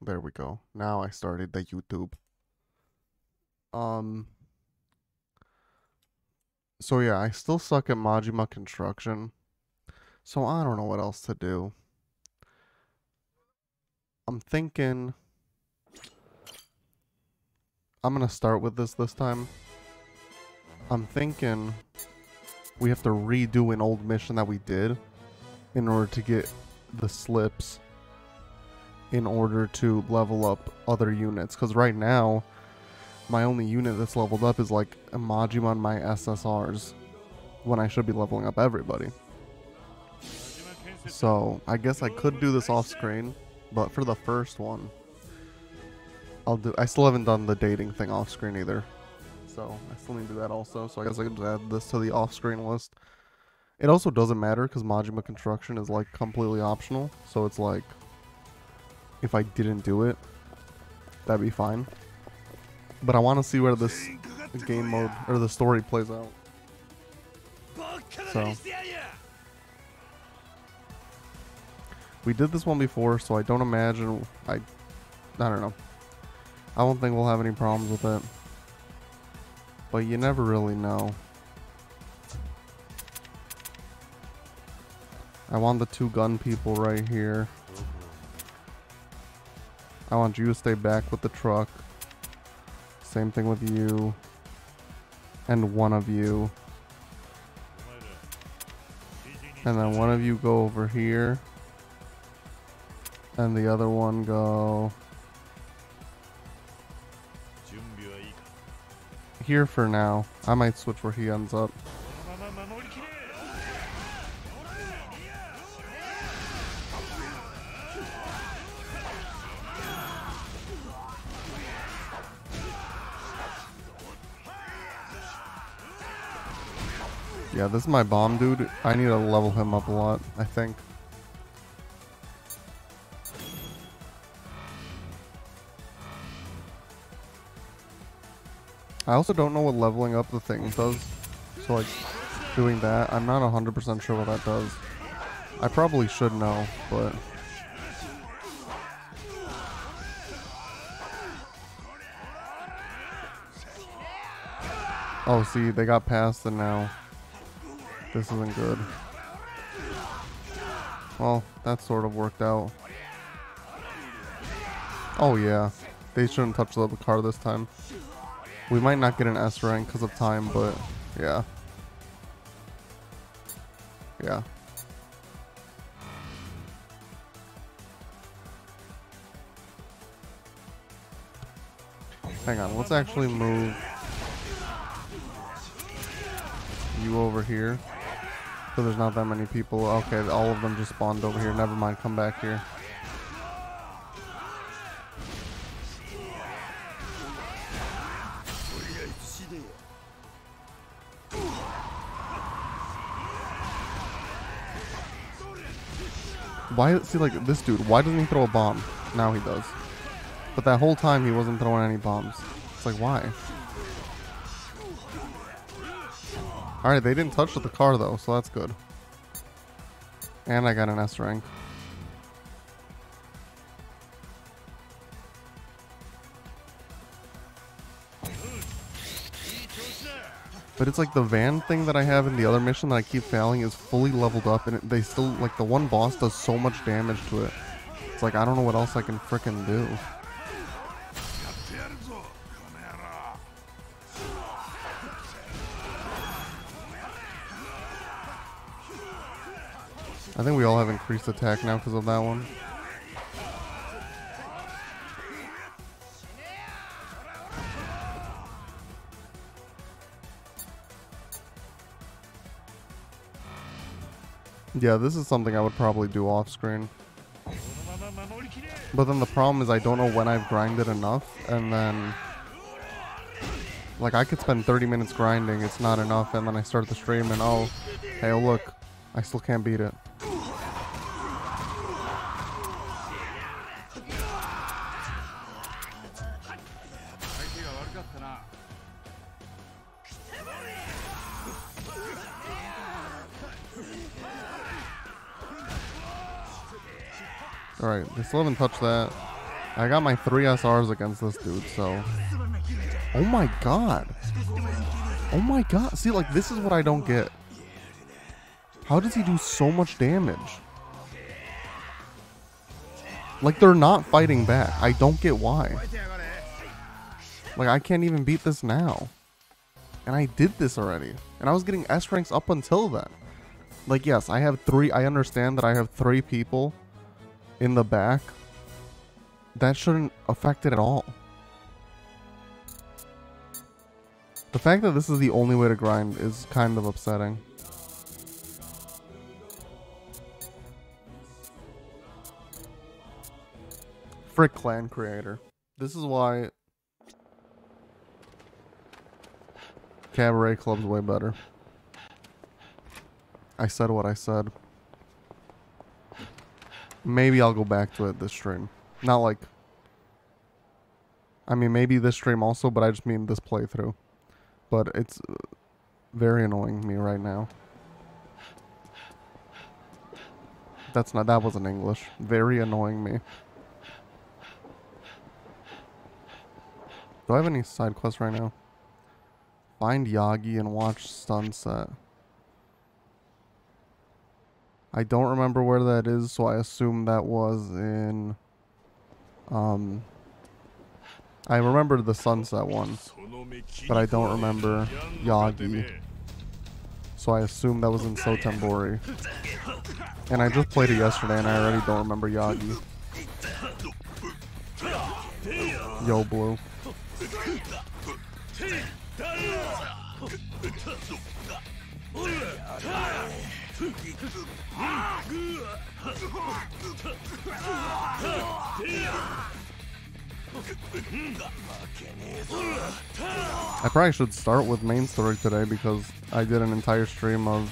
There we go. Now I started the YouTube. Um, so yeah, I still suck at Majima construction. So I don't know what else to do. I'm thinking I'm gonna start with this time. I'm thinking we have to redo an old mission that we did in order to get the slips in order to level up other units. Because right now, my only unit that's leveled up is like a Majima and my SSRs when I should be leveling up everybody. So I guess I could do this off screen, but for the first one, I still haven't done the dating thing off screen either. So I still need to do that also. So I guess I could just add this to the off screen list. It also doesn't matter because Majima construction is like completely optional. So it's like, if I didn't do it, that'd be fine. But I want to see where this game mode or the story plays out. So we did this one before, so I don't imagine I don't know. I don't think we'll have any problems with it. But you never really know. I want the two gun people right here. I want you to stay back with the truck. Same thing with you. And one of you. And then one of you go over here. And the other one go here for now. I might switch where he ends up. Yeah, this is my bomb dude. I need to level him up a lot, I think. I also don't know what leveling up the thing does. So like, doing that, I'm not 100% sure what that does. I probably should know, but... Oh, see, they got past it now. This isn't good. Well, that sort of worked out. Oh yeah, they shouldn't touch the car this time. We might not get an S rank because of time, but yeah. Yeah. Hang on, let's actually move you over here. So there's not that many people. Okay, all of them just spawned over here. Never mind, come back here. Why, see, like, this dude, why doesn't he throw a bomb? Now he does. But that whole time he wasn't throwing any bombs. It's like, why? Alright, they didn't touch the car though, so that's good. And I got an S rank. But it's like the van thing that I have in the other mission that I keep failing is fully leveled up, and they still, like, the one boss does so much damage to it. It's like, I don't know what else I can frickin' do. I think we all have increased attack now because of that one. Yeah, this is something I would probably do off screen. But then the problem is I don't know when I've grinded enough, and then... Like, I could spend 30 minutes grinding, it's not enough, and then I start the stream and oh, hey, oh look, I still can't beat it. Alright, they still haven't touched that. I got my 3 SRs against this dude, so... Oh my god. Oh my god. See, like, this is what I don't get. How does he do so much damage? Like, they're not fighting back. I don't get why. Like, I can't even beat this now. And I did this already. And I was getting S ranks up until then. Like, yes, I have 3. I understand that I have 3 people in the back. That shouldn't affect it at all. The fact that this is the only way to grind is kind of upsetting. Frick clan creator. This is why Cabaret Club's way better. I said what I said. Maybe I'll go back to it this stream. Not like... I mean, maybe this stream also, but I just mean this playthrough. But it's very annoying me right now. That wasn't English. Very annoying me. Do I have any side quests right now? Find Yagi and watch sunset. I don't remember where that is, so I assume that was in... I remember the sunset one, but I don't remember Yagi. So I assume that was in Sotembori. And I just played it yesterday and I already don't remember Yagi. Yo, Blue. I probably should start with main story today because I did an entire stream of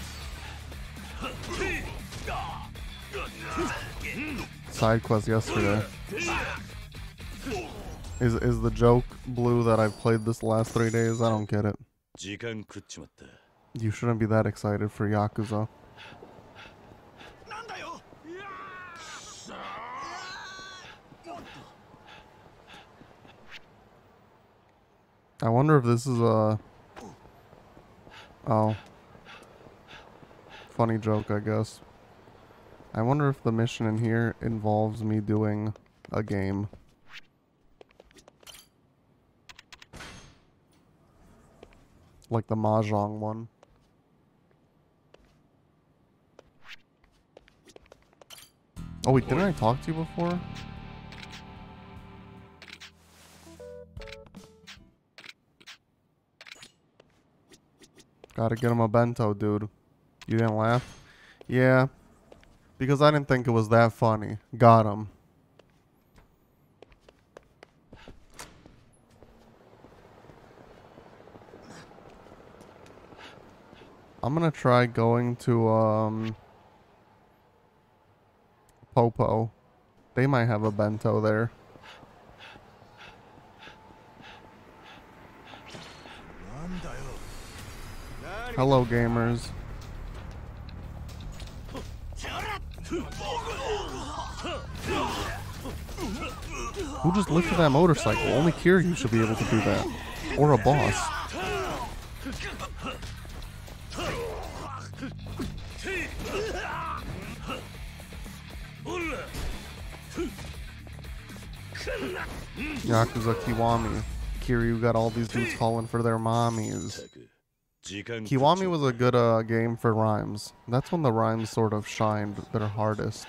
side quests yesterday. Is the joke, Blue, that I've played this last 3 days? I don't get it. You shouldn't be that excited for Yakuza. I wonder if this is a... Oh. Funny joke, I guess. I wonder if the mission in here involves me doing a game. Like the Mahjong one. Oh wait, didn't I talk to you before? Gotta get him a bento, dude. You didn't laugh? Yeah. Because I didn't think it was that funny. Got him. I'm gonna try going to, Popo. They might have a bento there. Hello, gamers. Who just lifted that motorcycle? Only Kiryu should be able to do that. Or a boss. Yakuza Kiwami. Kiryu got all these dudes calling for their mommies. Kiwami was a good game for rhymes. That's when the rhymes sort of shined their hardest.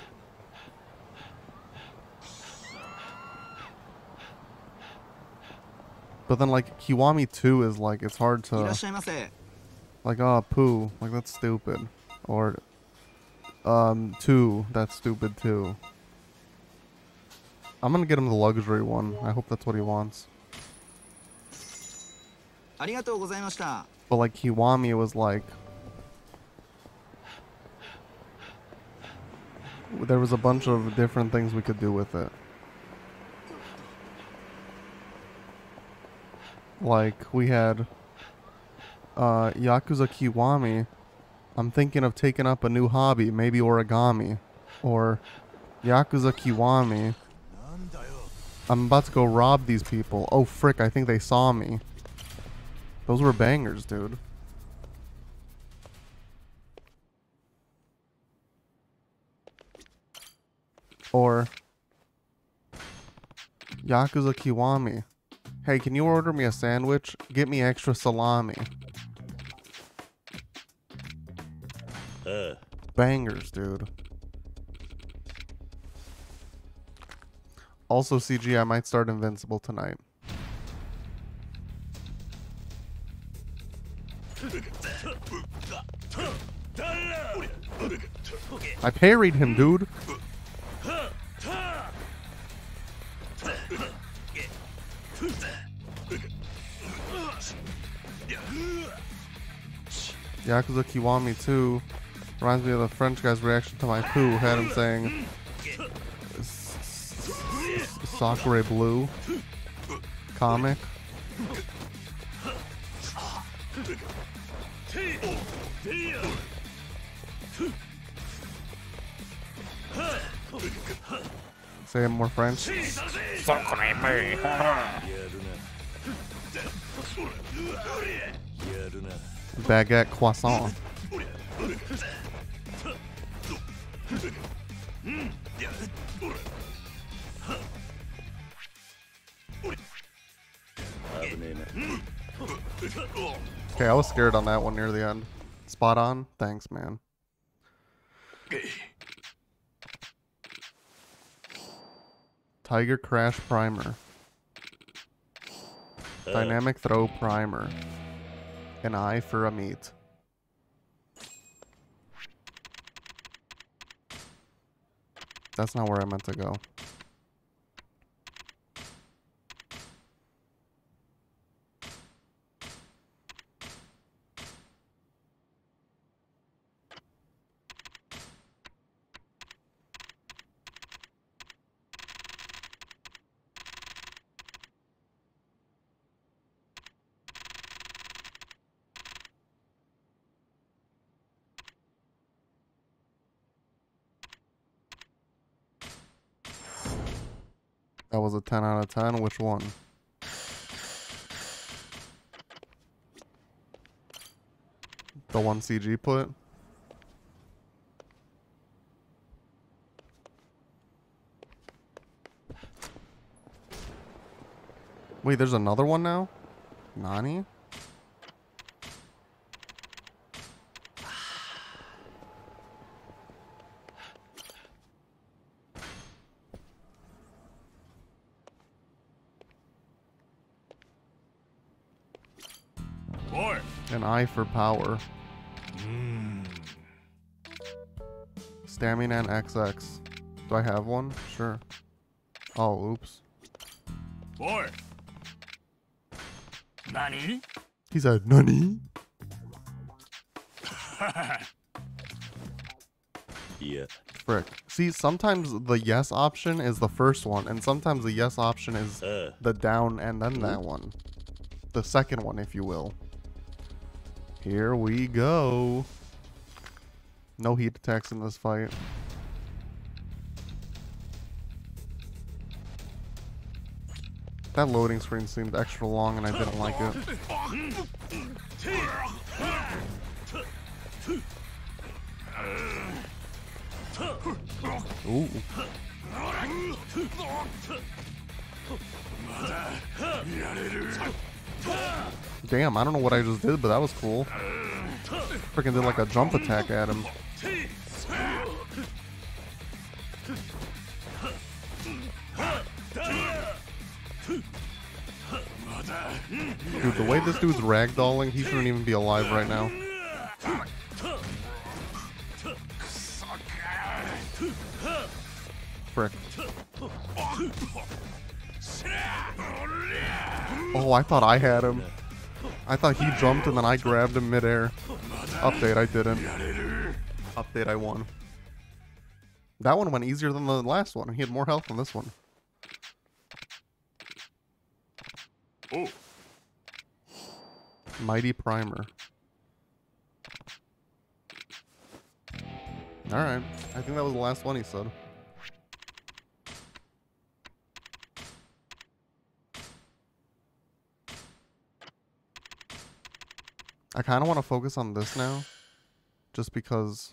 But then like Kiwami 2 is like, it's hard to like, oh, poo, like that's stupid. Or 2, that's stupid too. I'm gonna get him the luxury one. I hope that's what he wants. But like Kiwami was like, there was a bunch of different things we could do with it. Like we had Yakuza Kiwami. I'm thinking of taking up a new hobby, maybe origami. Or Yakuza Kiwami. I'm about to go rob these people. Oh, frick, I think they saw me. Those were bangers, dude. Or Yakuza Kiwami. Hey, can you order me a sandwich? Get me extra salami. Bangers, dude. Also, CG, I might start Invincible tonight. I parried him, dude. Yakuza Kiwami 2 reminds me of the French guy's reaction to my poo. Had him saying Sakura Blue comic. Say it more French. Baguette croissant. Okay, I was scared on that one near the end. Spot on. Thanks, man. Tiger Crash Primer. Dynamic Throw Primer. An eye for a meat. That's not where I meant to go. That was a 10 out of 10. Which one? The one CG put? Wait, there's another one now? Nani? An eye for power. Stamina and XX. Do I have one? Sure. Oh, oops. Nani? He said, Nani? Yeah. Frick. See, sometimes the yes option is the first one, and sometimes the yes option is the down and then that one. The second one, if you will. Here we go. No heat attacks in this fight. That loading screen seemed extra long and I didn't like it. Ooh. Damn, I don't know what I just did, but that was cool. Freaking did like a jump attack at him. Dude, the way this dude's ragdolling, he shouldn't even be alive right now. Frick. Oh, I thought I had him. I thought he jumped and then I grabbed him midair. Update, I didn't. Update, I won. That one went easier than the last one. He had more health than this one. Oh. Mighty Primer. Alright. I think that was the last one he said. I kind of want to focus on this now, just because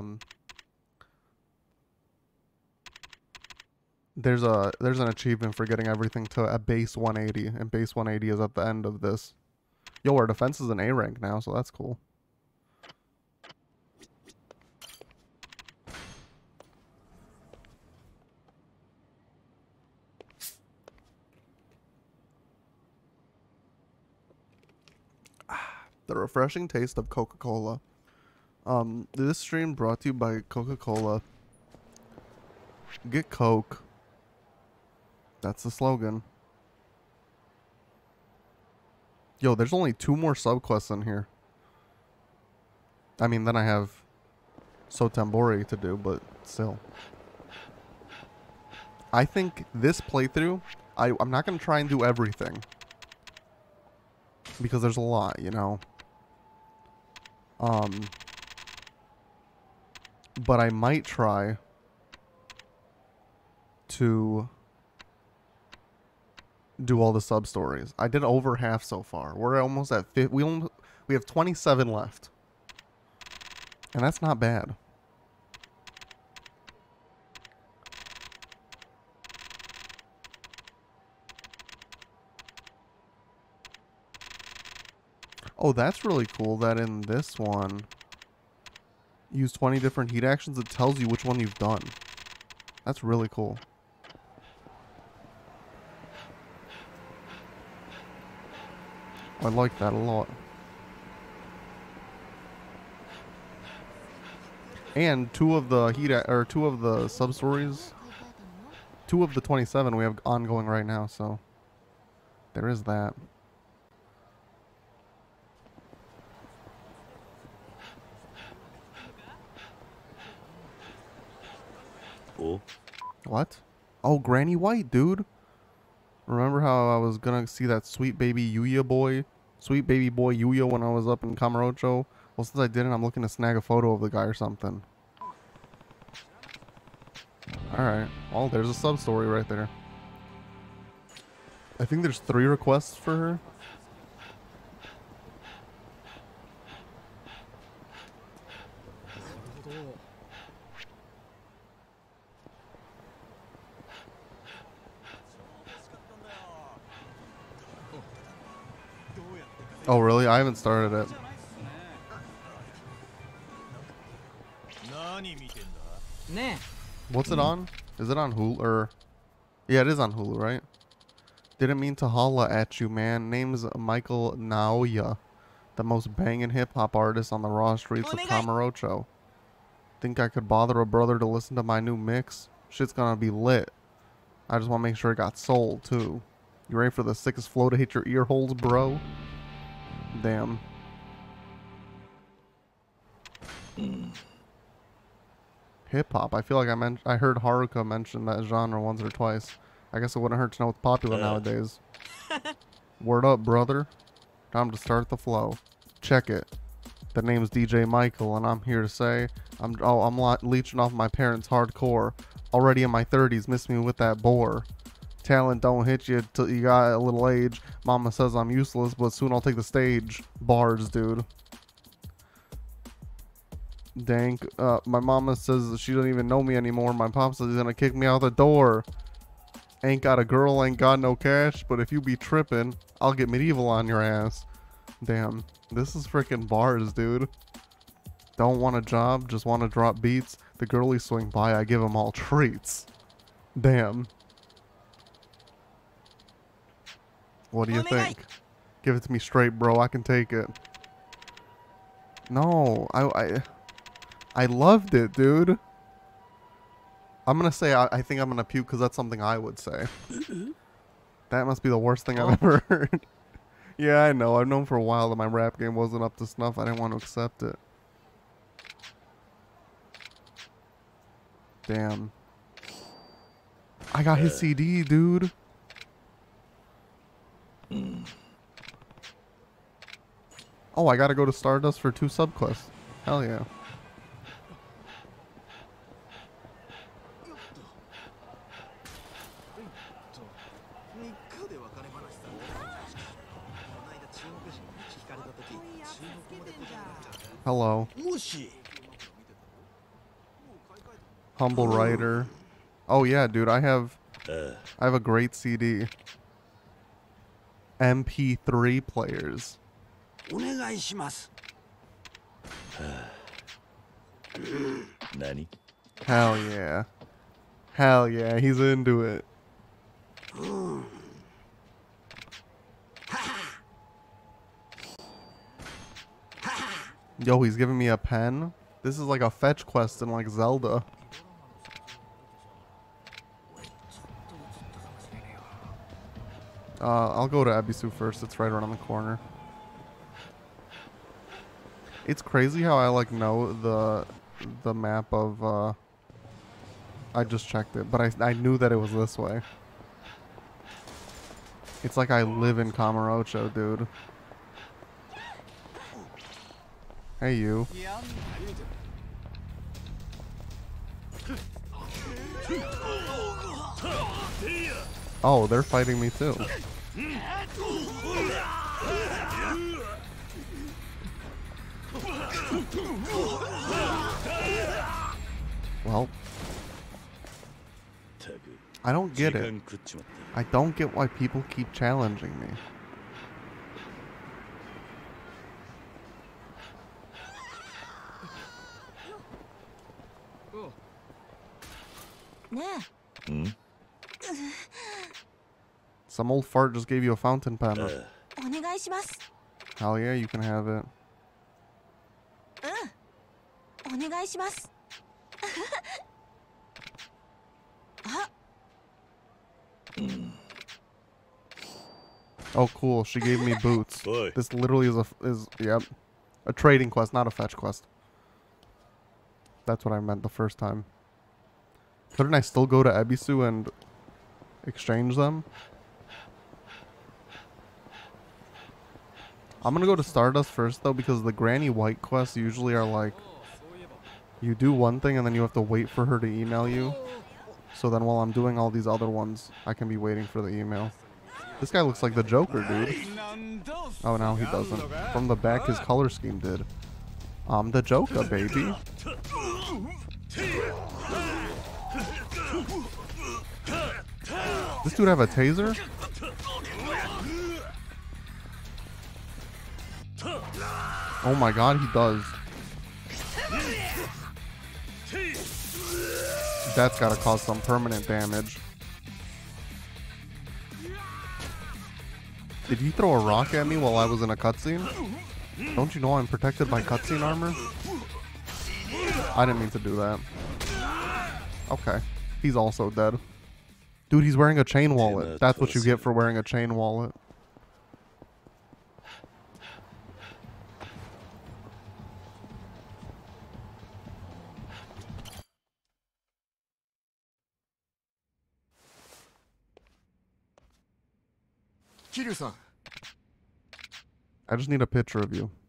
there's an achievement for getting everything to a base 180, and base 180 is at the end of this. Yo, our defense is an A rank now, so that's cool. The refreshing taste of Coca-Cola. This stream brought to you by Coca-Cola. Get Coke. That's the slogan. Yo, there's only 2 more subquests in here. I mean, then I have Sotambori to do, but still. I think this playthrough, I'm not going to try and do everything. Because there's a lot, you know. But I might try to do all the sub stories. I did over half so far. We're almost at we have 27 left, and that's not bad. Oh, that's really cool that in this one, use 20 different heat actions. It tells you which one you've done. That's really cool. I like that a lot. And 2 of the two of the sub stories, 2 of the 27 we have ongoing right now, so there is that. Oh. What? Oh, Granny White, dude. Remember how I was gonna see that sweet baby Yuya boy? Sweet baby boy Yuya when I was up in Kamurocho? Well, since I didn't, I'm looking to snag a photo of the guy or something. Alright. Well, there's a sub-story right there. I think there's 3 requests for her. Oh, really? I haven't started it. What's it on? Is it on Hulu? Or yeah, it is on Hulu, right? Didn't mean to holla at you, man. Name's Michael Naoya, the most banging hip-hop artist on the raw streets of Kamurocho. Think I could bother a brother to listen to my new mix? Shit's gonna be lit. I just want to make sure it got sold, too. You ready for the sickest flow to hit your ear holes, bro? Damn. Hip-hop. I feel like I heard Haruka mention that genre once or twice. I guess it wouldn't hurt to know what's popular nowadays. Word up, brother. Time to start the flow. Check it. The name's DJ Michael, and I'm here to say I'm leeching off my parents hardcore. Already in my 30s, miss me with that bore. Talent don't hit you till you got a little age. Mama says I'm useless, but soon I'll take the stage. Bars, dude. Dank. My mama says she doesn't even know me anymore. My pop says he's gonna kick me out the door. Ain't got a girl, ain't got no cash, but if you be trippin', I'll get medieval on your ass. Damn. This is freaking bars, dude. Don't want a job, just want to drop beats. The girlies swing by, I give them all treats. Damn. What do you think? Give it to me straight, bro. I can take it. No, I loved it, dude. I'm gonna say I think I'm gonna puke because that's something I would say. That must be the worst thing I've ever heard. Yeah, I know. I've known for a while that my rap game wasn't up to snuff. I didn't want to accept it. Damn. I got his CD, dude. Oh, I gotta go to Stardust for 2 subquests. Hell yeah. Hello. もし Humble writer. Oh yeah, dude, I have a great CD. MP3 players. お願いします。何 Hell yeah. Hell yeah, he's into it. Yo, he's giving me a pen. This is like a fetch quest in like Zelda. I'll go to Ebisu first. It's right around the corner. It's crazy how I like know the map of I just checked it, but I knew that it was this way. It's like I live in Kamurocho, dude. Hey you. Oh, they're fighting me too. Well, I don't get it. I don't get why people keep challenging me. Some old fart just gave you a fountain pen. Hell yeah, you can have it. Oh cool, she gave me boots. This literally is a trading quest, not a fetch quest. That's what I meant the first time. Couldn't I still go to Ebisu and exchange them? I'm gonna go to Stardust first though, because the Granny White quests usually are like, you do one thing and then you have to wait for her to email you. So then while I'm doing all these other ones, I can be waiting for the email. This guy looks like the Joker, dude. Oh, no, he doesn't. From the back, his color scheme did. I'm the Joker, baby. This dude have a taser? Oh my god, he does. That's gotta cause some permanent damage. Did he throw a rock at me while I was in a cutscene? Don't you know I'm protected by cutscene armor? I didn't mean to do that. Okay. He's also dead. Dude, he's wearing a chain wallet. That's what you get for wearing a chain wallet. Kiryu-san. I just need a picture of you.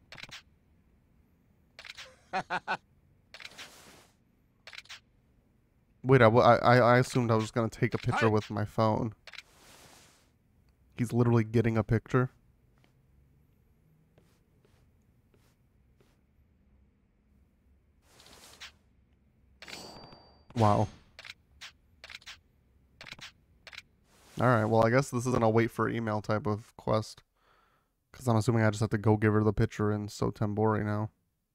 Wait, I assumed I was just gonna take a picture with my phone. He's literally getting a picture. Wow. Alright, well I guess this isn't a wait for email type of quest. Because I'm assuming I just have to go give her the picture in Sotenbori now.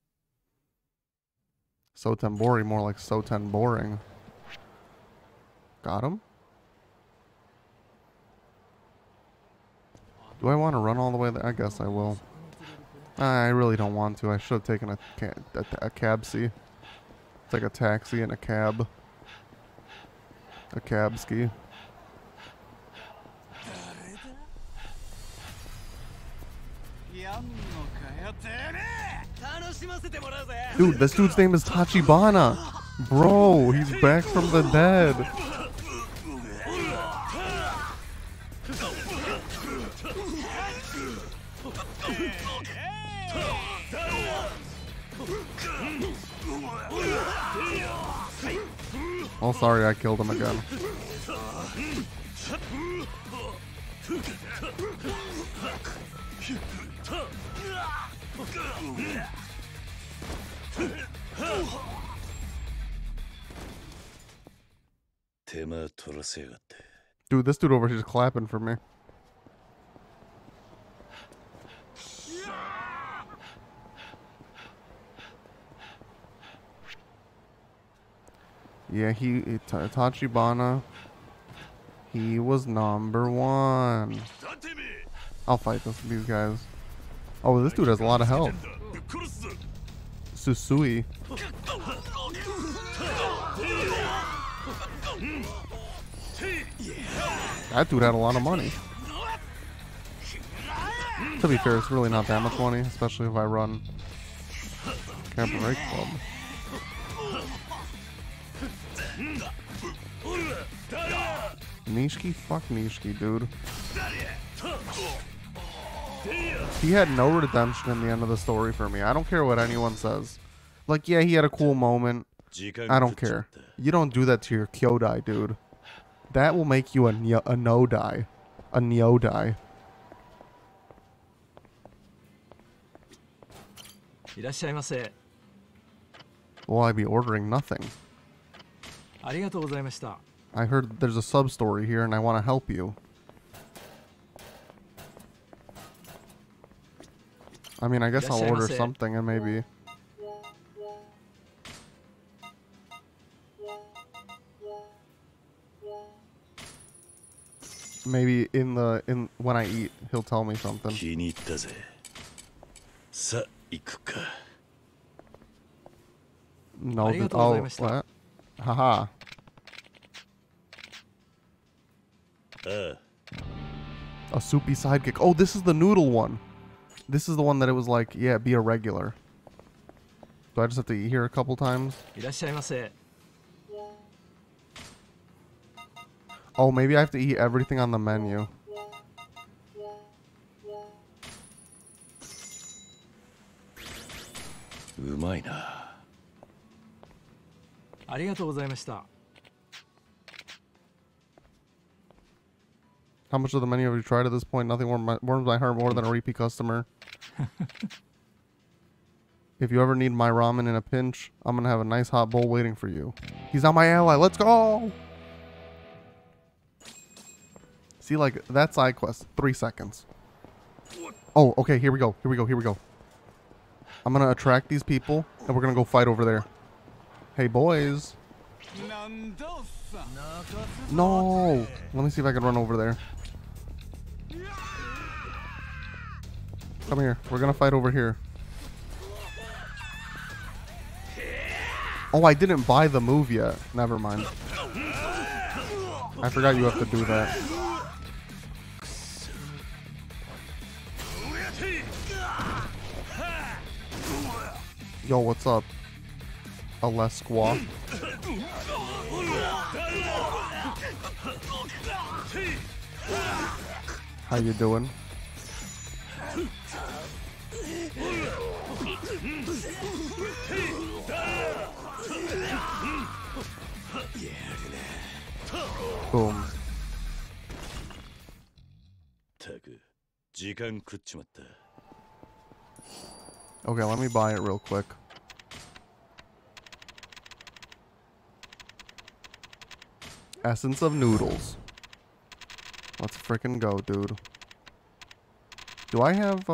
Sotenbori, more like Soten boring. Got him? Do I want to run all the way there? I guess I will. I really don't want to. I should have taken a cab ski. It's like a taxi and a cab. A cab ski. Dude, this dude's name is Tachibana. Bro, he's back from the dead. Oh, sorry, I killed him again. Dude, this dude over here is clapping for me. Yeah, Tachibana. He was number 1. I'll fight these guys. Oh, this dude has a lot of health. Susui. That dude had a lot of money. To be fair, it's really not that much money, especially if I run Cabaret Club. Nishiki? Fuck Nishiki, dude. He had no redemption in the end of the story for me. I don't care what anyone says. Like, yeah, he had a cool moment. I don't care. You don't do that to your Kyodai, dude. That will make you a Nodai. A Nyodai. Will I be ordering nothing? I heard there's a sub-story here and I want to help you. I mean, I guess I'll order something and maybe... Maybe when I eat, he'll tell me something. No, what? Haha. A soupy sidekick. Oh, this is the noodle one. This is the one that it was like, yeah, be a regular. Do I just have to eat here a couple times? Oh, maybe I have to eat everything on the menu. How much of the menu have you tried at this point? Nothing warms my heart more than a repeat customer. If you ever need my ramen in a pinch, I'm gonna have a nice hot bowl waiting for you. He's not my ally. Let's go! See, like, that side quest. 3 seconds. Oh, okay. Here we go. Here we go. Here we go. I'm gonna attract these people, and we're gonna go fight over there. Hey, boys. No! Let me see if I can run over there. Come here. We're gonna fight over here. Oh, I didn't buy the move yet. Never mind. I forgot you have to do that. Yo, what's up? Alesqua. How you doing? Boom. Okay, let me buy it real quick. Essence of noodles. Let's frickin' go, dude. Do I have,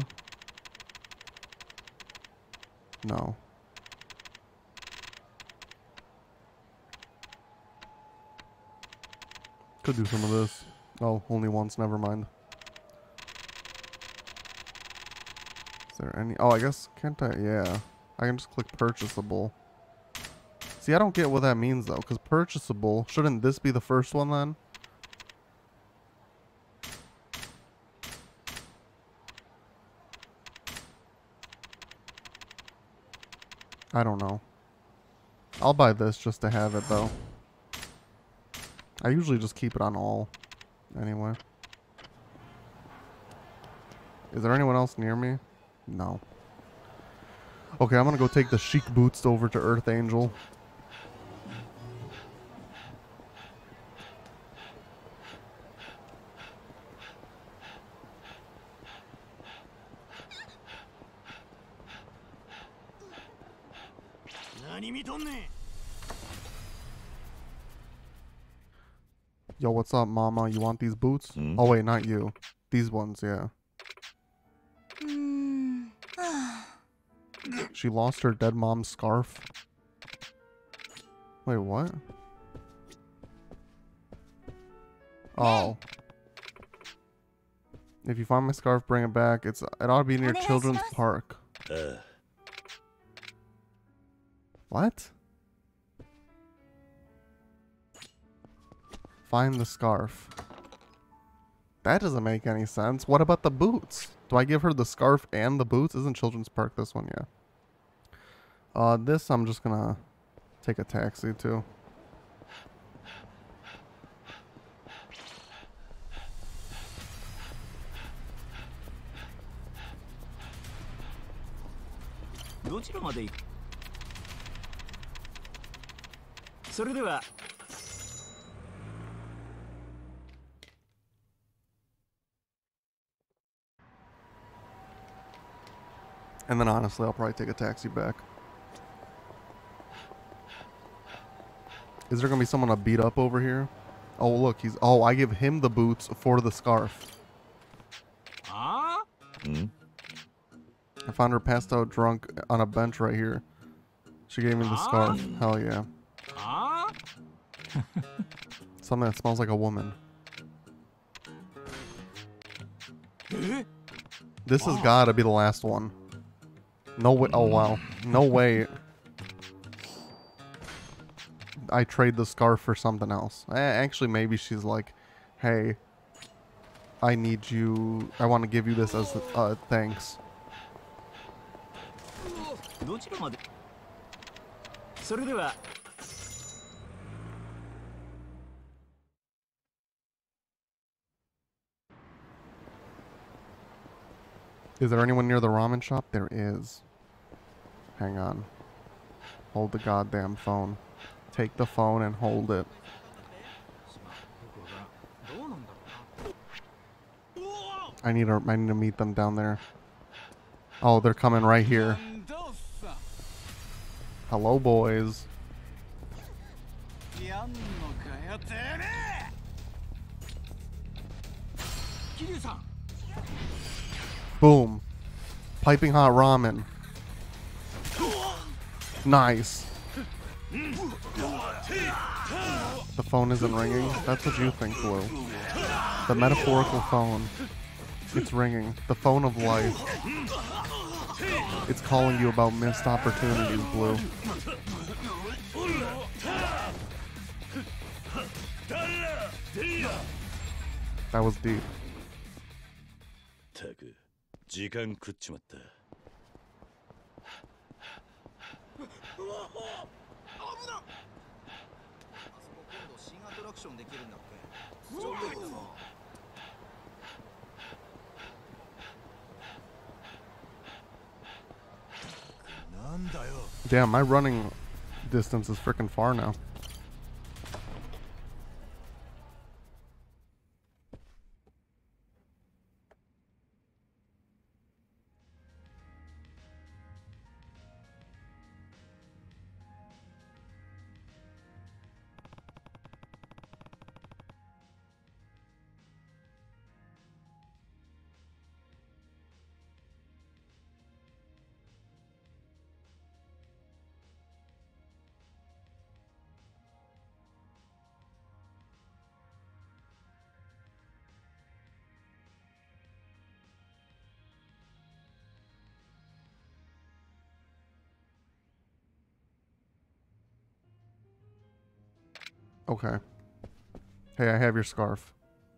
no. Could do some of this. Oh, only once, never mind. Is there any... Oh, I guess... Can't I... Yeah. I can just click purchasable. See, I don't get what that means, though. Because purchasable... Shouldn't this be the first one, then? I don't know. I'll buy this just to have it, though. I usually just keep it on all. Anyway. Is there anyone else near me? No. Okay, I'm gonna go take the chic boots over to Earth Angel. Yo, what's up, mama? You want these boots? Oh, wait, not you. These ones, yeah. She lost her dead mom's scarf. Wait, what? Oh. If you find my scarf, bring it back. It ought to be near Children's Park. What? Find the scarf. That doesn't make any sense. What about the boots? Do I give her the scarf and the boots? Isn't Children's Park this one? Yeah. This I'm just gonna take a taxi to. And then honestly, I'll probably take a taxi back. Is there gonna be someone to beat up over here? Oh, look, he's... Oh, I give him the boots for the scarf. I found her passed out drunk on a bench right here. She gave me the scarf. Hell yeah. Something that smells like a woman. This has gotta be the last one. No way. Oh, wow. No way. I trade the scarf for something else. Actually, maybe she's like, hey, I need you. I want to give you this as thanks. Is there anyone near the ramen shop? There is. Hang on. Hold the goddamn phone. Take the phone and hold it. I need to meet them down there. Oh, they're coming right here. Hello, boys. Boom. Piping hot ramen. Nice. The phone isn't ringing? That's what you think, Blue. The metaphorical phone. It's ringing. The phone of life. It's calling you about missed opportunities, Blue. That was deep. Damn, my running distance is freaking far now. Okay. Hey, I have your scarf.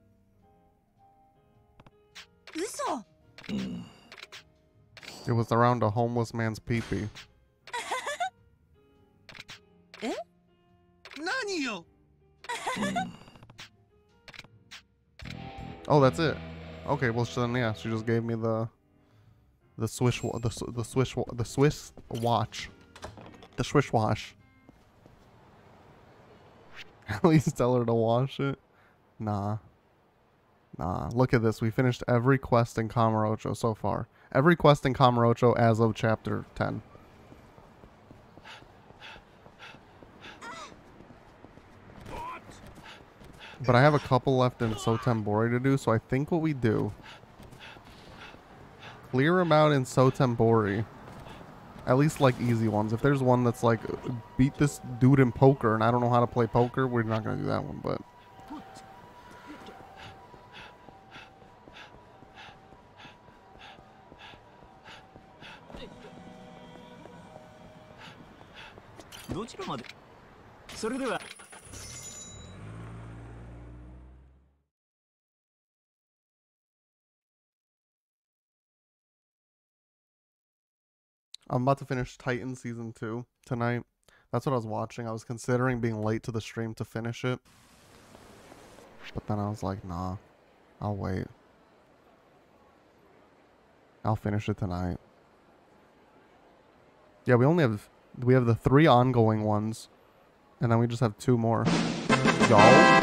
It was around a homeless man's pee-pee. Oh, that's it. Okay, well then yeah, she just gave me the Swiss watch. The Swiss wash. At least tell her to wash it. Nah. Nah. Look at this. We finished every quest in Kamurocho so far. Every quest in Kamurocho as of chapter 10. But I have a couple left in Sotembori to do, so I think what we do... Clear them out in Sotembori. At least, like, easy ones. If there's one that's like, beat this dude in poker and I don't know how to play poker, we're not going to do that one, but... どちらまでそれでは I'm about to finish Titan Season 2 tonight. That's what I was watching. I was considering being late to the stream to finish it. But then I was like, nah, I'll wait. I'll finish it tonight. Yeah, we have the 3 ongoing ones. And then we just have 2 more. Y'all.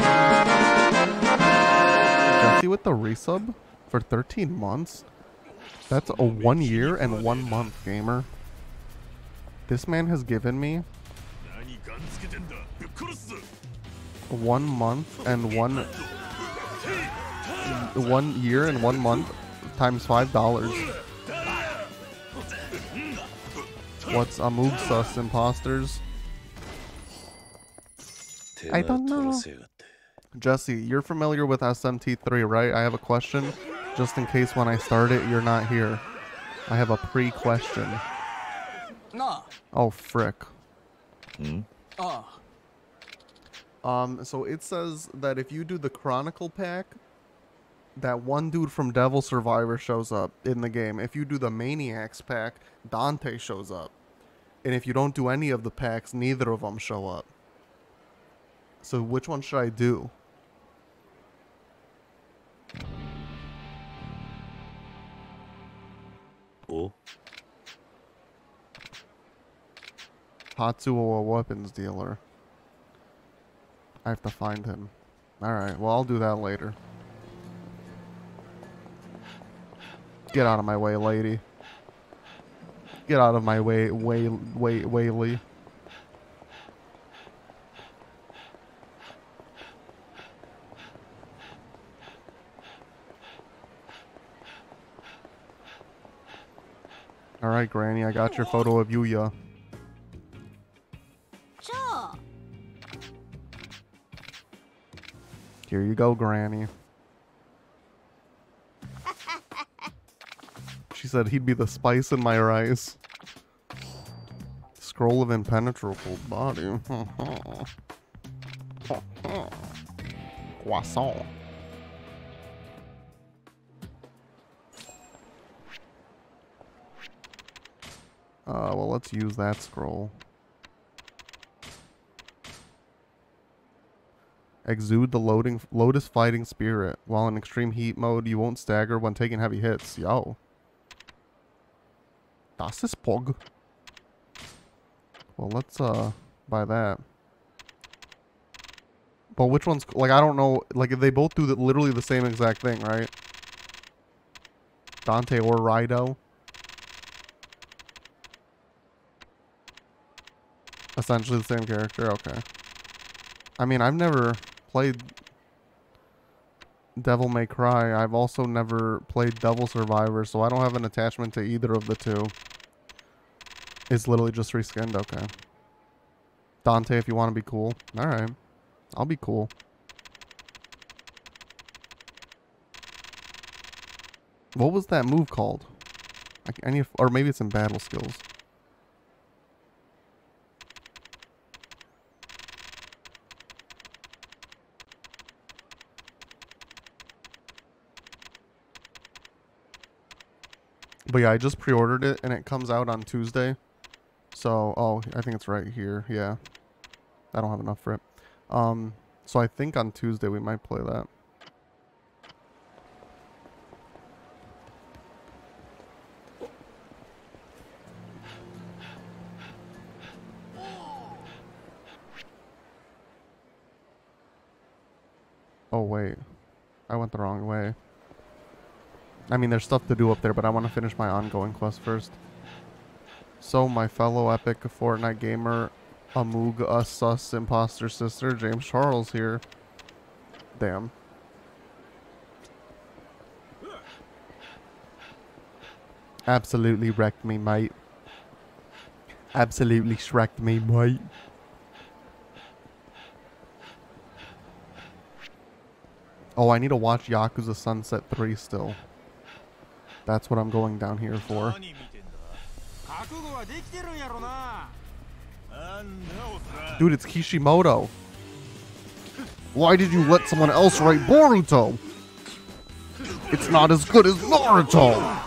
Jesse with the resub for 13 months. That's a 1 year and 1 month, gamer. This man has given me 1 month and 1 year and 1 month times $5. What's Amug sus, imposters? I don't know. Jesse, you're familiar with SMT3, right? I have a question, just in case when I start it, you're not here. I have a pre-question. Oh, frick. So it says that if you do the Chronicle pack, that one dude from Devil Survivor shows up in the game. If you do the Maniacs pack, Dante shows up. And if you don't do any of the packs, neither of them show up. So which one should I do? Oh. Tatsuo, a weapons dealer. I have to find him. Alright, well, I'll do that later. Get out of my way, lady. Get out of my way, Lee. Alright, Granny, I got your photo of Yuya. Here you go, Granny. She said he'd be the spice in my rice. Scroll of impenetrable body. Croissant. Well, let's use that scroll. Exude the Lotus Fighting Spirit. While in extreme heat mode, you won't stagger when taking heavy hits. Yo. Das ist Pog. Well, let's, buy that. But which one's, like, I don't know, like, if they both do literally the same exact thing, right? Dante or Raido. Essentially the same character, okay. I mean, I've never played Devil May Cry. I've also never played Devil Survivor, so I don't have an attachment to either of the two. It's literally just reskinned, okay. Dante, if you want to be cool. Alright. I'll be cool. What was that move called? I need, or maybe it's in battle skills. But yeah, I just pre-ordered it and it comes out on Tuesday. So, oh, I think it's right here. Yeah. I don't have enough for it. So I think on Tuesday we might play that. Oh, wait. I went the wrong way. I mean, there's stuff to do up there, but I want to finish my ongoing quest first. So, my fellow epic Fortnite gamer, Amug Us Sus Imposter Sister, James Charles here. Damn. Absolutely wrecked me, mate. Absolutely shreked me, mate. Oh, I need to watch Yakuza Sunset 3 still. That's what I'm going down here for. Dude, it's Kishimoto. Why did you let someone else write Boruto? It's not as good as Naruto.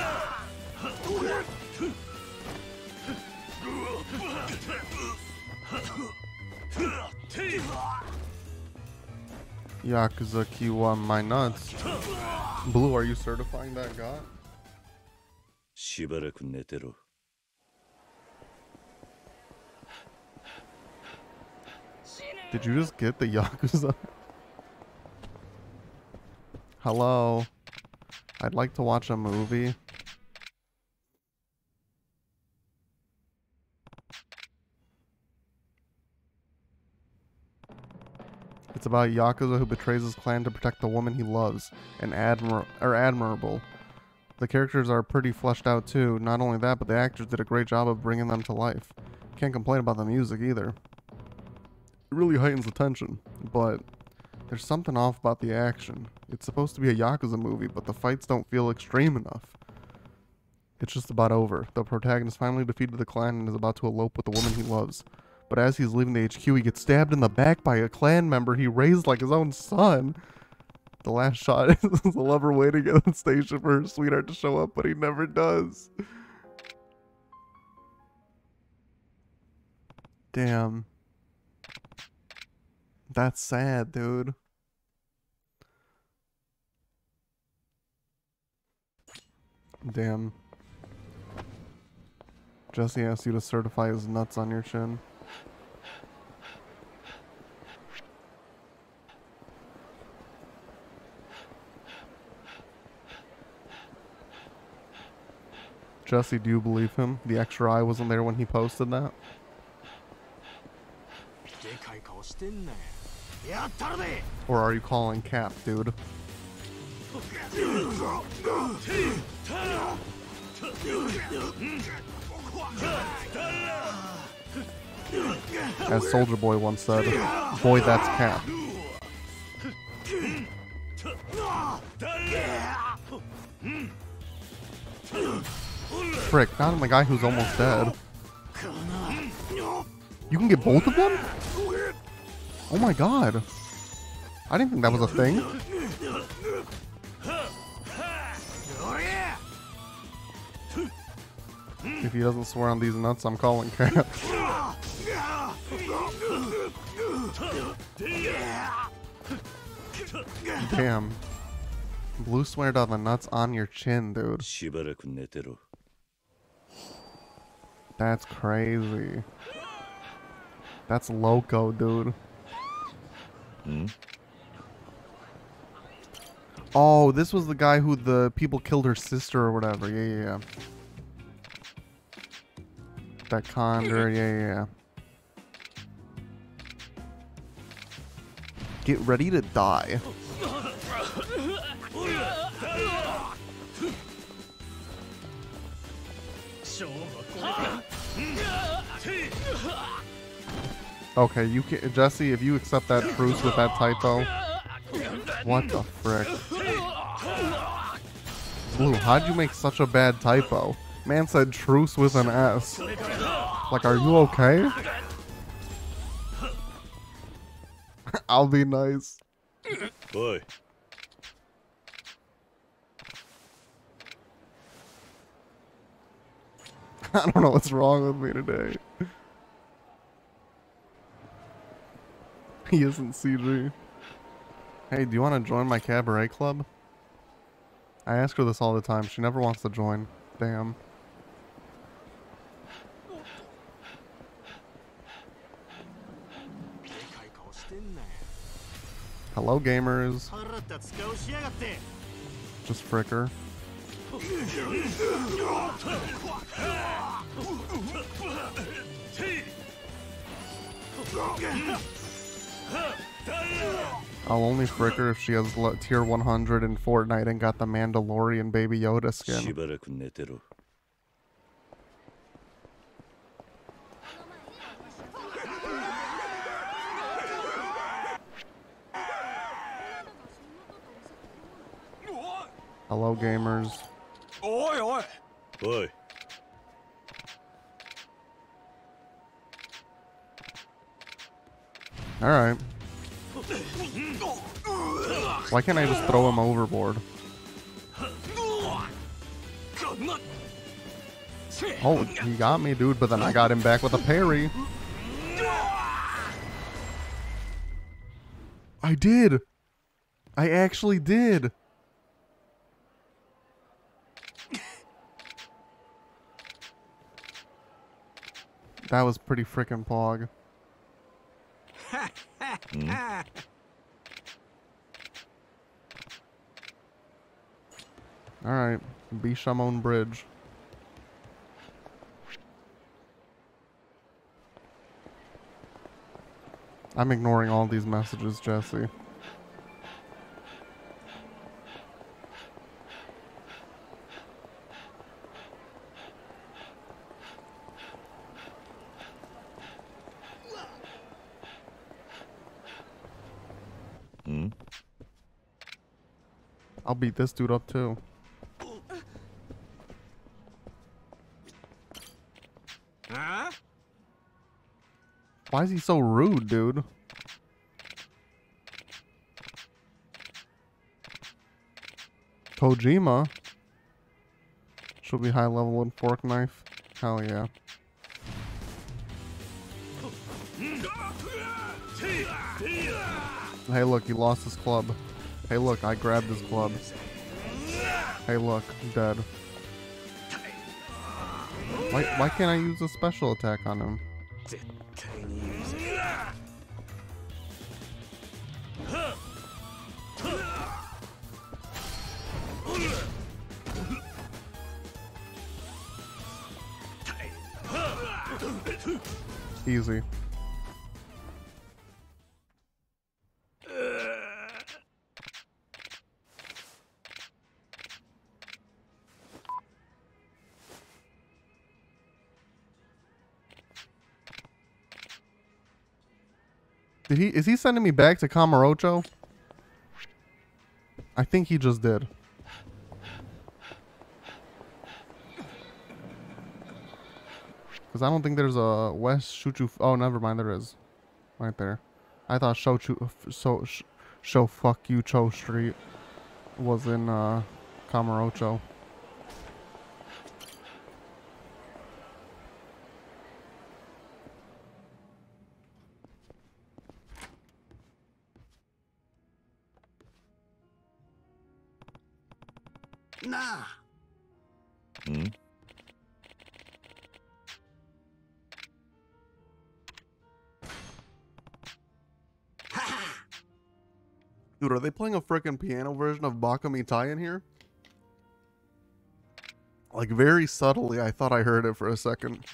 Yakuza Kiwa, my nuts. Blue, are you certifying that god? しばらく寝てろ。 Did you just get the Yakuza? Hello. I'd like to watch a movie. It's about a Yakuza who betrays his clan to protect the woman he loves, and admirable. The characters are pretty fleshed out too. Not only that, but the actors did a great job of bringing them to life. Can't complain about the music either. It really heightens the tension, but there's something off about the action. It's supposed to be a Yakuza movie, but the fights don't feel extreme enough. It's just about over. The protagonist finally defeated the clan and is about to elope with the woman he loves. But as he's leaving the HQ, he gets stabbed in the back by a clan member he raised like his own son. The last shot is the lover waiting at the station for her sweetheart to show up, but he never does. Damn. That's sad, dude. Damn. Jesse asked you to certify his nuts on your chin. Jesse, do you believe him? The extra eye wasn't there when he posted that? Or are you calling cap, dude? As Soldier Boy once said, boy, that's cap. Frick, not on the guy who's almost dead. You can get both of them? Oh my god. I didn't think that was a thing. If he doesn't swear on these nuts, I'm calling cap. Damn. Blue sweared on the nuts on your chin, dude. しばらく寝てろ。 That's crazy. That's loco, dude. Oh, this was the guy who the people killed her sister or whatever. Yeah. That Condor, yeah. Get ready to die. Okay, you can, Jesse, if you accept that truce with that typo. What the frick? Blue, how'd you make such a bad typo? Man said truce with an S. Like, are you okay? I'll be nice. Boy. I don't know what's wrong with me today. He isn't CG. Hey, do you want to join my cabaret club? I ask her this all the time. She never wants to join. Damn. Hello, gamers. Just fricker. I'll only frick her if she has tier 100 in Fortnite and got the Mandalorian Baby Yoda し skin. ばらく寝てろ。 Hello, gamers. おいおい。 おい、 Alright. Why can't I just throw him overboard? Oh, he got me, dude, but then I got him back with a parry. I did! I actually did! That was pretty freaking pog. Alright, Bishamon Bridge. I'm ignoring all these messages, Jesse. I'll beat this dude up too. Huh? Why is he so rude, dude? Kojima? She'll be high level in fork knife. Hell yeah. Hey look, he lost his club. Hey look, I grabbed his club. Hey look, I'm dead. Why can't I use a special attack on him? Easy. Is he sending me back to Kamurocho? I think he just did. Because I don't think there's a West Shuchu. Oh, never mind, there is. Right there. I thought Show Fuck You Cho Street was in Kamurocho. Nah. ん Dude, are they playing a frickin' piano version of Baka Mitai in here? Like, very subtly, I thought I heard it for a second.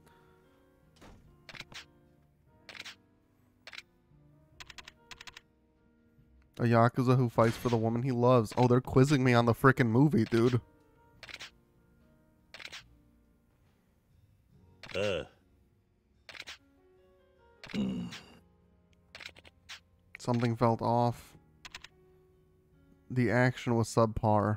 A Yakuza who fights for the woman he loves. Oh, they're quizzing me on the frickin' movie, dude. Something felt off. The action was subpar.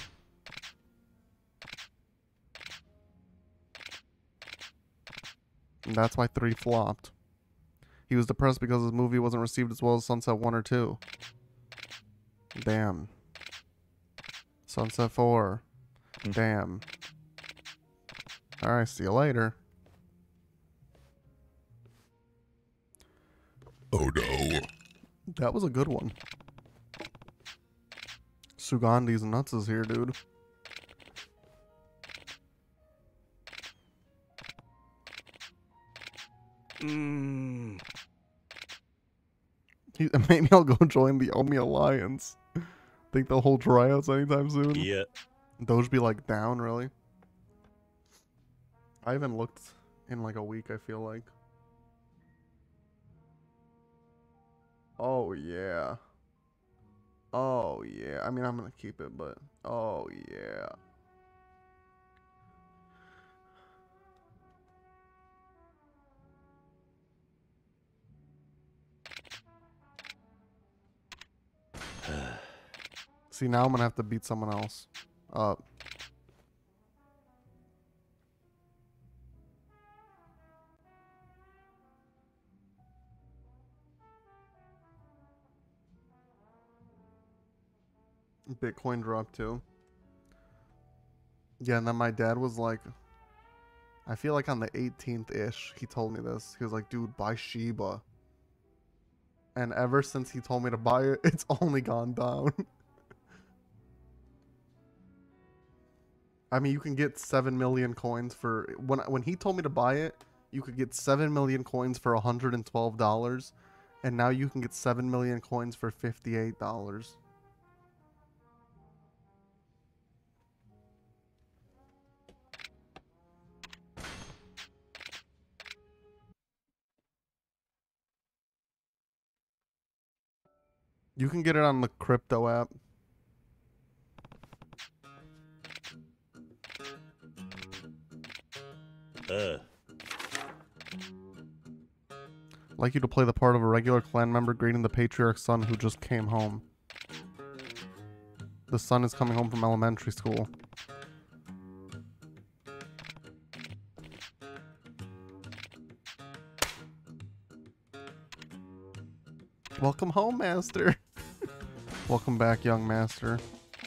And that's why 3 flopped. He was depressed because his movie wasn't received as well as Sunset 1 or 2. Damn. Sunset 4. Damn. Alright, see you later. Oh no. That was a good one. Sugandhi's nuts is here, dude. Maybe I'll go join the Omi Alliance. Think they'll hold tryouts anytime soon? いや、 Those be like down, really? I haven't looked in like a week, I feel like. Oh, yeah. Oh, yeah. I mean, I'm going to keep it, but... Oh, yeah. See, now I'm going to have to beat someone else up. Bitcoin dropped too. Yeah, and then my dad was like, I feel like on the 18th-ish, he told me this. He was like, dude, buy Shiba. And ever since he told me to buy it, it's only gone down. I mean, you can get 7 million coins for... When he told me to buy it, you could get 7 million coins for $112. And now you can get 7 million coins for $58. You can get it on the crypto app. Like you to play the part of a regular clan member greeting the patriarch's son who just came home. The son is coming home from elementary school. Welcome home, master. Welcome back, young master.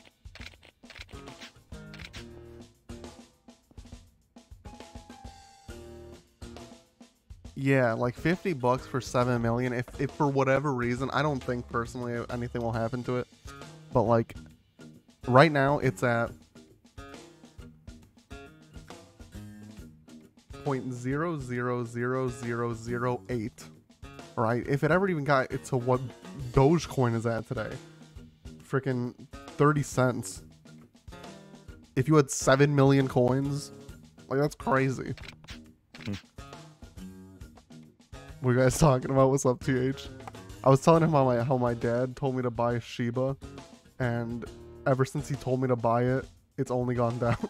Yeah, like 50 bucks for 7 million. If for whatever reason, I don't think personally anything will happen to it. But like right now it's at 0.000008. Right? If it ever even got it to what Dogecoin is at today. Freaking 30 cents. If you had 7 million coins, like that's crazy. What are you guys talking about? What's up, TH? I was telling him how my dad told me to buy Shiba, and ever since he told me to buy it, it's only gone down.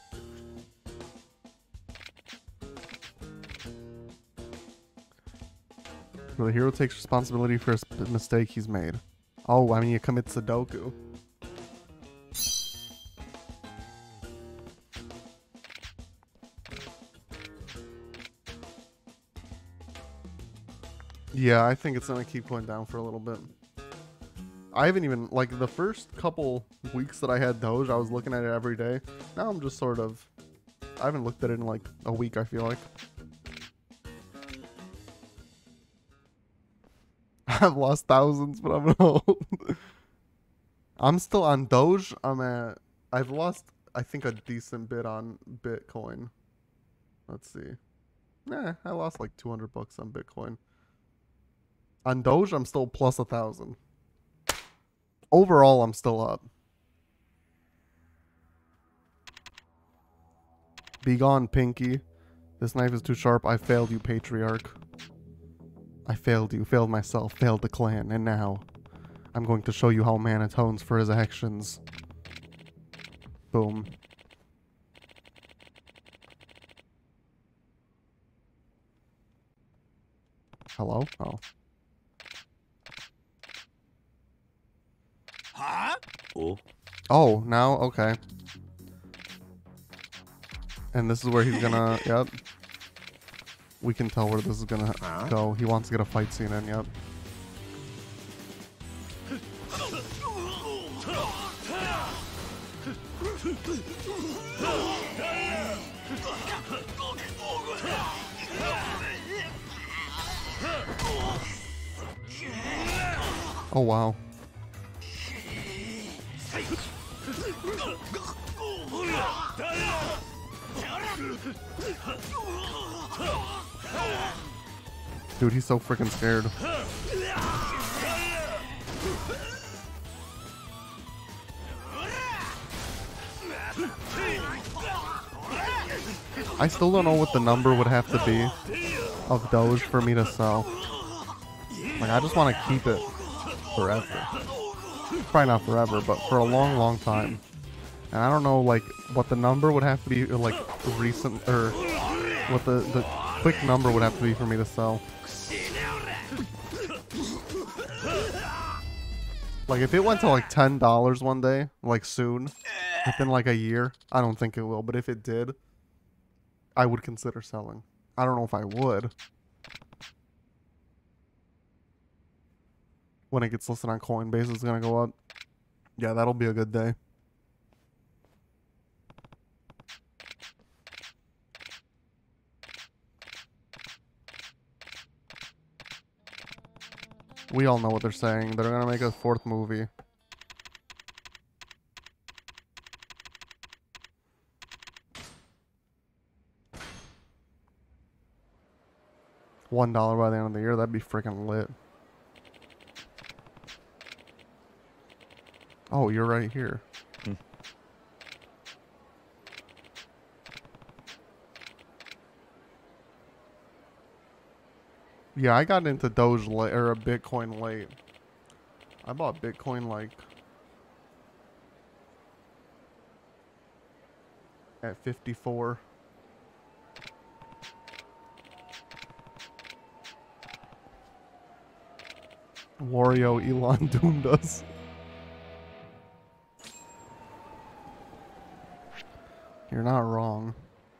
The hero takes responsibility for a mistake he's made. Oh, I mean, you commit Sudoku. Yeah, I think it's gonna keep going down for a little bit. I haven't even, like, the first couple weeks that I had Doge, I was looking at it every day. Now I'm just sort of, I haven't looked at it in like a week, I feel like. I've lost thousands, but I'm old. I'm still on Doge. I've lost, I think, a decent bit on Bitcoin. Let's see. Nah, I lost like 200 bucks on Bitcoin. On Doge, I'm still plus 1,000. Overall, I'm still up. Be gone, Pinky. This knife is too sharp. I failed you, Patriarch. I failed you, failed myself, failed the clan, and now I'm going to show you how man atones for his actions. Boom. Hello? Oh. Huh? Oh. Oh, now? Okay. And this is where he's gonna... Yep. We can tell where this is gonna go. He wants to get a fight scene in, yep. Oh, wow. Dude, he's so freaking scared. I still don't know what the number would have to be of Doge for me to sell. Like, I just want to keep it forever. probably not forever, but for a long, long time. And I don't know, like, what the number would have to be, like, recent, or what the quick number would have to be for me to sell. Like, if it went to, like, $10 one day, like, soon, within, like, a year, I don't think it will. But if it did, I would consider selling. I don't know if I would. When it gets listed on Coinbase, it's going to go up. Yeah, that'll be a good day. We all know what they're saying. They're gonna make a 4th movie. $1 by the end of the year, that'd be freaking lit. Oh, you're right here. Yeah, I got into Doge late, or Bitcoin late. I bought Bitcoin like at 54. Wario Elon doomed us. You're not wrong.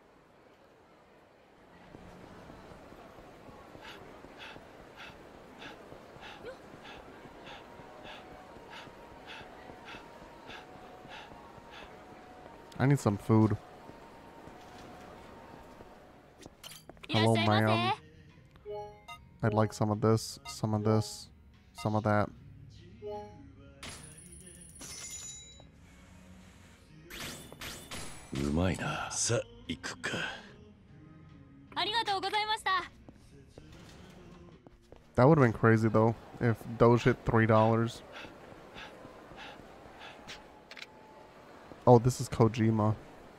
I need some food. Hello, ma'am. I'd like some of this, some of this, some of that. That would have been crazy though, if Doge hit $3. Oh, this is Kojima.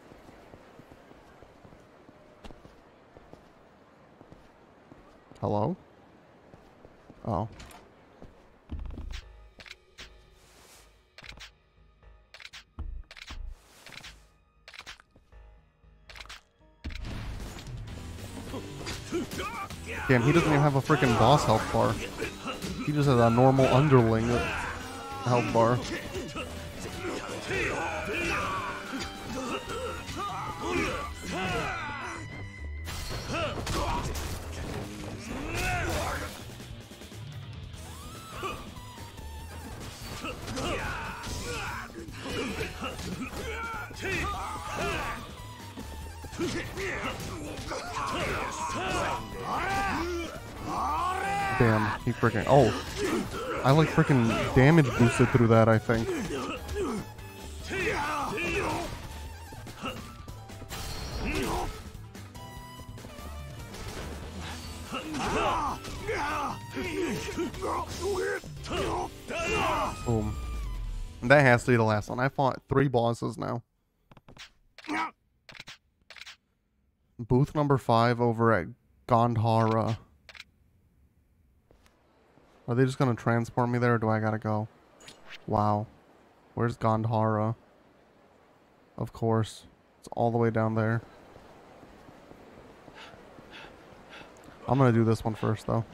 Hello? Oh. Damn, he doesn't even have a freaking boss health bar. He just has a normal underling health bar. Damn, he freaking... Oh! I like freaking damage boosted through that, I think. Boom. That has to be the last one. I fought 3 bosses now. Booth number 5 over at Gandhara. Are they just gonna transport me there, or do I gotta go? Wow. Where's Gandhara? Of course. It's all the way down there. I'm gonna do this one first, though.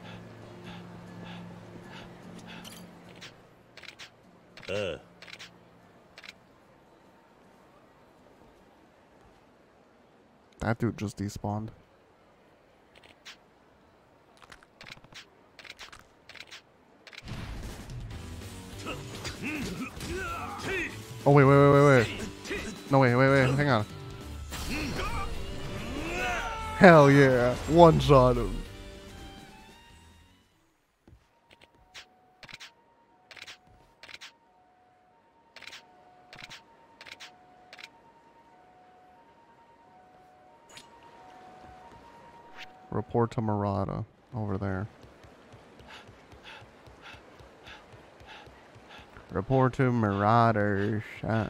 That dude just despawned. Oh, wait. No, wait, hang on. Hell yeah. One shot him. Report to Murata over there. Report to Marauders.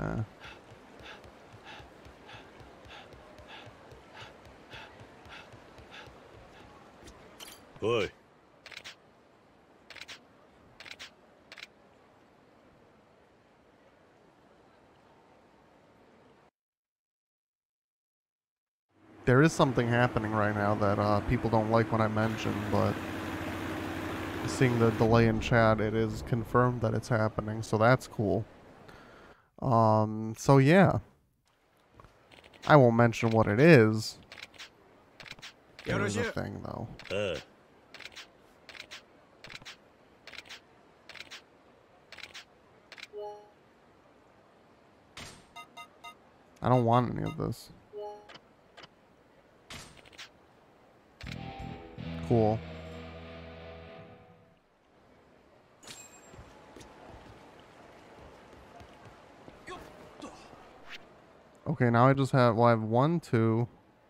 Oi. there is something happening right now that people don't like when I mention, but seeing the delay in chat, it is confirmed that it's happening, so that's cool. So yeah. I won't mention what it is. There's a thing, though. ああ I don't want any of this. Cool. Okay, now I just have, well, I have 1, 2.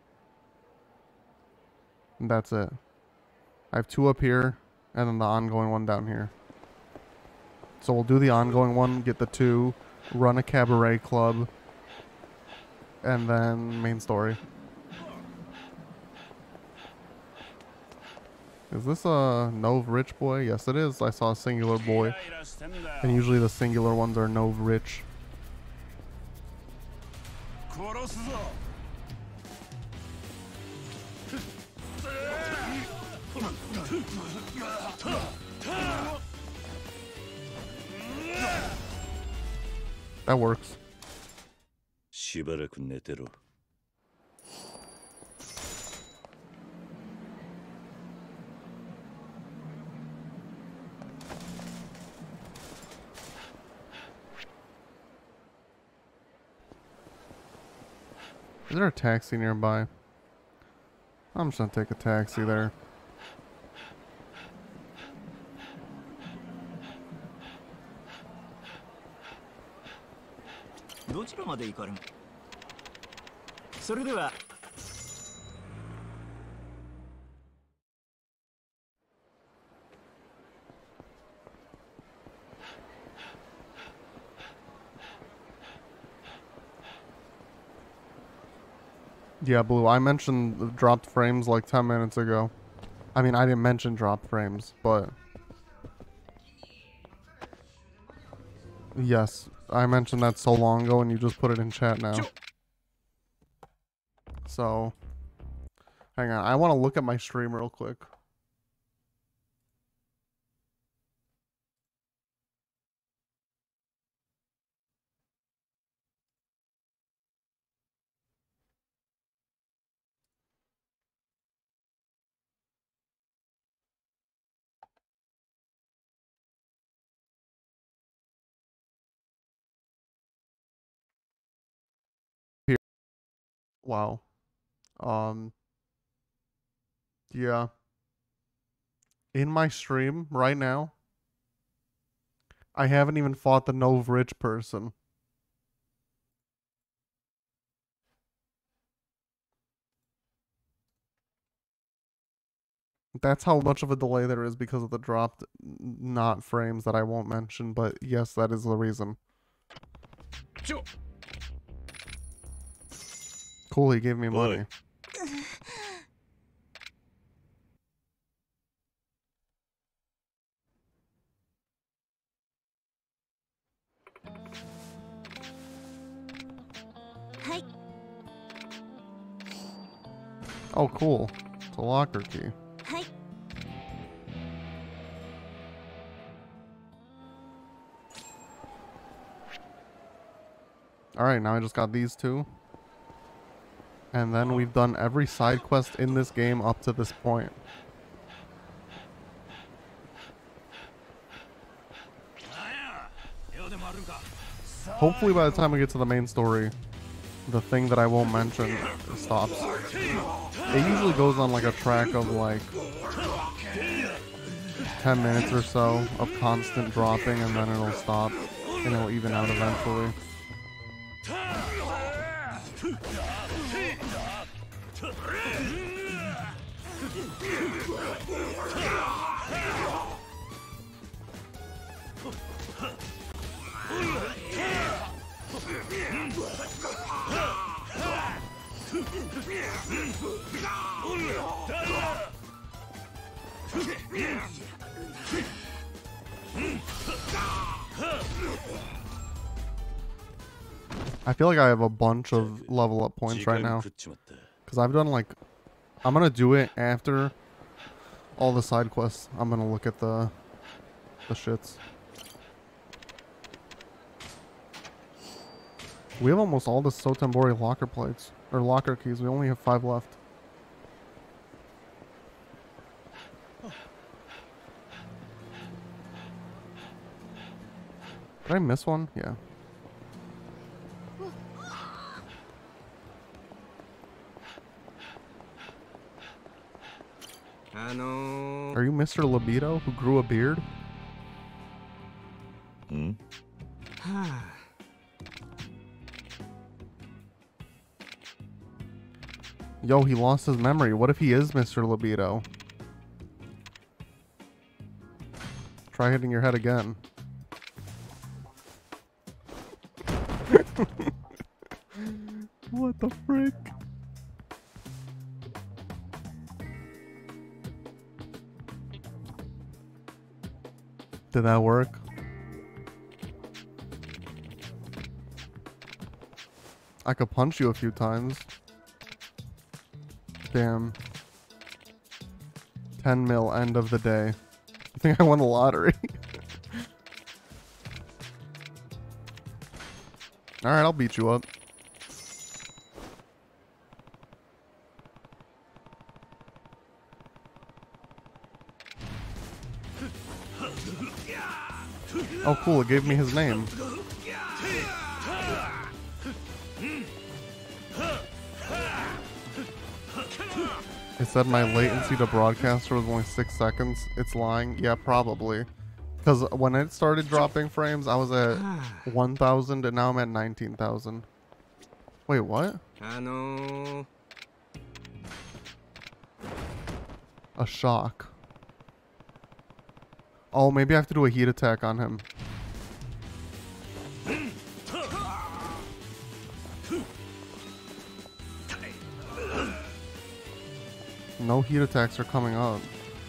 And that's it. I have 2 up here, and then the ongoing one down here. So we'll do the ongoing one, get the 2, run a cabaret club, and then main story. Is this a Nove Rich boy? Yes, it is. I saw a singular boy. And usually the singular ones are Nove Rich. That works. しばらく寝てろ Is there a taxi nearby? I'm just gonna take a taxi there. Yeah, Blue, I mentioned the dropped frames like 10 minutes ago. I mean, I didn't mention dropped frames, but... Yes, I mentioned that so long ago and you just put it in chat now. So... Hang on, I want to look at my stream real quick. Wow. Yeah. In my stream right now, I haven't even fought the Nove Rich person. That's how much of a delay there is because of the dropped not frames that I won't mention, but yes, that is the reason. Cool, he gave me money. Oh, cool. It's a locker key. Alright, now I just got these 2. And then we've done every side quest in this game up to this point. Hopefully by the time we get to the main story, the thing that I won't mention stops. It usually goes on like a track of like 10 minutes or so of constant dropping, and then it'll stop and it'll even out eventually. I feel like I have a bunch of level up points right now Because I've done like... I'm going to do it after all the side quests. I'm going to look at the shits. We have almost all the Sotenbori locker plates. Or locker keys. We only have 5 left. Did I miss one? Yeah. Are you Mr. Libido who grew a beard? Hmm? Yo, he lost his memory. What if he is Mr. Libido? Try hitting your head again. What the frick? Did that work? I could punch you a few times. Damn. 10 mil, end of the day. I think I won the lottery. Alright, I'll beat you up. Oh cool, it gave me his name. It said my latency to broadcaster was only 6 seconds. It's lying. Yeah, probably. Because when it started dropping frames, I was at 1,000 and now I'm at 19,000. Wait, what? A shock. Oh, maybe I have to do a heat attack on him. No heat attacks are coming up.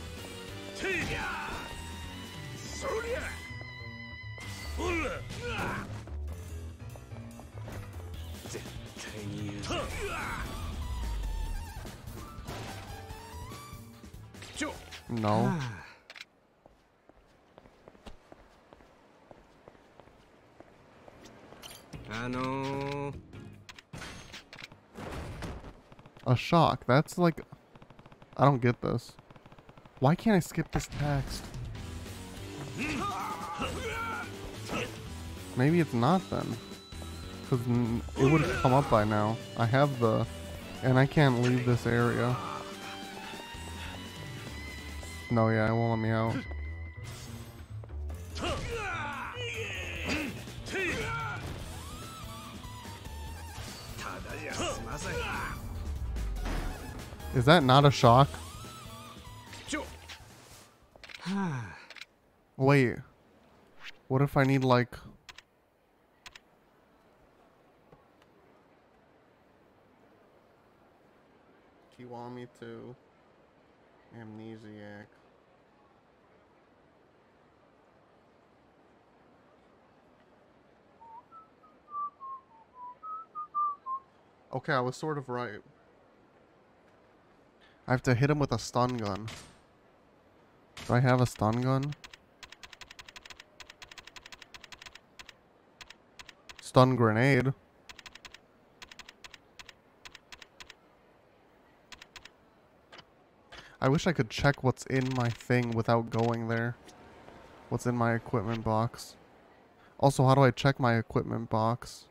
No. A shock. That's like... I don't get this. Why can't I skip this text? Maybe it's not then. Because it would have come up by now. I have the... And I can't leave this area. No, yeah, it won't let me out. Is that not a shock? Wait. What if I need like... Kiwami to Amnesiac. Okay, I was sort of right. I have to hit him with a stun gun. Do I have a stun gun? Stun grenade. I wish I could check what's in my thing without going there. What's in my equipment box. Also, how do I check my equipment box?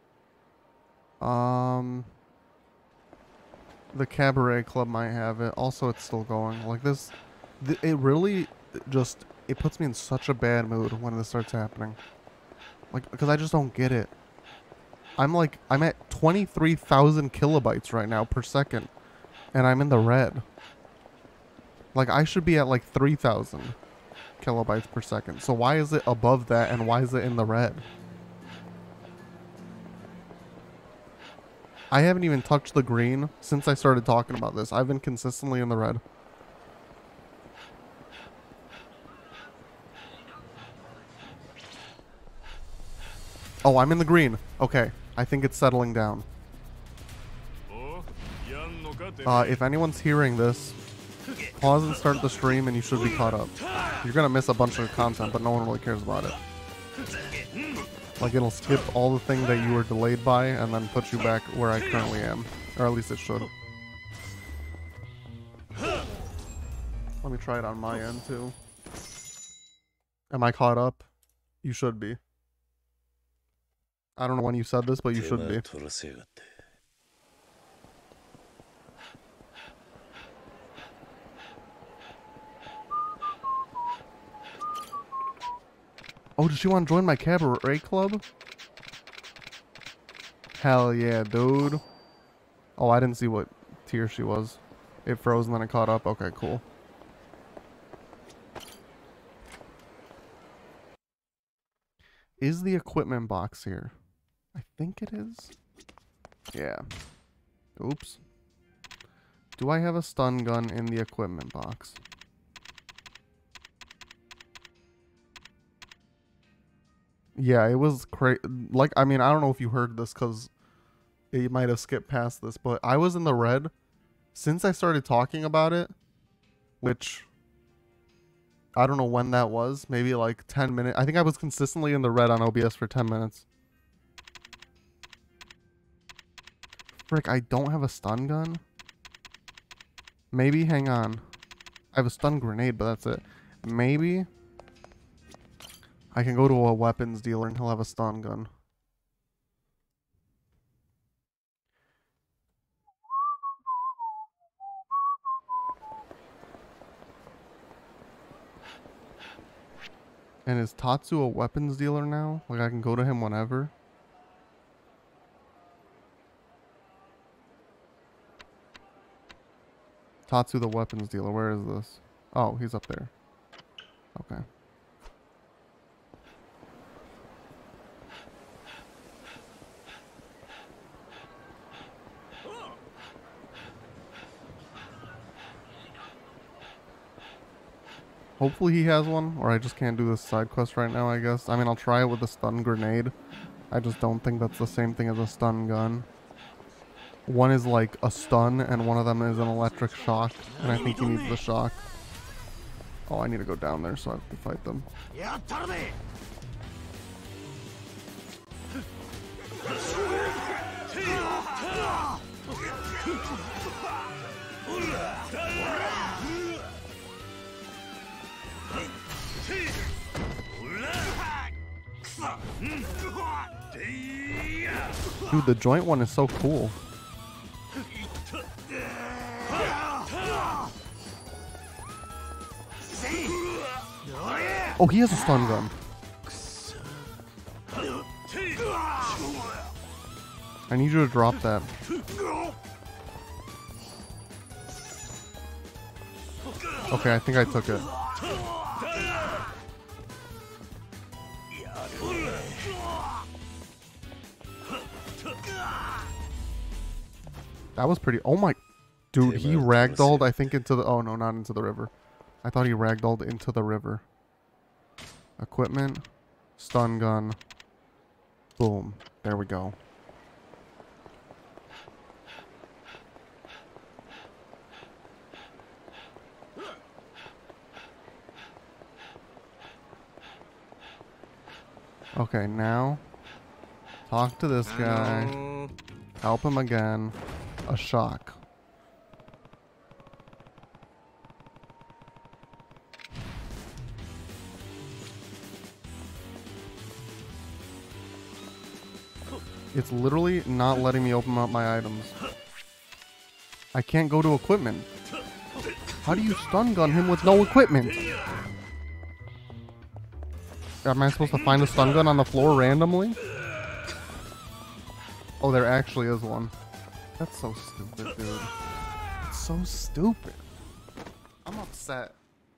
The Cabaret Club might have it. Also, it's still going. Like this, it really just, it puts me in such a bad mood when this starts happening. Like, because I just don't get it. I'm at 23,000 kilobytes right now per second. And I'm in the red. Like, I should be at like 3,000 kilobytes per second. So why is it above that and why is it in the red? I haven't even touched the green since I started talking about this. I've been consistently in the red. Oh, I'm in the green. Okay. I think it's settling down. If anyone's hearing this, pause and start the stream and you should be caught up. You're gonna miss a bunch of content, but no one really cares about it. Like, it'll skip all the thing that you were delayed by and then put you back where I currently am. Or at least it should. Let me try it on my end too. Am I caught up? You should be. I don't know when you said this, but you should be. Oh, does she want to join my cabaret club? Hell yeah, dude. Oh, I didn't see what tier she was. It froze and then it caught up. Okay, cool. Is the equipment box here? I think it is. Yeah. Oops. Do I have a stun gun in the equipment box? Yeah, it was like, I mean, I don't know if you heard this because you might have skipped past this, but I was in the red since I started talking about it, which I don't know when that was. Maybe like 10 minutes. I think I was consistently in the red on OBS for 10 minutes. Frick, I don't have a stun gun. Maybe, hang on. I have a stun grenade, but that's it. Maybe I can go to a weapons dealer and he'll have a stun gun. And is Tatsu a weapons dealer now? Like, I can go to him whenever? Tatsu the weapons dealer, where is this? Oh, he's up there. Okay. Hopefully he has one, or I just can't do this side quest right now, I guess. I mean, I'll try it with a stun grenade. I just don't think that's the same thing as a stun gun. One is like a stun, and one of them is an electric shock, and I think he needs the shock. Oh, I need to go down there so I can fight them. Dude, the joint one is so cool. Oh, he has a stun gun. I need you to drop that. Okay, I think I took it. That was pretty... Oh my... Dude, he ragdolled, I think, into the... Oh, no, not into the river. I thought he ragdolled into the river. Equipment. Stun gun. Boom. There we go. Okay, now... Talk to this guy. Help him again. A shock. It's literally not letting me open up my items. I can't go to equipment. How do you stun gun him with no equipment? Am I supposed to find a stun gun on the floor randomly? Oh, there actually is one. That's so stupid, dude. It's so stupid. I'm upset.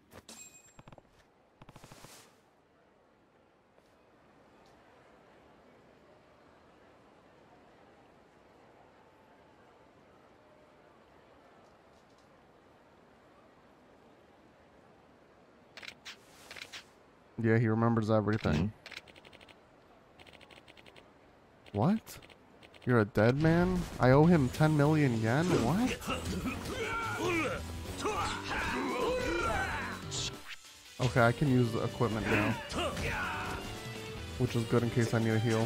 Yeah, he remembers everything. What? You're a dead man? I owe him 10 million yen? What? Okay, I can use the equipment now. Which is good in case I need a heal.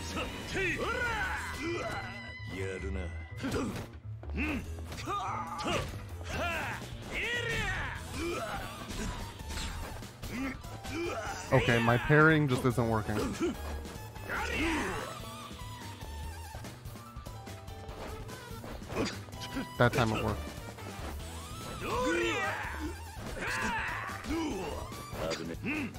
やるな。 Okay, my parrying just isn't working. That time it worked. 危ね。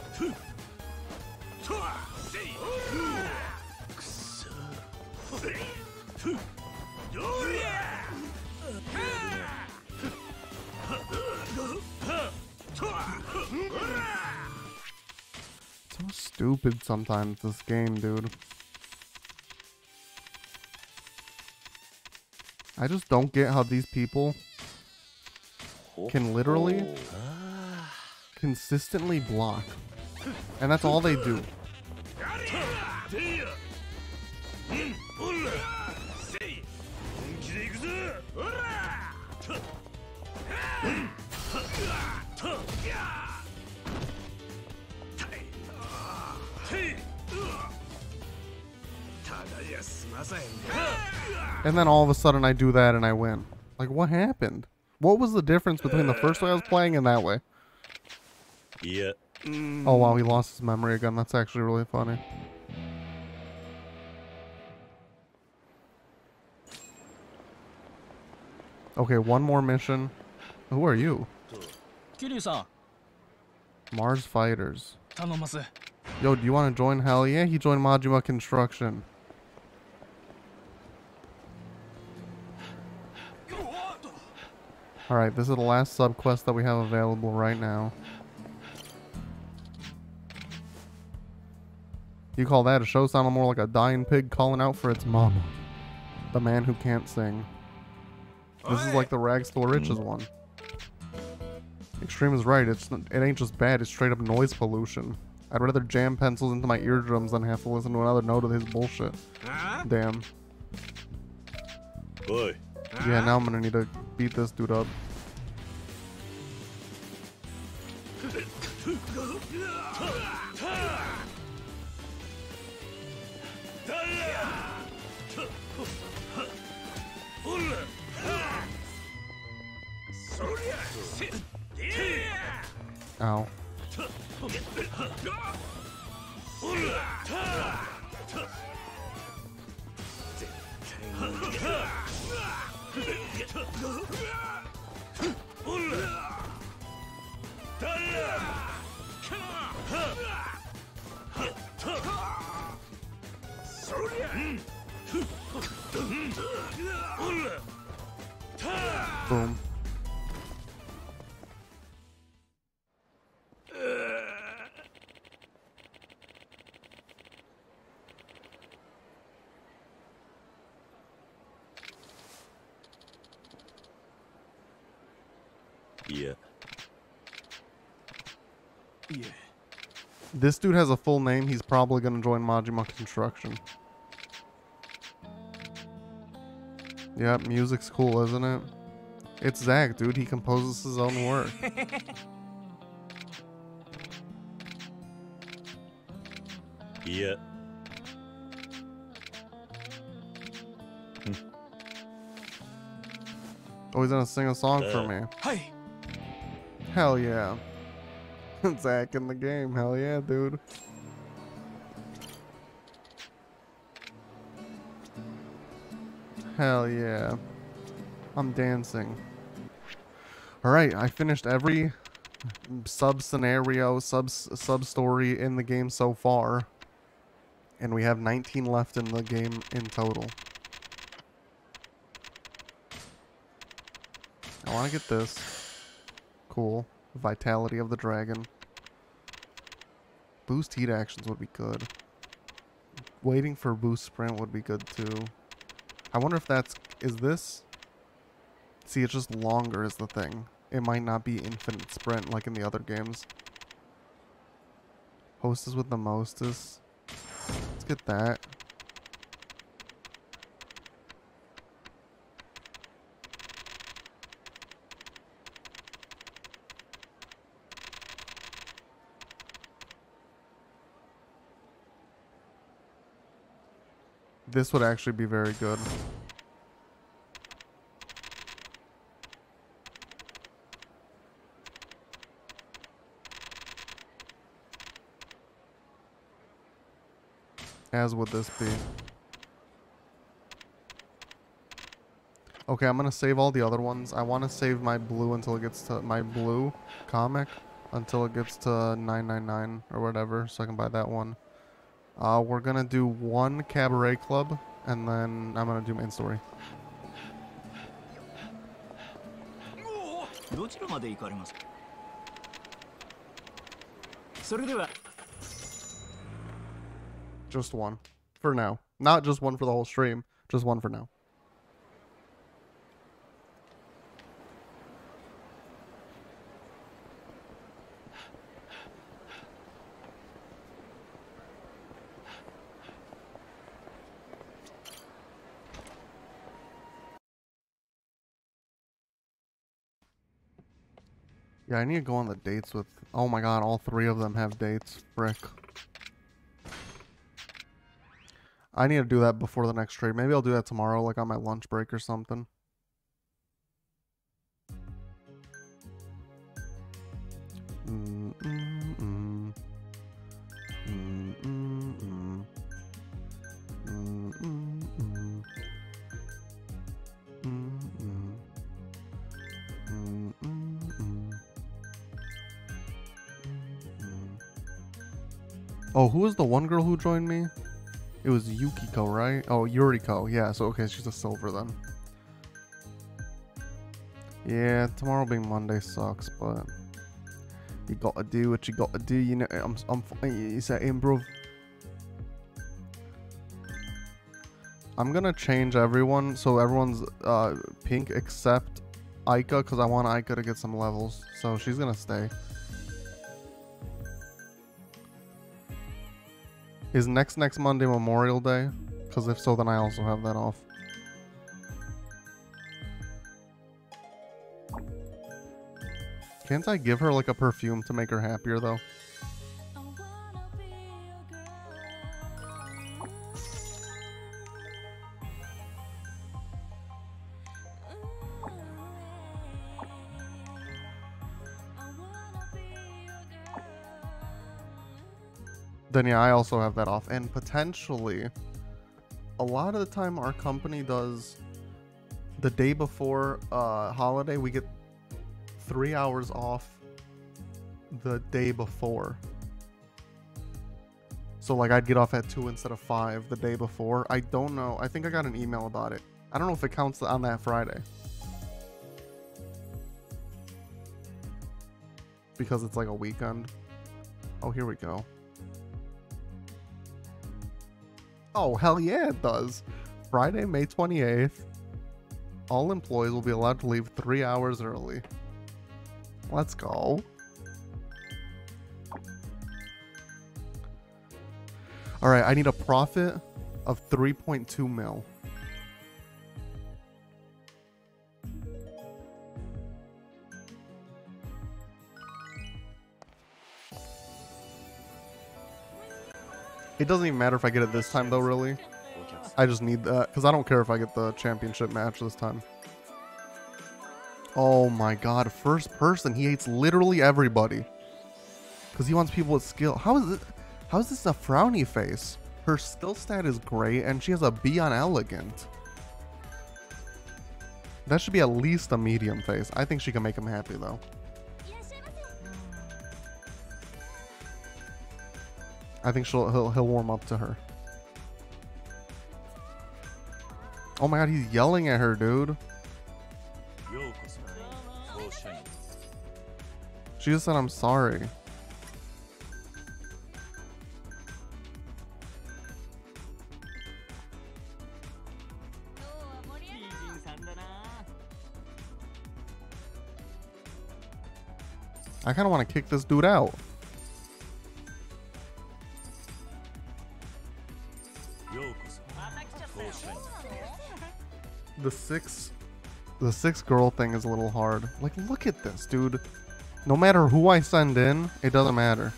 So stupid sometimes, this game, dude. I just don't get how these people can literally consistently block. And that's all they do. And then all of a sudden I do that and I win. Like, what happened? What was the difference between the first way I was playing and that way? いや。 Oh wow, he lost his memory again. That's actually really funny. Okay, one more mission. Who are you? 桐生さ Mars Fighters. ん頼ます Yo, do you want to join? Hell yeah, he joined Majima Construction. Alright, this is the last subquest that we have available right now. You call that a show sounding more like a dying pig calling out for its mama. The man who can't sing. This is like the rags to riches one. Extreme is right, it ain't just bad, it's straight up noise pollution. I'd rather jam pencils into my eardrums than have to listen to another note of his bullshit. Damn. おい。 Yeah, now I'm gonna need to beat this dude up. Ow. Boom. Yeah. This dude has a full name. He's probably gonna join Majima Construction. Yep, music's cool, isn't it? It's Zach, dude. He composes his own work. Yeah. Oh, he's gonna sing a song for me. はい Hell yeah. Zach in the game. Hell yeah, dude. Hell yeah. I'm dancing. Alright, I finished every sub-scenario, sub-story in the game so far. And we have 19 left in the game in total. I want to get this. Cool. Vitality of the Dragon. Boost heat actions would be good. Waiting for boost sprint would be good too. I wonder if that's... Is this... See, it's just longer is the thing. It might not be infinite sprint like in the other games. Hostess with the mostest. Let's get that. This would actually be very good. As would this be. Okay, I'm gonna save all the other ones. I want to save my blue until it gets to my blue comic until it gets to 999 or whatever, so I can buy that one. We're gonna do one cabaret club, and then I'm gonna do main story. どちらまで行かれますか。それでは Just one for now. Not just one for the whole stream. Just one for now. Yeah, I need to go on the dates with... Oh my god, all three of them have dates. Frick. I need to do that before the next trade. Maybe I'll do that tomorrow, like on my lunch break or something. Oh, who was the one girl who joined me? It was Yukiko, right? Oh, Yuriko. Yeah, so okay, she's a silver then. Yeah, tomorrow being Monday sucks, but you gotta do what you gotta do. You know, you say, improv. I'm gonna change everyone so everyone's pink except Aika, because I want Aika to get some levels, so she's gonna stay. Is next Monday Memorial Day? Because if so, then I also have that off. Can't I give her like a perfume to make her happier though? Then yeah, I also have that off. And potentially, a lot of the time our company does the day before holiday, we get 3 hours off the day before. So like I'd get off at 2 instead of 5 the day before. I don't know. I think I got an email about it. I don't know if it counts on that Friday. Because it's like a weekend. Oh, here we go. Oh, hell yeah, it does. Friday, May 28th. All employees will be allowed to leave 3 hours early. Let's go. Alright, I need a profit of 3.2 mil. It doesn't even matter if I get it this time though, really. I just need that, because I don't care if I get the championship match this time. Oh my god, first person. He hates literally everybody. Because he wants people with skill. How is this a frowny face? Her skill stat is great, and she has a B on elegant. That should be at least a medium face. I think she can make him happy though. I think he'll warm up to her. Oh my god, he's yelling at her, dude. She just said, I'm sorry. I kind of want to kick this dude out. The six girl thing is a little hard. Like, look at this, dude. No matter who I send in, it doesn't matter.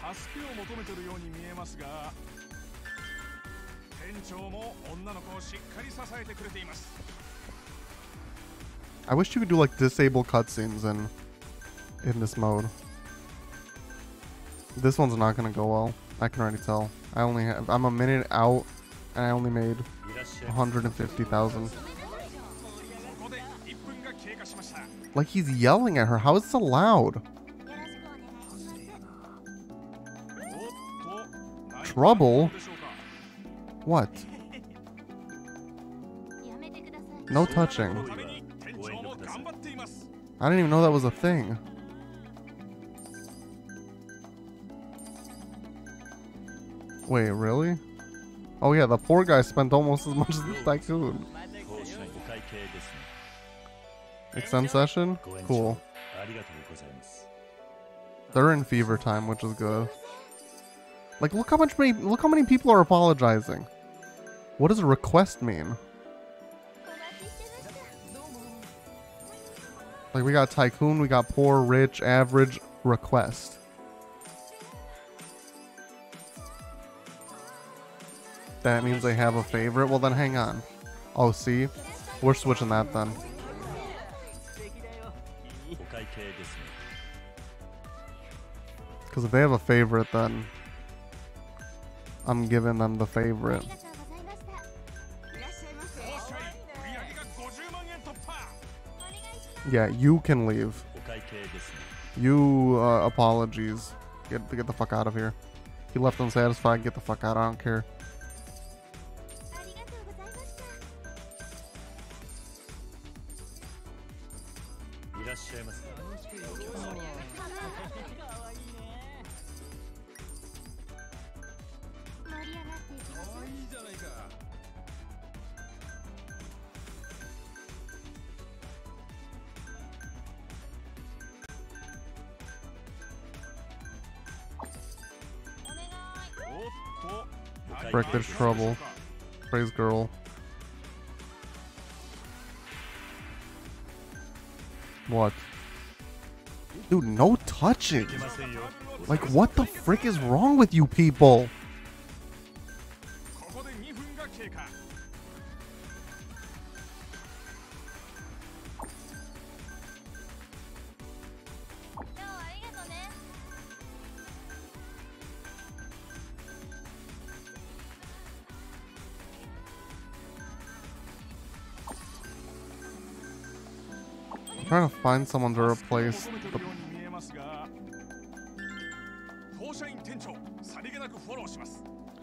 助けを求めてるように見えますが、店長も女の子をしっかり支えてくれています。 I wish you could do like disable cutscenes in this mode. This one's not gonna go well. I can already tell. I'm a minute out and I only made 150,000. ここで1分が経過しました。 Like he's yelling at her. How is this allowed? おっと、何か Trouble? でしょうか。 What? No touching. そのために店長も頑張っています。 I didn't even know that was a thing. Wait, really? Oh yeah, the poor guy spent almost as much as the tycoon. 報酬お会計ですね。 Extend session? ご延長 Cool. ありがとうございます。 They're in fever time, which is good. Like, look how many people are apologizing. What does a request mean? Like, we got tycoon, we got poor, rich, average, request. That means they have a favorite? Well, then hang on. Oh, see? We're switching that then. お会計ですね。 Because if they have a favorite, then I'm giving them the favorite. 報酬売上が50万円突破。 Yeah, you can leave. お会計ですね。 You, apologies. Get the fuck out of here. He left unsatisfied. Get the fuck out. I don't care. いらっしゃいませ。お客様。 おっと、 Frick, there's trouble. Praise girl. What? Dude, no touching. いませんよ。 Like, what the frick is wrong with you people? ここで2分が経過。 I'm trying to find someone to replace 求めてるように見えますが、当社員店長、さりげなくフォローします。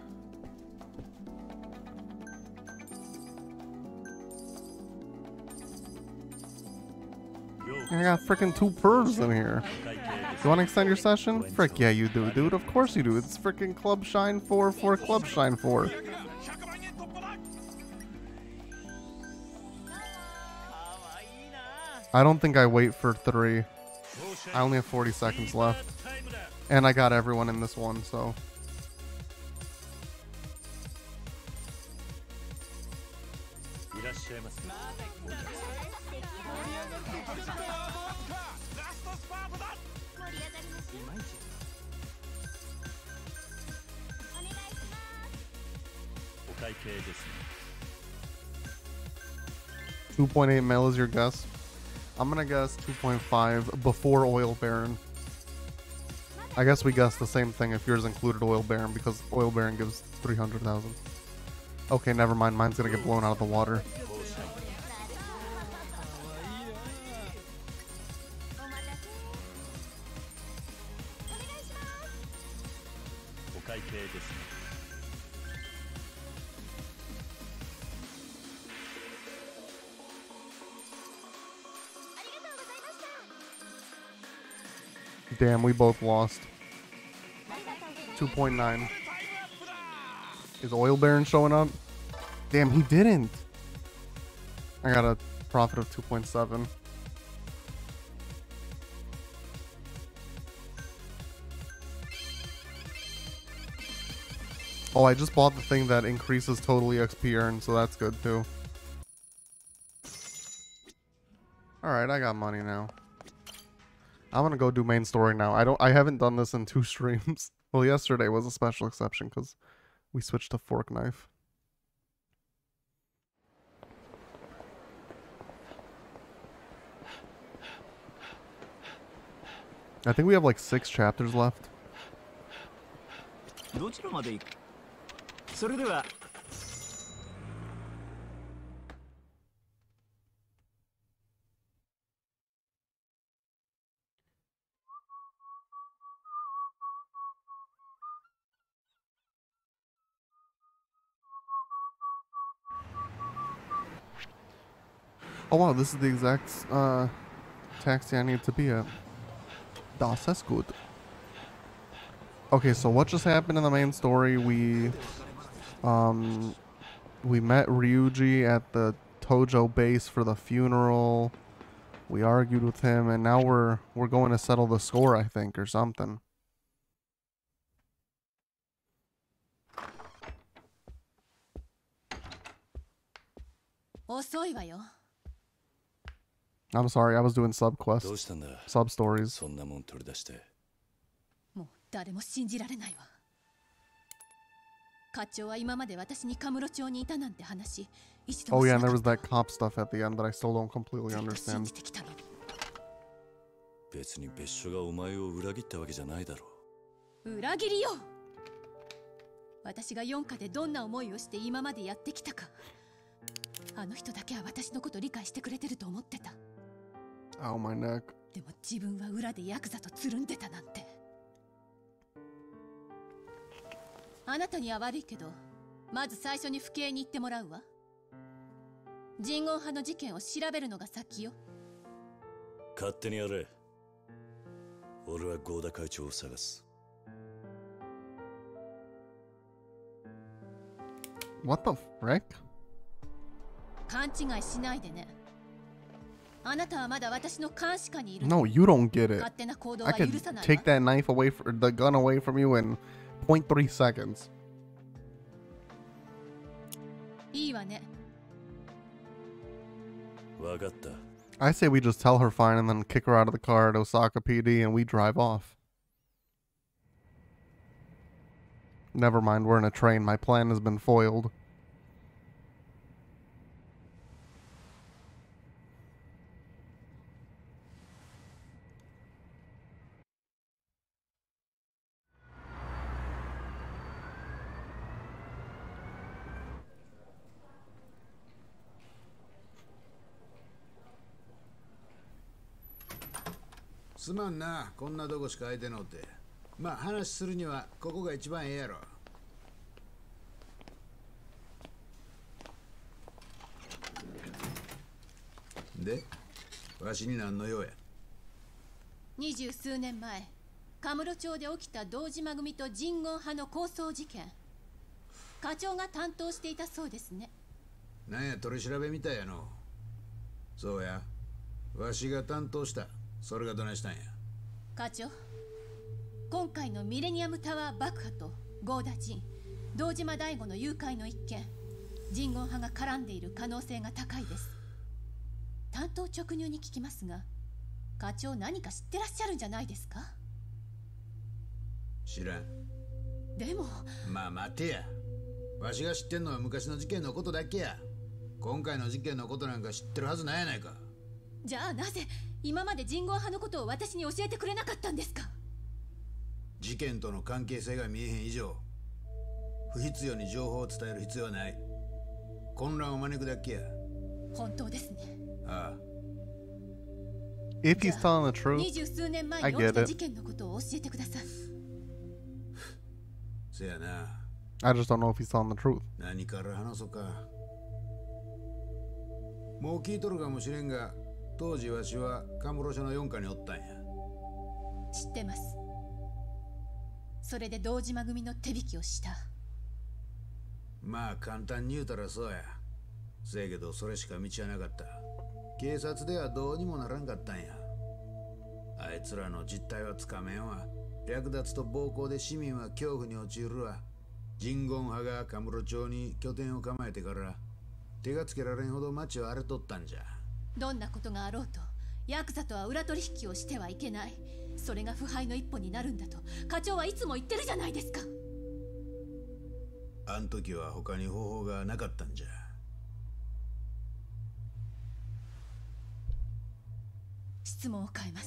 I got freaking 2 pervs in here. You want to extend your session? Frick, yeah, you do, dude. Of course you do. It's freaking Club Shine 4 for Club Shine 4. 売上が100万円突破だ。 I don't think I wait for 3. I only have 40 seconds left. And I got everyone in this one, so. いらっしゃいませ。お客様。 ラストスパートだ。 お会計ですね。 2.8 mil is your guess? I'm gonna guess 2.5 before Oil Baron. I guess we guessed the same thing if yours included Oil Baron because Oil Baron gives 300,000. Okay, never mind. Mine's gonna get blown out of the water. お会計ですね。 Damn, we both lost. 2.9. Is Oil Baron showing up? Damn, he didn't. I got a profit of 2.7. Oh, I just bought the thing that increases total EXP earned, so that's good too. Alright, I got money now. I'm gonna go do main story now. I haven't done this in 2 streams. Well, yesterday was a special exception because we switched to fork knife. I think we have like 6 chapters left. どちらまで行く？それでは。 Oh wow, this is the exact taxi I need to be at. Das ist gut. Okay, so what just happened in the main story? We met Ryuji at the Tojo base for the funeral. We argued with him, and now we're going to settle the score, I think, or something. I'm sorry, I was doing sub quests, どうしたんだ sub stories. そんなもん取り出して。 もう誰も信じられないわ。課長は今まで私にカムロ町にいたなんて話、一度 Oh もし yeah, な and か there っ was た that cop stuff at the end that I still don't completely ずっと信 understand. じてきたのに。 別に別所がお前を裏切ったわけじゃないだろ裏切りよ。私が4課でどんな思いをして今までやってきたか。あの人だけは私のこと理解してくれてると思ってた。 Ow, my neck. でも自分は裏でヤクザとつるんでたなんて。あなたには悪いけど、まず最初に府警に行ってもらうわ。人言派の事件を調べるのが先よ。 勝手にやれ。俺は合田会長を探す。 What the frick? 勘違いしないでね。あなたはまだ私の監視下にいる。 No, you don't get it. 勝手な行動 I は許 could さないわ。 take that knife away, the gun away from you in 0.3 seconds. いいわね。 わかった。 I say we just tell her fine and then kick her out of the car at Osaka PD and we drive off. Never mind, we're in a train. My plan has been foiled. "すまんな、こんなとこしか空いてのうて。まあ話するにはここが一番ええやろ。で、わしに何の用や。 20数年前、カムロ町で起きた堂島組と人言派の抗争事件。課長が担当していたそうですね。 なんや取り調べみたいやの。そうや、わしが担当した。それがどないしたんや。 課長、今回のミレニアムタワー爆破と合田陣、堂島大吾の誘拐の一件、人言派が絡んでいる可能性が高いです。担当直入に聞きますが、課長何か知ってらっしゃるんじゃないですか？ 知らん。 でもまあ待てや。わしが知ってんのは昔の事件のことだけや。今回の事件のことなんか知ってるはずないやないか。 じゃあなぜ今まで人言派のことを私に教えてくれなかったんですか？ 事件との関係性が見えへん以上、不必要に情報を伝える必要はない。混乱を招くだけや。 本当ですね。 ああ。 If he's telling the truth, 20数年前 I に起 get きた it. 事件のことを教えてください。 せやな。 I just don't know if he's telling the truth. 何から話そうか。もう聞いとるかもしれんが、当時わしはカムロ署の4課におったんや。 知ってます。それで堂島組の手引きをした。 まあ簡単に言うたらそうや。せやけどそれしか道はなかった。警察ではどうにもならんかったんや。あいつらの実態はつかめんわ。略奪と暴行で市民は恐怖に陥るわ。人言派がカムロ町に拠点を構えてから手がつけられんほど町は荒れとったんじゃ。 どんなことがあろうとヤクザとは裏取引をしてはいけない。 それが腐敗の一歩になるんだと課長はいつも言ってるじゃないですか。 あん時は他に方法がなかったんじゃ。 質問を変えます。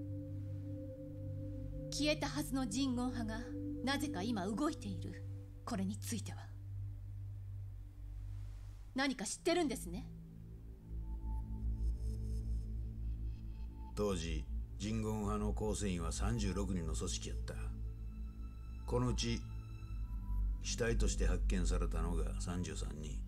消えたはずのジンゴン派がなぜか今動いている、これについては何か知ってるんですね。 当時ジンゴン派の構成員は36人の組織やった。このうち死体として発見されたのが33人。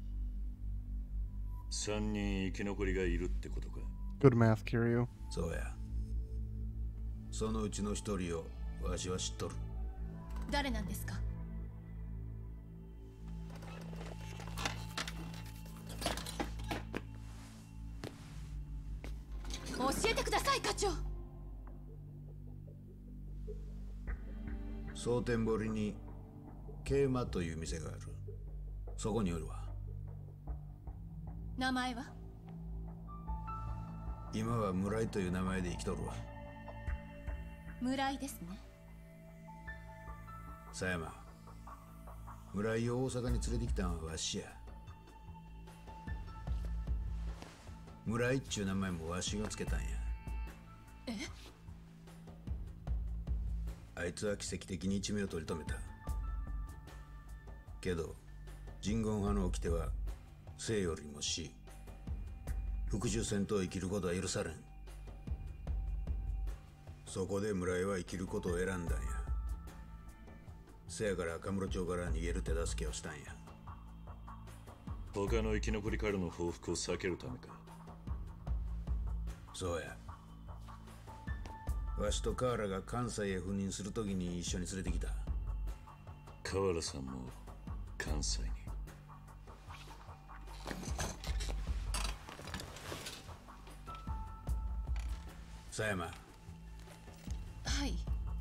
3人生き残りがいるってことか。 Good math, Kiryu. そうや。そのうちの一人をわしは知っとる。 誰なんですか？教えてください課長。 蒼天堀に桂馬という店がある。そこにおるわ。 名前は？ 今は村井という名前で生きとるわ。 村井ですね。 狭山、村井を大阪に連れてきたんはわしや。村井っちゅう名前もわしがつけたんや。 え？ あいつは奇跡的に一命を取り留めた。けどジンゴン派の掟は生よりも死。復讐戦と生きることは許されん。そこで村井は生きることを選んだんや。せやから赤室町から逃げる手助けをしたんや。 他の生き残りからの報復を避けるためか。 そうや。わしと河原が関西へ赴任するときに一緒に連れてきた。 河原さんも関西に。 狭山。 はい。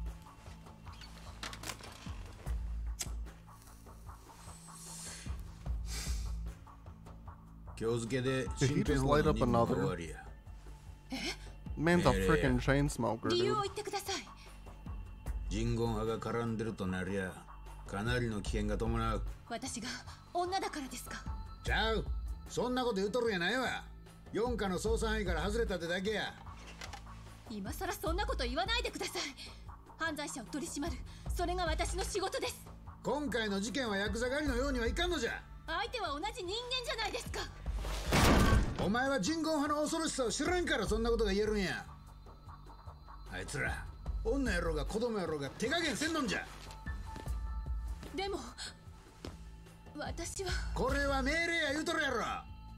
今日付で Did he just light up 終 another? わりや。 Man's a freaking chain smoker, 理由 dude. を言ってください。 ジンゴン派が絡んでるとなりゃかなりの危険が伴う。 私が女だからですか？ ちゃう。そんなこと言うとるんやないわ。4課の捜査範囲から外れたってだけや。 今さらそんなこと言わないでください。犯罪者を取り締まる、それが私の仕事です。 今回の事件はヤクザ狩りのようにはいかんのじゃ。 相手は同じ人間じゃないですか。 お前は人言派の恐ろしさを知らんからそんなことが言えるんや。あいつら女やろうが子供やろうが手加減せんのんじゃ。 でも私は。 これは命令や言うとるやろ。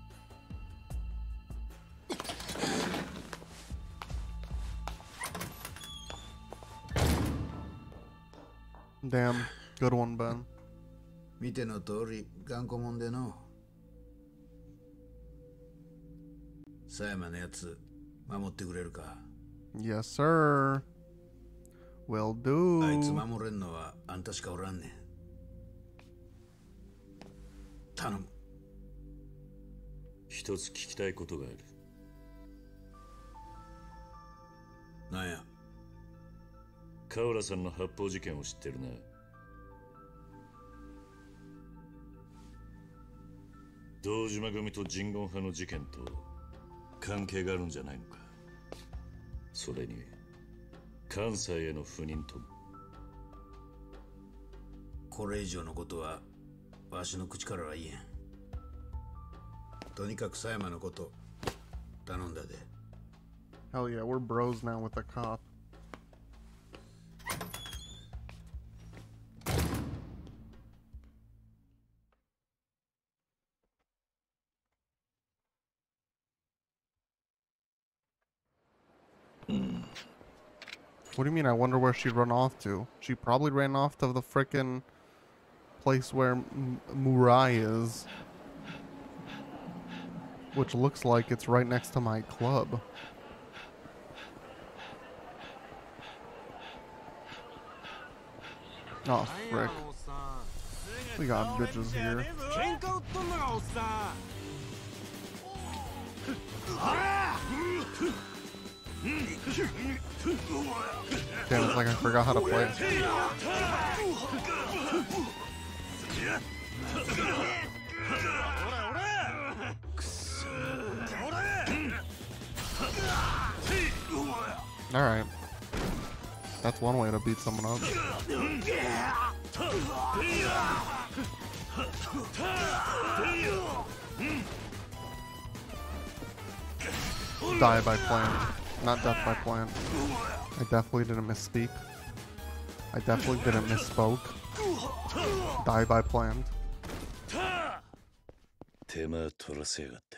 Damn. Good one, Ben. 見ての通り頑固もんでの。狭山のやつ守ってくれるか？ Yes, sir. Will do. あいつ守れんのはあんたしかおらんねん。頼む。 一つ聞きたいことがある。 なんや？ 河原さんの発砲事件を知ってるな。堂島組と人言派の事件と関係があるんじゃないのか。それに関西への赴任とも。 これ以上のことはわしの口からは言えん。とにかく狭山のこと頼んだで。 Hell yeah, we're bros now with the cop. What do you mean? I wonder where she'd run off to. She probably ran off to the frickin' place where Murai is. Which looks like it's right next to my club. Oh, frick. We got bitches here. Damn, it's like I forgot how to play it. Alright. That's one way to beat someone up. Die by plant, not death by plant. I definitely didn't misspeak. I definitely didn't misspoke. Die by plant. 手間取らせやがって。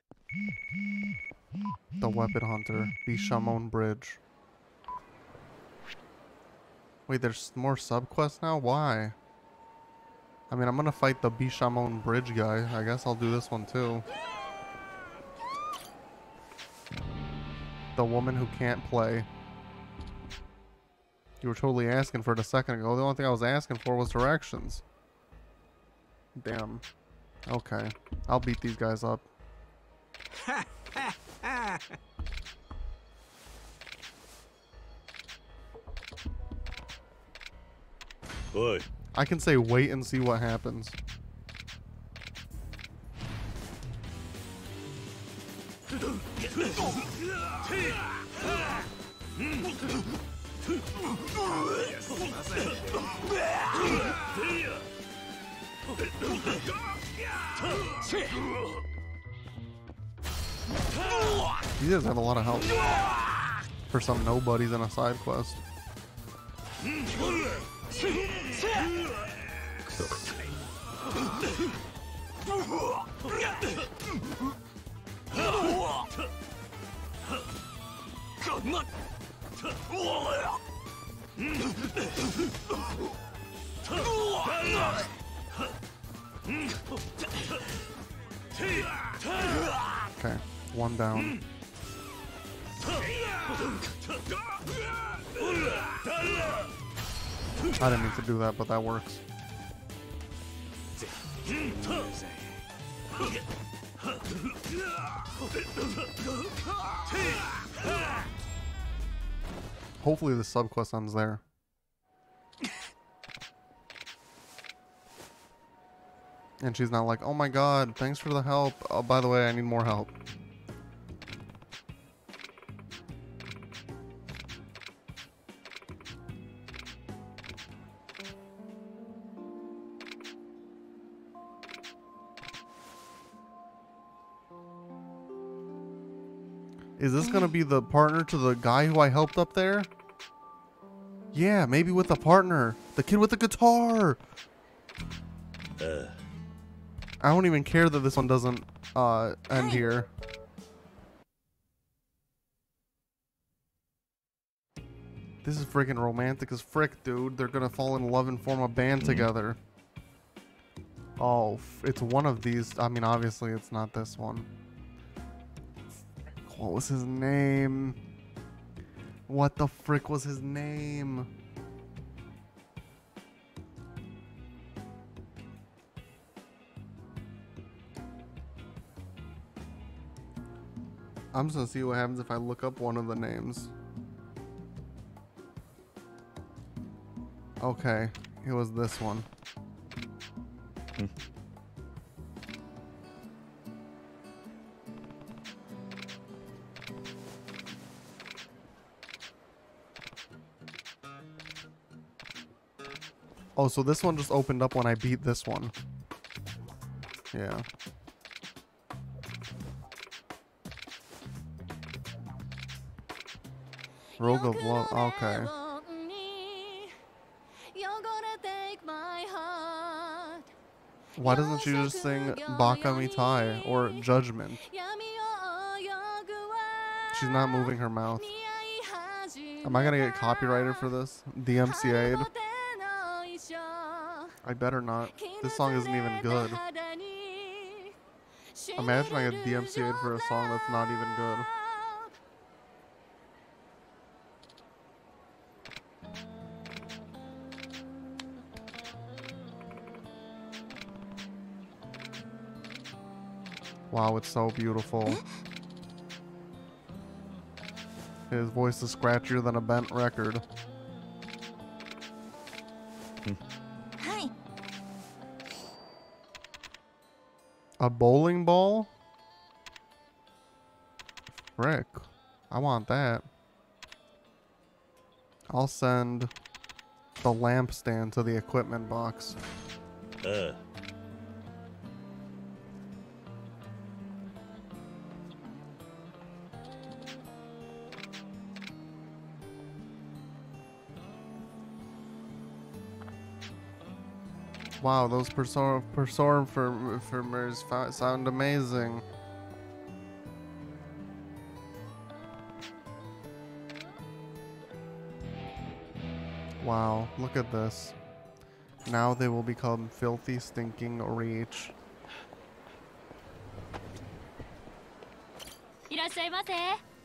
The Weapon Hunter, Bishamon Bridge. Wait, there's more subquests now? Why? I mean, I'm gonna fight the Bishamon Bridge guy. I guess I'll do this one too. The woman who can't play. You were totally asking for it a second ago. The only thing I was asking for was directions. Damn. Okay. I'll beat these guys up. Oi. I can say wait and see what happens. These guys have a lot of help for some nobodies in a side quest. Okay, one down. I didn't mean to do that, but that works. Hopefully the subquest ends there. And she's not like, oh my god, thanks for the help. Oh, by the way, I need more help. Is this gonna be the partner to the guy who I helped up there? Yeah, maybe with the partner. The kid with the guitar! I don't even care that this one doesn't end here. This is freaking romantic as frick, dude. They're gonna fall in love and form a band together. Oh, it's one of these. I mean, obviously it's not this one. What was his name? What the frick was his name? I'm just gonna see what happens if I look up one of the names. Okay, it was this one. Oh, so this one just opened up when I beat this one. Yeah. Rogue of Love. Okay. Why doesn't she just sing Baka Mitai or Judgment? She's not moving her mouth. Am I gonna get copyrighted for this? DMCA'd? I better not. This song isn't even good. Imagine I get DMCA'd for a song that's not even good. Wow, it's so beautiful. His voice is scratchier than a bent record. はい A bowling ball? Frick. I want that. I'll send the lampstand to the equipment box. ああ Wow, those performers sound amazing. Wow, look at this. Now they will become filthy, stinking reach. いらっしゃいませ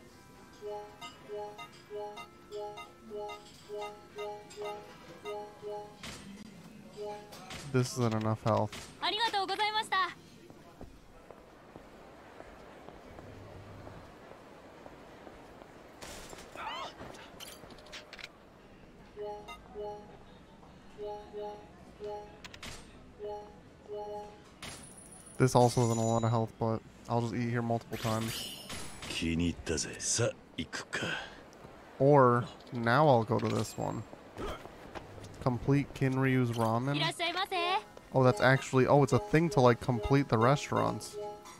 This isn't enough health. ありがとうございました This also isn't a lot of health, but I'll just eat here multiple times. 気に入ったぜ。さあ、行くか。 Or, now I'll go to this one. Complete Kinryu's い ramen. らっしゃいませ Oh, that's actually, oh, it's a thing to like complete the restaurants.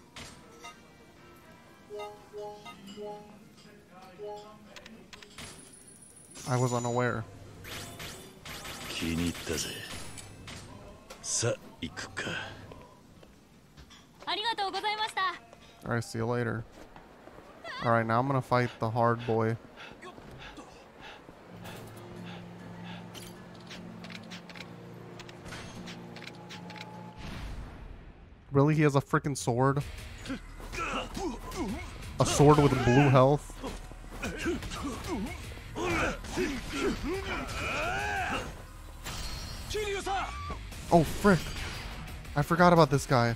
I was unaware. 気に入ったぜ。さあ、行くか。 ありがとうございました Alright, see you later. Alright, now I'm gonna fight the hard boy. Really? He has a freaking sword? A sword with blue health? Oh, frick. I forgot about this guy.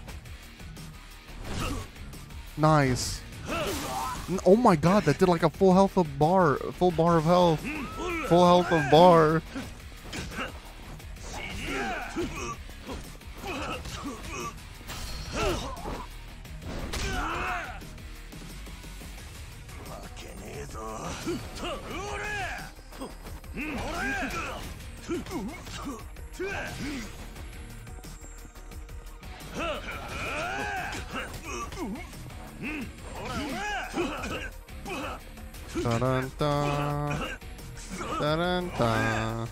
Nice. Oh my god, that did like a full bar of health. Full health of bar. Da-dun-da. Da-dun-da.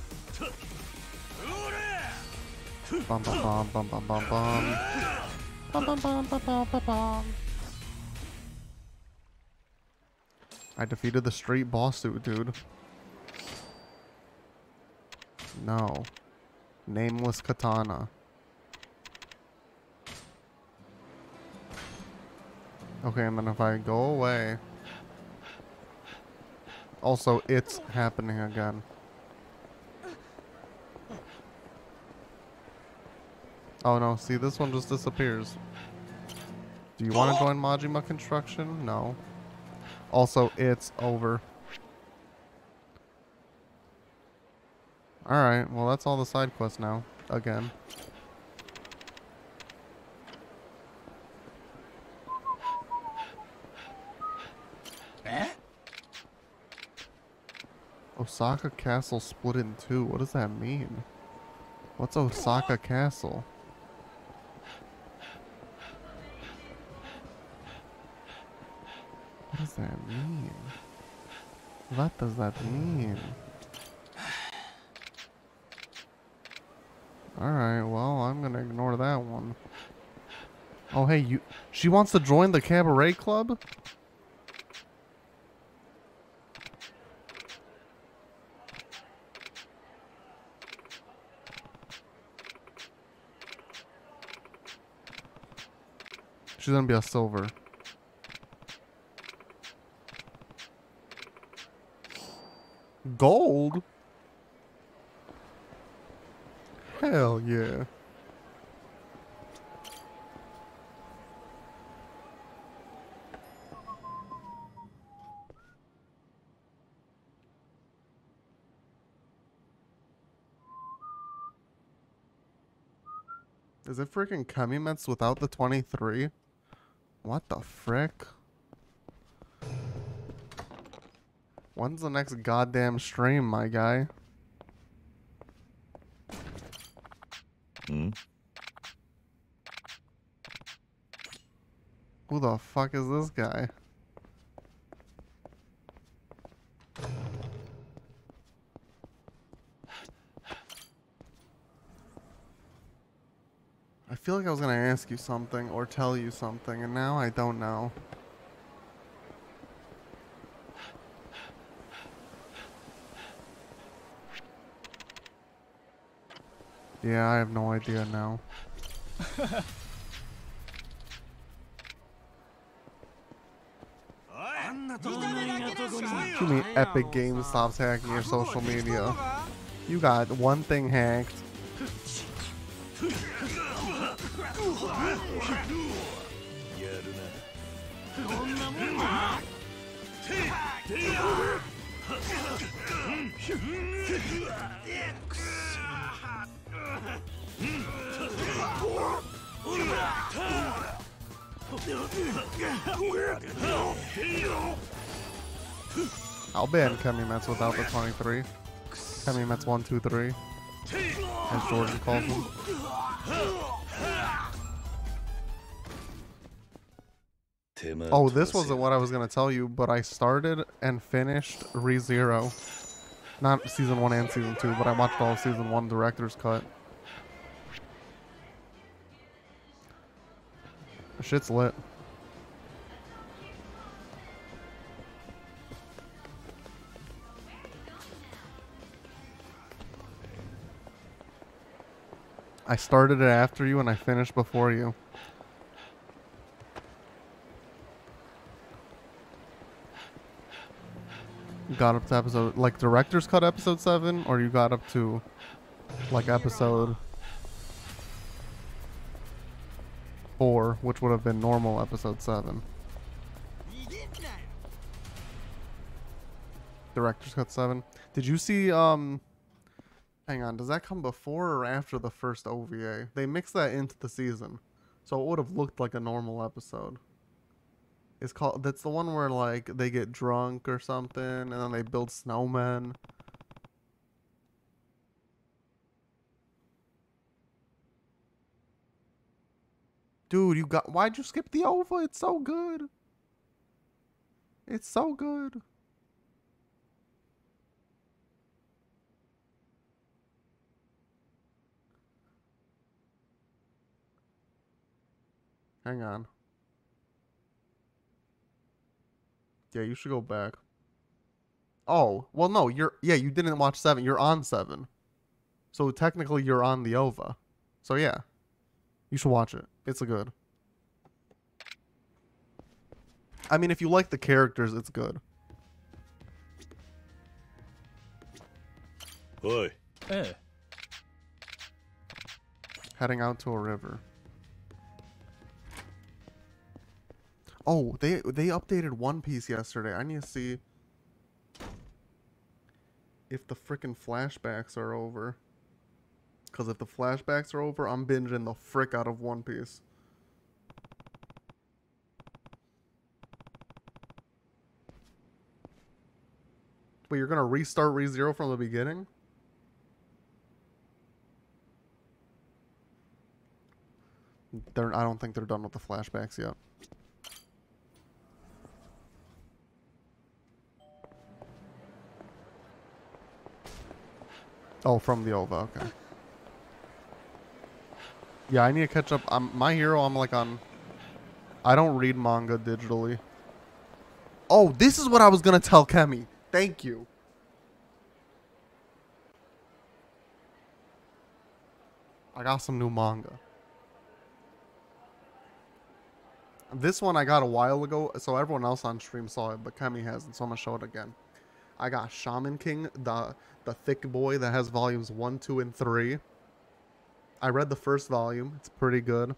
Bum bum bum bum bum bum bum. Bum bum bum bum bum bum bum. I defeated the street boss dude. No. Nameless katana. Okay, and then if I go away... Also, it's happening again. Oh no, see, this one just disappears. Do you want to join Majima Construction? No. Also, it's over. Alright, well that's all the side quests now. Again. Osaka Castle split in two. What does that mean? What's Osaka Castle? What does that mean? What does that mean? Alright, well, I'm gonna ignore that one. Oh, hey, she wants to join the cabaret club? She's gonna be a silver. Gold? Hell yeah. Is it freaking Kamimetsu without the 23? What the frick? When's the next goddamn stream, my guy? Hmm? Who the fuck is this guy? I feel like I was gonna ask you something or tell you something, and now I don't know. Yeah, I have no idea now. What you mean Epic Games stops hacking your social media? You got one thing hacked. I'll ban Kamimetsu without the 23. Kamimetsu 123, as Jordan calls him. Oh, this wasn't what I was gonna tell you, but I started and finished ReZero. Not season 1 and season 2, but I watched all of season 1 director's cut. Shit's lit. I started it after you and I finished before you. You got up to episode, like director's cut episode 7, or you got up to like episode 4, which would have been normal episode 7. Director's cut 7. Did you see hang on, does that come before or after the first OVA? They mixed that into the season, so it would have looked like a normal episode. It's called, that's the one where like they get drunk or something and then they build snowmen. Dude, you got, why'd you skip the OVA? It's so good. It's so good. Hang on. Yeah, you should go back. Oh, well no, yeah, you didn't watch 7. You're on 7. So technically you're on the OVA. So yeah. You should watch it. It's a good. I mean, if you like the characters, it's good. Oi. Heading out to a river. Oh, they updated One Piece yesterday. I need to see if the frickin' flashbacks are over. Because if the flashbacks are over, I'm binging the frick out of One Piece. Wait, you're gonna restart ReZero from the beginning? I don't think they're done with the flashbacks yet. Oh, from the OVA, okay. Yeah, I need to catch up. My Hero, I'm like on... I don't read manga digitally. Oh, this is what I was going to tell Kemi. Thank you. I got some new manga. This one I got a while ago, so everyone else on stream saw it, but Kemi hasn't, so I'm going to show it again. I got Shaman King, the thick boy that has volumes 1, 2, and 3. I read the first volume. It's pretty good.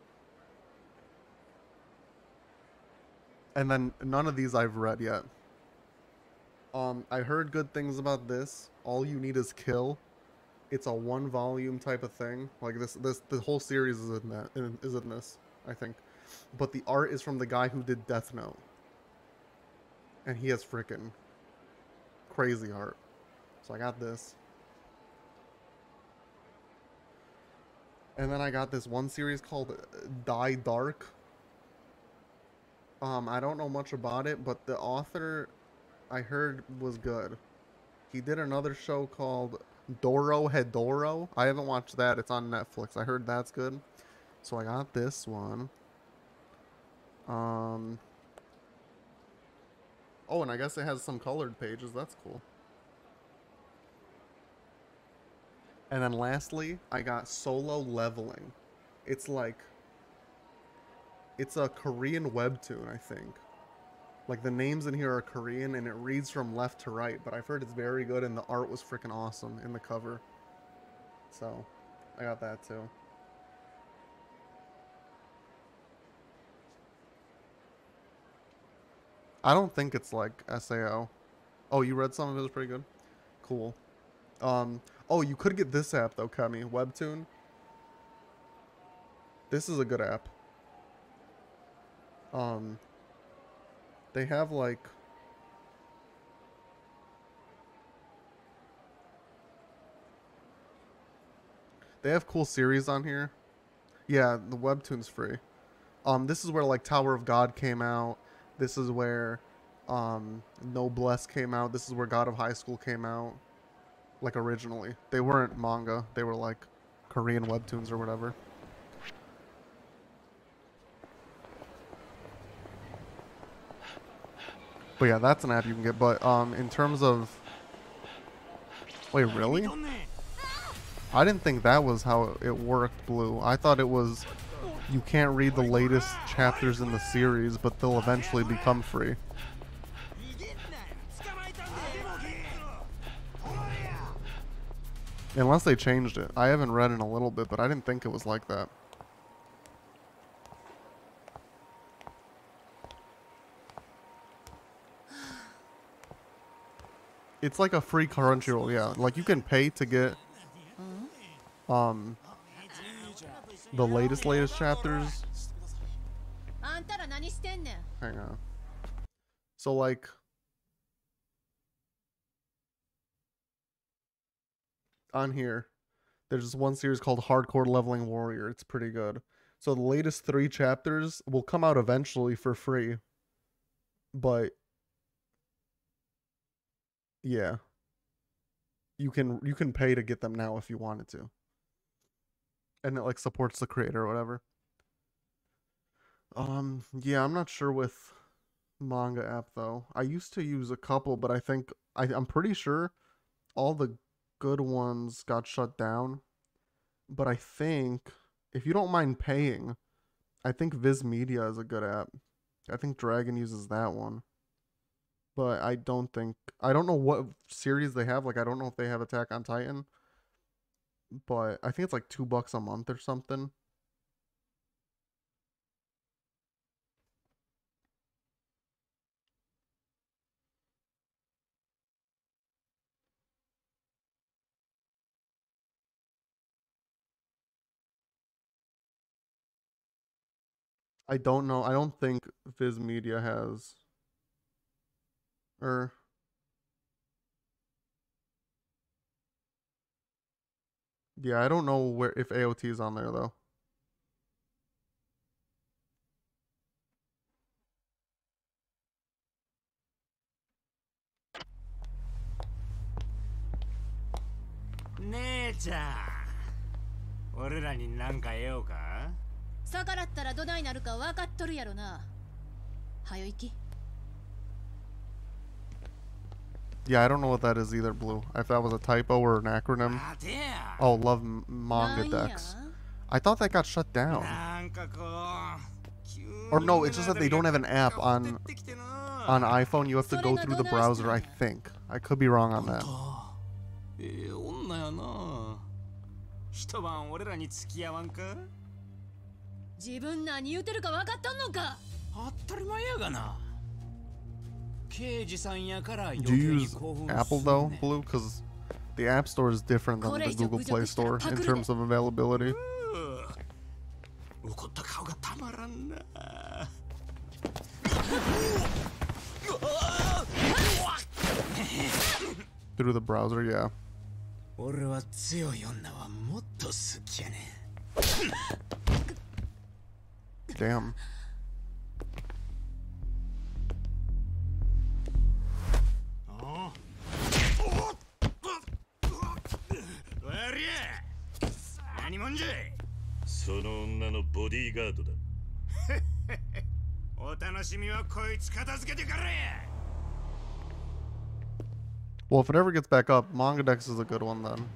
And then none of these I've read yet. I heard good things about this. All You Need Is Kill. it's a 1-volume type of thing. Like the whole series is in that is in this, I think. But the art is from the guy who did Death Note, and he has freaking crazy art. So I got this. And then I got this one series called Die Dark. I don't know much about it, but the author I heard was good. He did another show called Doro Hedoro. I haven't watched that. It's on Netflix. I heard that's good. So I got this one. Oh, and I guess it has some colored pages. That's cool. And then lastly, I got Solo Leveling. It's like, it's a Korean webtoon, I think. Like, the names in here are Korean, and it reads from left to right, but I've heard it's very good, and the art was freaking awesome in the cover. So, I got that too. I don't think it's like SAO. Oh, you read some of it? It was pretty good. Cool. Oh, you could get this app though, Kemi. Webtoon. This is a good app. They have like they have cool series on here. Yeah, the Webtoon's free. This is where like Tower of God came out. This is where Noblesse came out. This is where God of High School came out. Like originally. They weren't manga. They were like Korean webtoons or whatever. But yeah, that's an app you can get. But in terms of... Wait, really? I didn't think that was how it worked, Blue. I thought it was... You can't read the latest chapters in the series, but they'll eventually become free. Unless they changed it. I haven't read in a little bit, but I didn't think it was like that. It's like a free Crunchyroll, yeah. Like you can pay to get the latest chapters. Hang on. So like on here, there's this one series called Hardcore Leveling Warrior. It's pretty good. So the latest 3 chapters will come out eventually for free. But yeah. You can pay to get them now if you wanted to. And it like supports the creator or whatever. Yeah, I'm not sure with manga app though. I used to use a couple, but I think I'm pretty sure all the good ones got shut down. But I think if you don't mind paying, I think Viz Media is a good app. I think Dragon uses that one. But I don't know what series they have. Like I don't know if they have Attack on Titan. But I think it's like $2 a month or something. I don't know. I don't think Viz Media has. Yeah, I don't know if AOT is on there though. Yeah, I don't know what that is either, Blue. If that was a typo or an acronym. Oh, Love Manga Dex. I thought that got shut down. Or no, it's just that they don't have an app on iPhone. You have to go through the browser, I think. I could be wrong on that. Do you use Apple though, Blue? Because The App Store is different than the Google Play Store in terms of availability. 怒った顔がたまらんな。 Through the browser, yeah. 俺は強い女はもっと好きやね。 Damn. 何もんじゃい。 その女のボディーガードだ。 お楽しみはこいつ片付けてからや。 Well, if it ever gets back up, Mangadex is a good one then.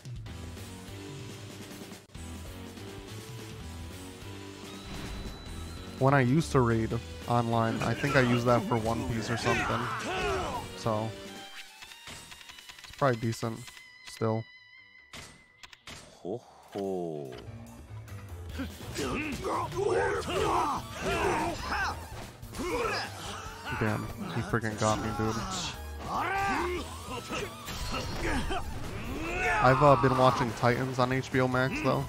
When I used to read online, I think I used that for One Piece or something. So, it's probably decent still. ほほう。 Damn, he freaking got me, dude. I've been watching Titans on HBO Max though.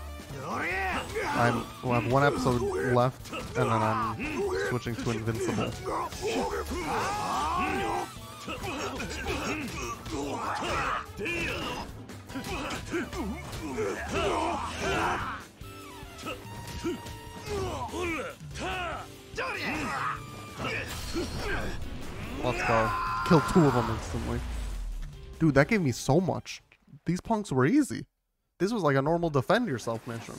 I have one episode left, and then I'm switching to Invincible. Let's go. Kill 2 of them instantly. Dude, that gave me so much. These punks were easy. This was like a normal defend yourself mission.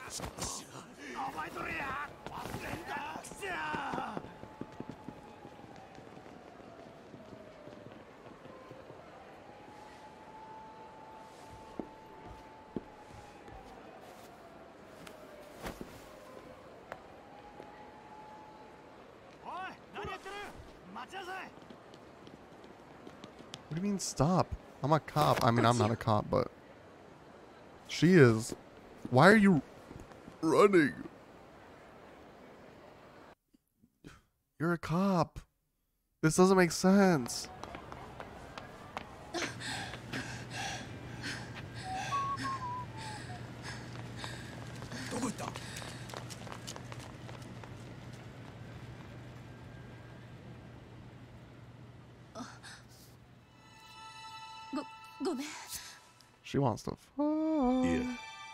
What do you mean stop? I'm a cop. I mean, I'm not a cop, but she is. Why are you running? You're a cop. This doesn't make sense. She wants to fuck. Yeah.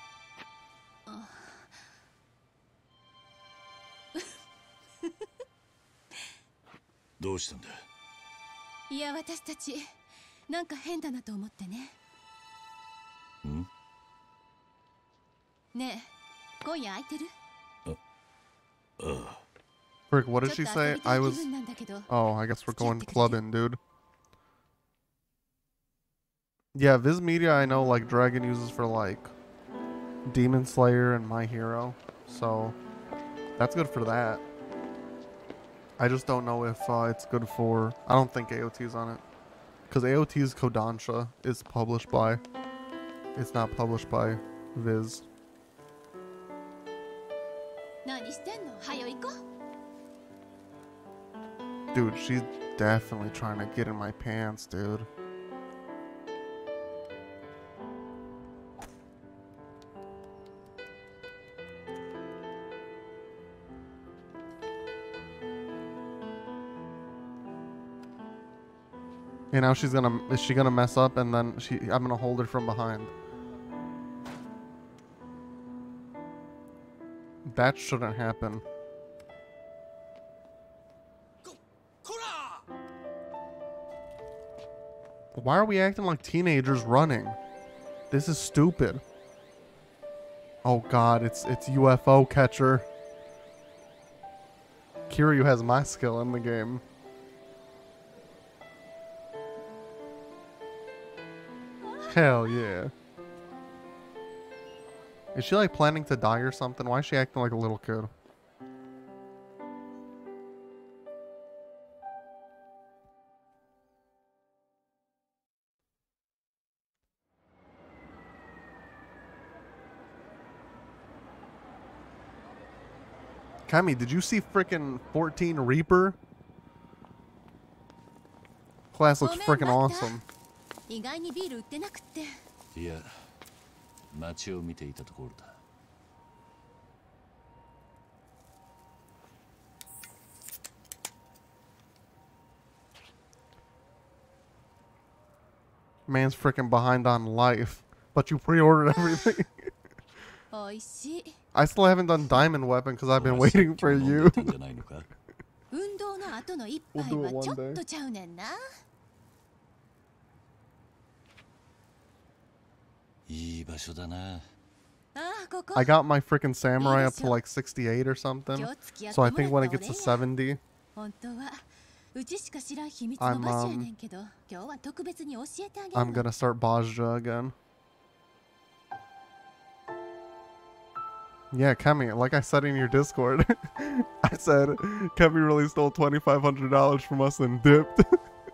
どうしたんだ。 いや、私たちなんか変だなと思ってね。 ん？ ねえ、今夜空いてる？ Frick, what did she say? I was. Oh, I guess we're going clubbing, dude. Yeah, Viz Media I know like Dragon uses for like Demon Slayer and My Hero, so that's good for that. I just don't know if it's good for. I don't think AOT's on it, because AOT's Kodansha is published by. It's not published by Viz. Dude, she's definitely trying to get in my pants, dude. And now is she gonna mess up and then I'm gonna hold her from behind. That shouldn't happen. Why are we acting like teenagers running? This is stupid. Oh god, it's UFO catcher. Kiryu has my skill in the game. Hell yeah. Is she like planning to die or something? Why is she acting like a little kid? Kami, did you see frickin' 14 Reaper? Class looks frickin' awesome. 意外にビール売ってなくって。 いや、街を見ていたところだ。 Man's freaking behind on life, but you pre-ordered everything. おいしい。 I still haven't done Diamond Weapon because I've been waiting for you. 運動の後の一杯 We'll do it は one ちょっ day. とちゃうねんな。 いい場所だな。 ああ、ここ。 I got my freaking samurai up to like 68 or something. 今日付き合って So も I ら think った when お it 礼 gets や to 70, 本当はうちしか知らん秘密の場所やねんけど、今日は特別に教えてあげる I'm の。 gonna start Bajja again. Yeah, Kemi, like I said in your Discord, I said Kemi really stole $2,500 from us and dipped.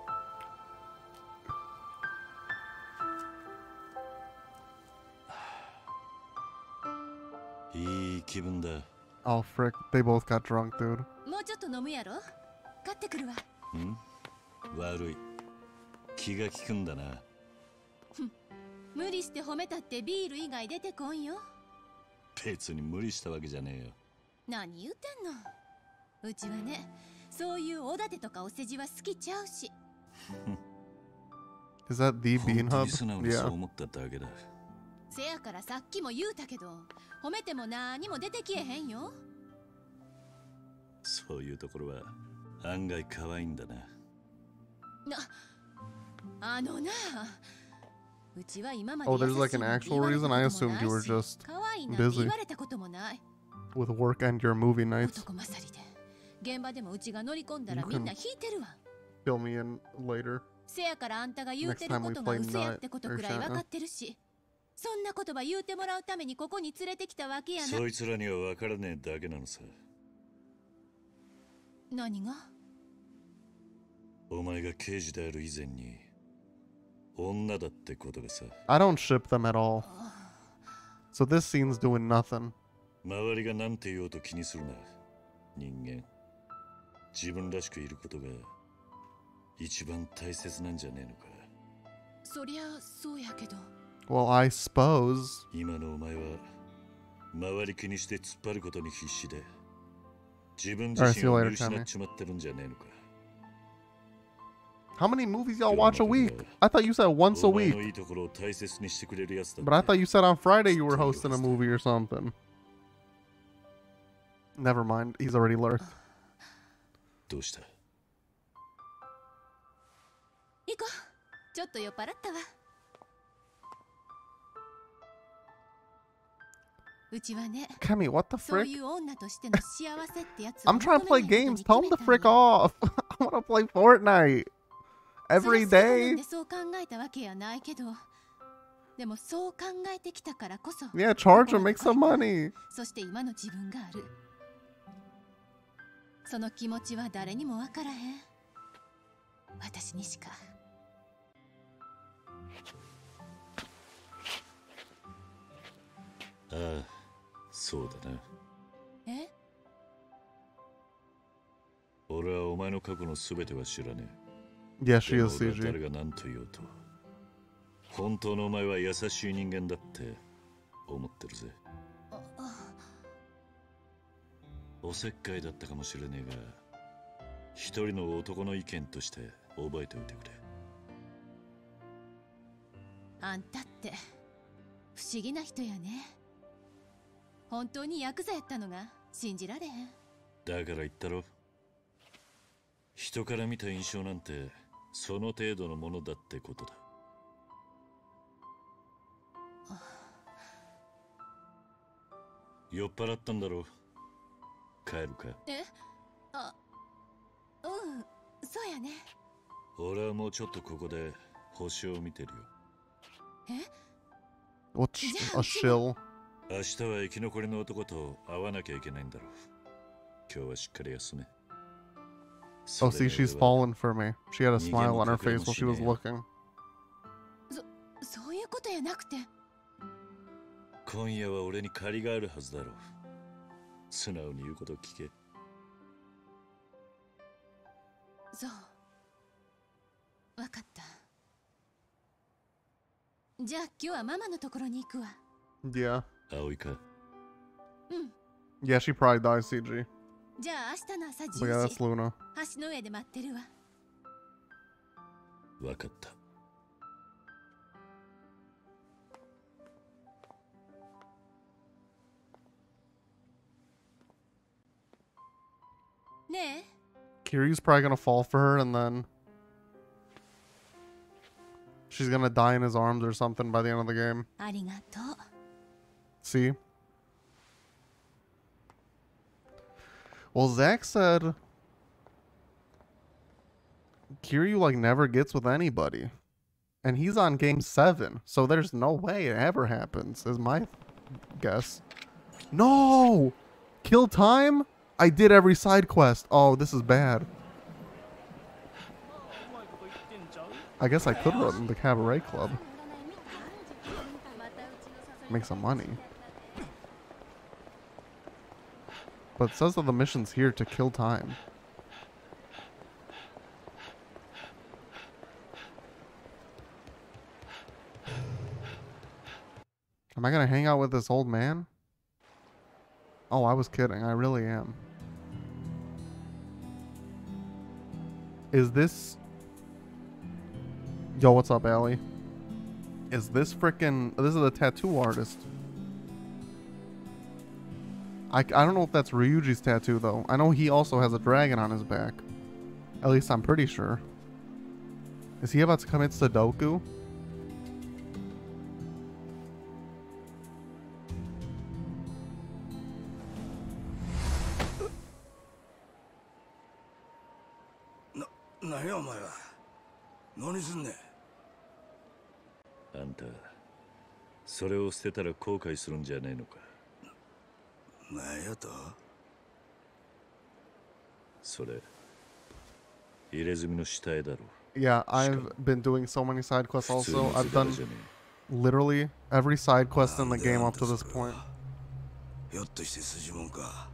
いい気分だ。 Oh, frick. They both got drunk, dude. もうちょっと飲むやろ。買ってくるわ。 悪い。気が利くんだな。 無理して褒めたってビール以外出てこんよ。 別に無理したわけじゃねえよ。 何言うてんの。うちはね、そういうおだてとかお世辞は好きちゃうし。 Is that the 本 Bean 当 Hub? に素直にそう Yeah. 思っただけだ。 せやからさっきも言うたけど、褒めても何も出てきえへんよ。 そういうところは案外可愛いんだな。 あのな、うちは今まで Oh, there's like an actual reason? I assumed you were just 可愛いなんて言 busy われたこともない。 with work and your movie nights. 男勝りで、現場でもうちが乗り込んだら You みんな can 引いてるわ。 Fill me in later. せやからあんたが言うてることが嘘やってことくらい分かってるし、そんな言葉言うてもらうためにここに連れてきたわけやな。 そいつらには分からねえだけなのさ。 何が？ お前が刑事である以前に女だってことがさ。 I don't ship them at all. So this scene's doing nothing. 周りが何て言おうと気にするな。人間、自分らしくいることが一番大切なんじゃねえのか。 そりゃそうやけど。 Well, I suppose. 今のお前は周り気にして突っ張ることに必死で自分自 Alright, see 身 you を later, 見失っ Tommy. ちまってるんじゃねえのか。 How many movies y'all watch a week? I thought you said once a お前の week. いいところを大切にしてくれるやつだ。 But I thought you said on Friday you were hosting a movie or something. Never mind. He's already lurked. どうした？ 行こう。ちょっと酔っ払ったわ。うちはね、 Kemi, what the そう frick? いう女としての幸せってやつを I'm trying to 求め play ない games. こと Tell に him to 決め frick たんよ。 off. I want to play Fortnite. そり Every ゃそうなん day. でそう考えたわけやないけど、でもそう考えてきたからこそ、 Yeah, charge him. Make some money. そして今の自分がある。その気持ちは誰にもわからへん。私にしか。 ああ、そうだな。 え？ 俺はお前の過去の全ては知らね Yeah, え。 she でも is 俺は CG. 誰が何と言おうと本当のお前は優しい人間だって思ってるぜ。おせっかいだったかもしれねえが一人の男の意見として覚えておいてくれ。 あんたって不思議な人やね。本当にヤクザやったのが信じられへん。 だから言ったろ、人から見た印象なんてその程度のものだってことだ。酔っ払ったんだろう。帰るか。 え？あ、うん、そうやね。 俺はもうちょっとここで星を見てるよ。 え？ What's a shill? 明日は生き残りの男と会わなきゃいけないんだろう。今日はしっかり休め。 Oh, see, she's fallen for me. She had a smile on her face while she was looking. そういうことやなくて。 今夜は俺に借りがあるはずだろう。素直に言うことを聞け。 そう。わかった。 じゃあ今日はママのところに行くわ。 Yeah. 葵か。 Yeah, she probably dies, CG. じゃあ明日の朝 But yeah, 10 that's 時 Luna. 橋の上で待ってるわ。 わかった。 ねえ、 Kiryu's probably gonna fall for her and then she's gonna die in his arms or something by the end of the game. ありがとう。 See? Well, Zach said Kiryu like never gets with anybody. And he's on game 7, so there's no way it ever happens, is my guess. No! Kill time? I did every side quest. Oh, this is bad. I guess I could run the cabaret club. Make some money. But it says that the mission's here to kill time. Am I gonna hang out with this old man? Oh, I was kidding. I really am. Is this... Yo, what's up, Allie? Is this frickin'... This is the tattoo artist. I don't know if that's Ryuji's tattoo, though. I know he also has a dragon on his back. At least I'm pretty sure. Is he about to commit Sudoku? あんた、それを捨てたら後悔するんじゃねえのか。 なんやと？ それ、入れ墨の下絵だろ。 Yeah, I've been doing so many side quests also. I've done literally every side quest in the game up to this point. ひょっとして筋もんか。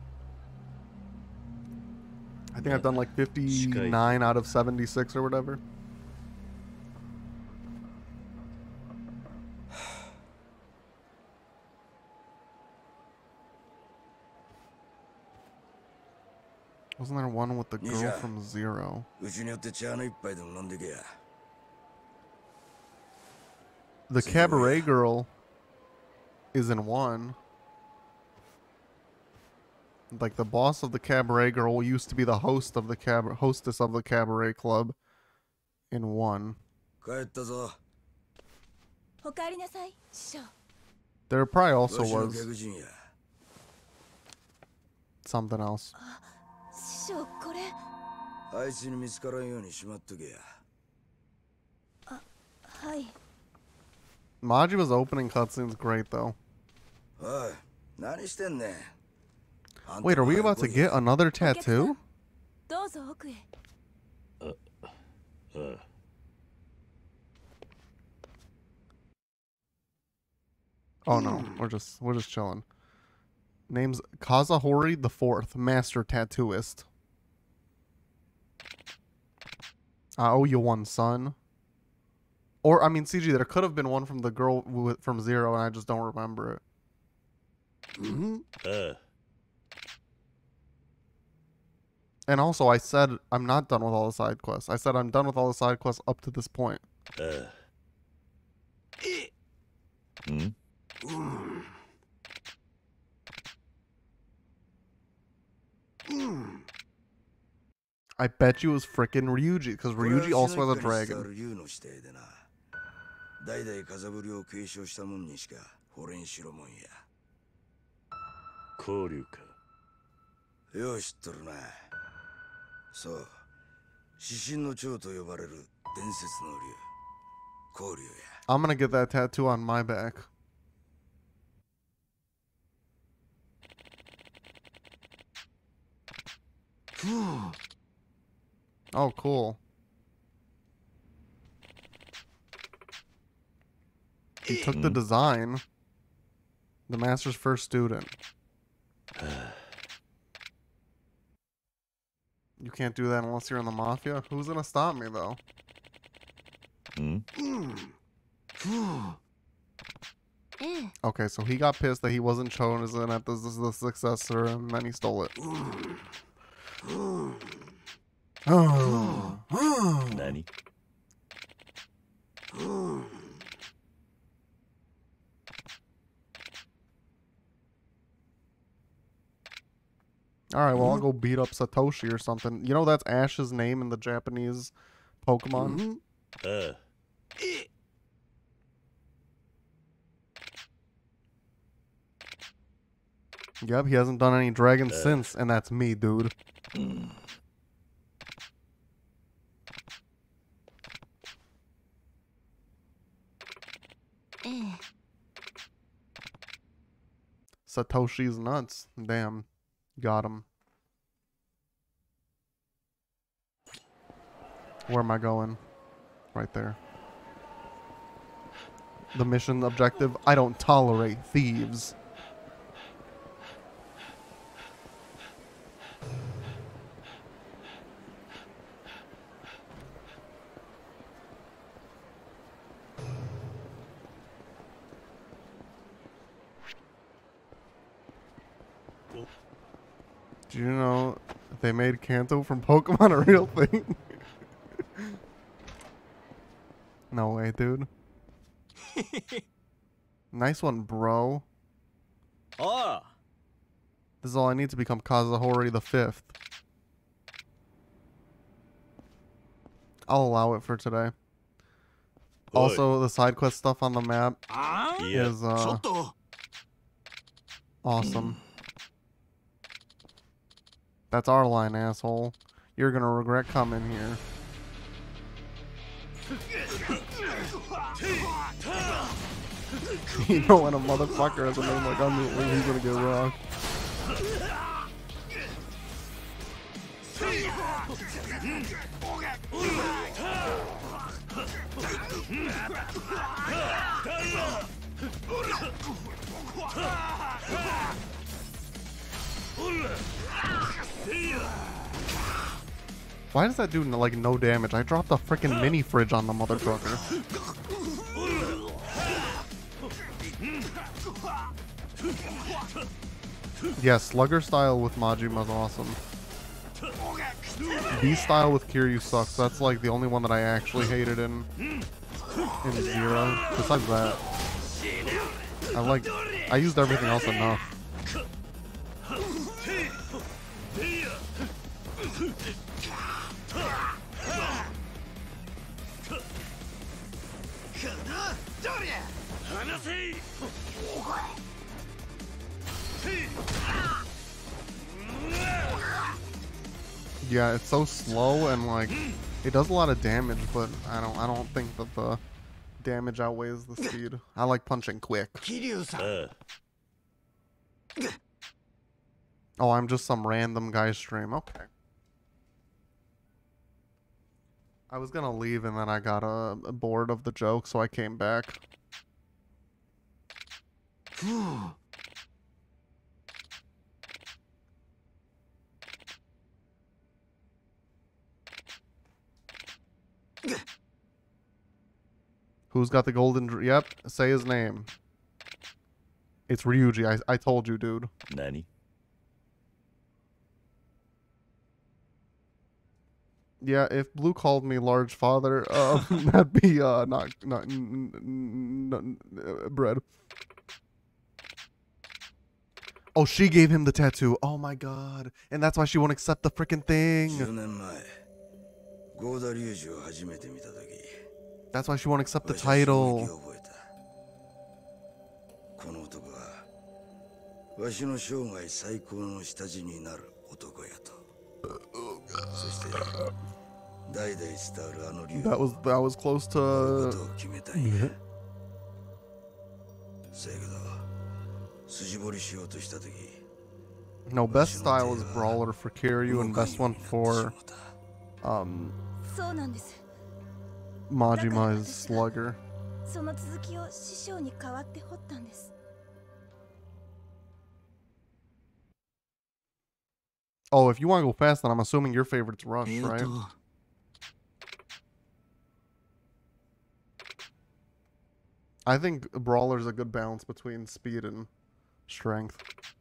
I think I've done like 59 out of 76 or whatever. Wasn't there one with the girl from Zero? うちによって茶の一杯でも飲んでけや。 The cabaret girl is in 1. Like the boss of the cabaret girl used to be the host of the hostess of the cabaret club in 1. 帰ったぞ。 おかえりなさい、師匠。 There probably also わしの was 客人や。 something else. 師匠、これ。 あいつに見つからんようにしまっとけや。 はい。 Majima's opening cutscene's great though. おい、何してんねん。 Wait, are we about to get another tattoo? どうぞ奥へ。 Oh no, we're just chilling. Name's Kazahori the Fourth, Master Tattooist. I owe you one, son. Or I mean, CG, there could have been one from the girl from Zero, and I just don't remember it. And also, I said I'm not done with all the side quests. I said I'm done with all the side quests up to this point. I bet you it was frickin' Ryuji, because Ryuji also has a dragon. 代々風ぶりを継承したもんにしか惚れんしろもんや。 交流か。 よう知っとるな。そう、指針の長と呼ばれる伝説の竜、交流や。 I'm gonna get that tattoo on my back. Oh, cool. He took the design. The master's first student. You can't do that unless you're in the mafia? Who's gonna stop me, though? Okay, so he got pissed that he wasn't chosen at the successor, and then he stole it. Nani? Alright, well, I'll go beat up Satoshi or something. You know that's Ash's name in the Japanese Pokemon? Yep, he hasn't done any dragons since, and that's me, dude. Satoshi's nuts. Damn. Got him. Where am I going? Right there. The mission objective: I don't tolerate thieves. Do you know they made Kanto from Pokemon a real thing? No way, dude. Nice one, bro. Oh. This is all I need to become Kazuhori the 5th. I'll allow it for today. Also, the side quest stuff on the map is awesome. That's our line, asshole. You're gonna regret coming here. You know when a motherfucker has a name like Unmute, he's gonna get rocked. Why does that do like no damage? I dropped a freaking mini fridge on the motherfucker. Yeah, Slugger style with Majima's awesome. Beast style with Kiryu sucks. That's like the only one that I actually hated in Zero. Besides that, I used everything else enough. Yeah, it's so slow and like it does a lot of damage, but I don't think that the damage outweighs the speed. I like punching quick. Oh, I'm just some random guy's stream. Okay. I was gonna leave and then I got bored of the joke, so I came back. Who's got the golden... Yep, say his name. It's Ryuji. I told you, dude. Nani? Yeah, if Blue called me large father, that'd be not bread. Oh, she gave him the tattoo. Oh my god. And that's why she won't accept the freaking thing. That's why she won't accept the title. That was close to... No, best style is Brawler for Kiryu and best one for Majima is Slugger. Oh, if you want to go fast, then I'm assuming your favorite's Rush, right? I think Brawler's a good balance between speed and strength.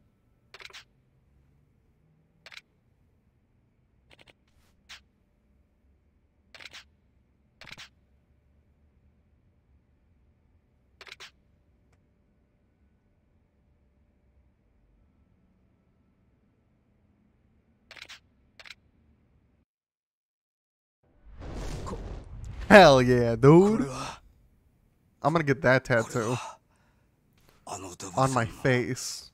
Hell yeah, dude. I'm gonna get that tattoo on my face.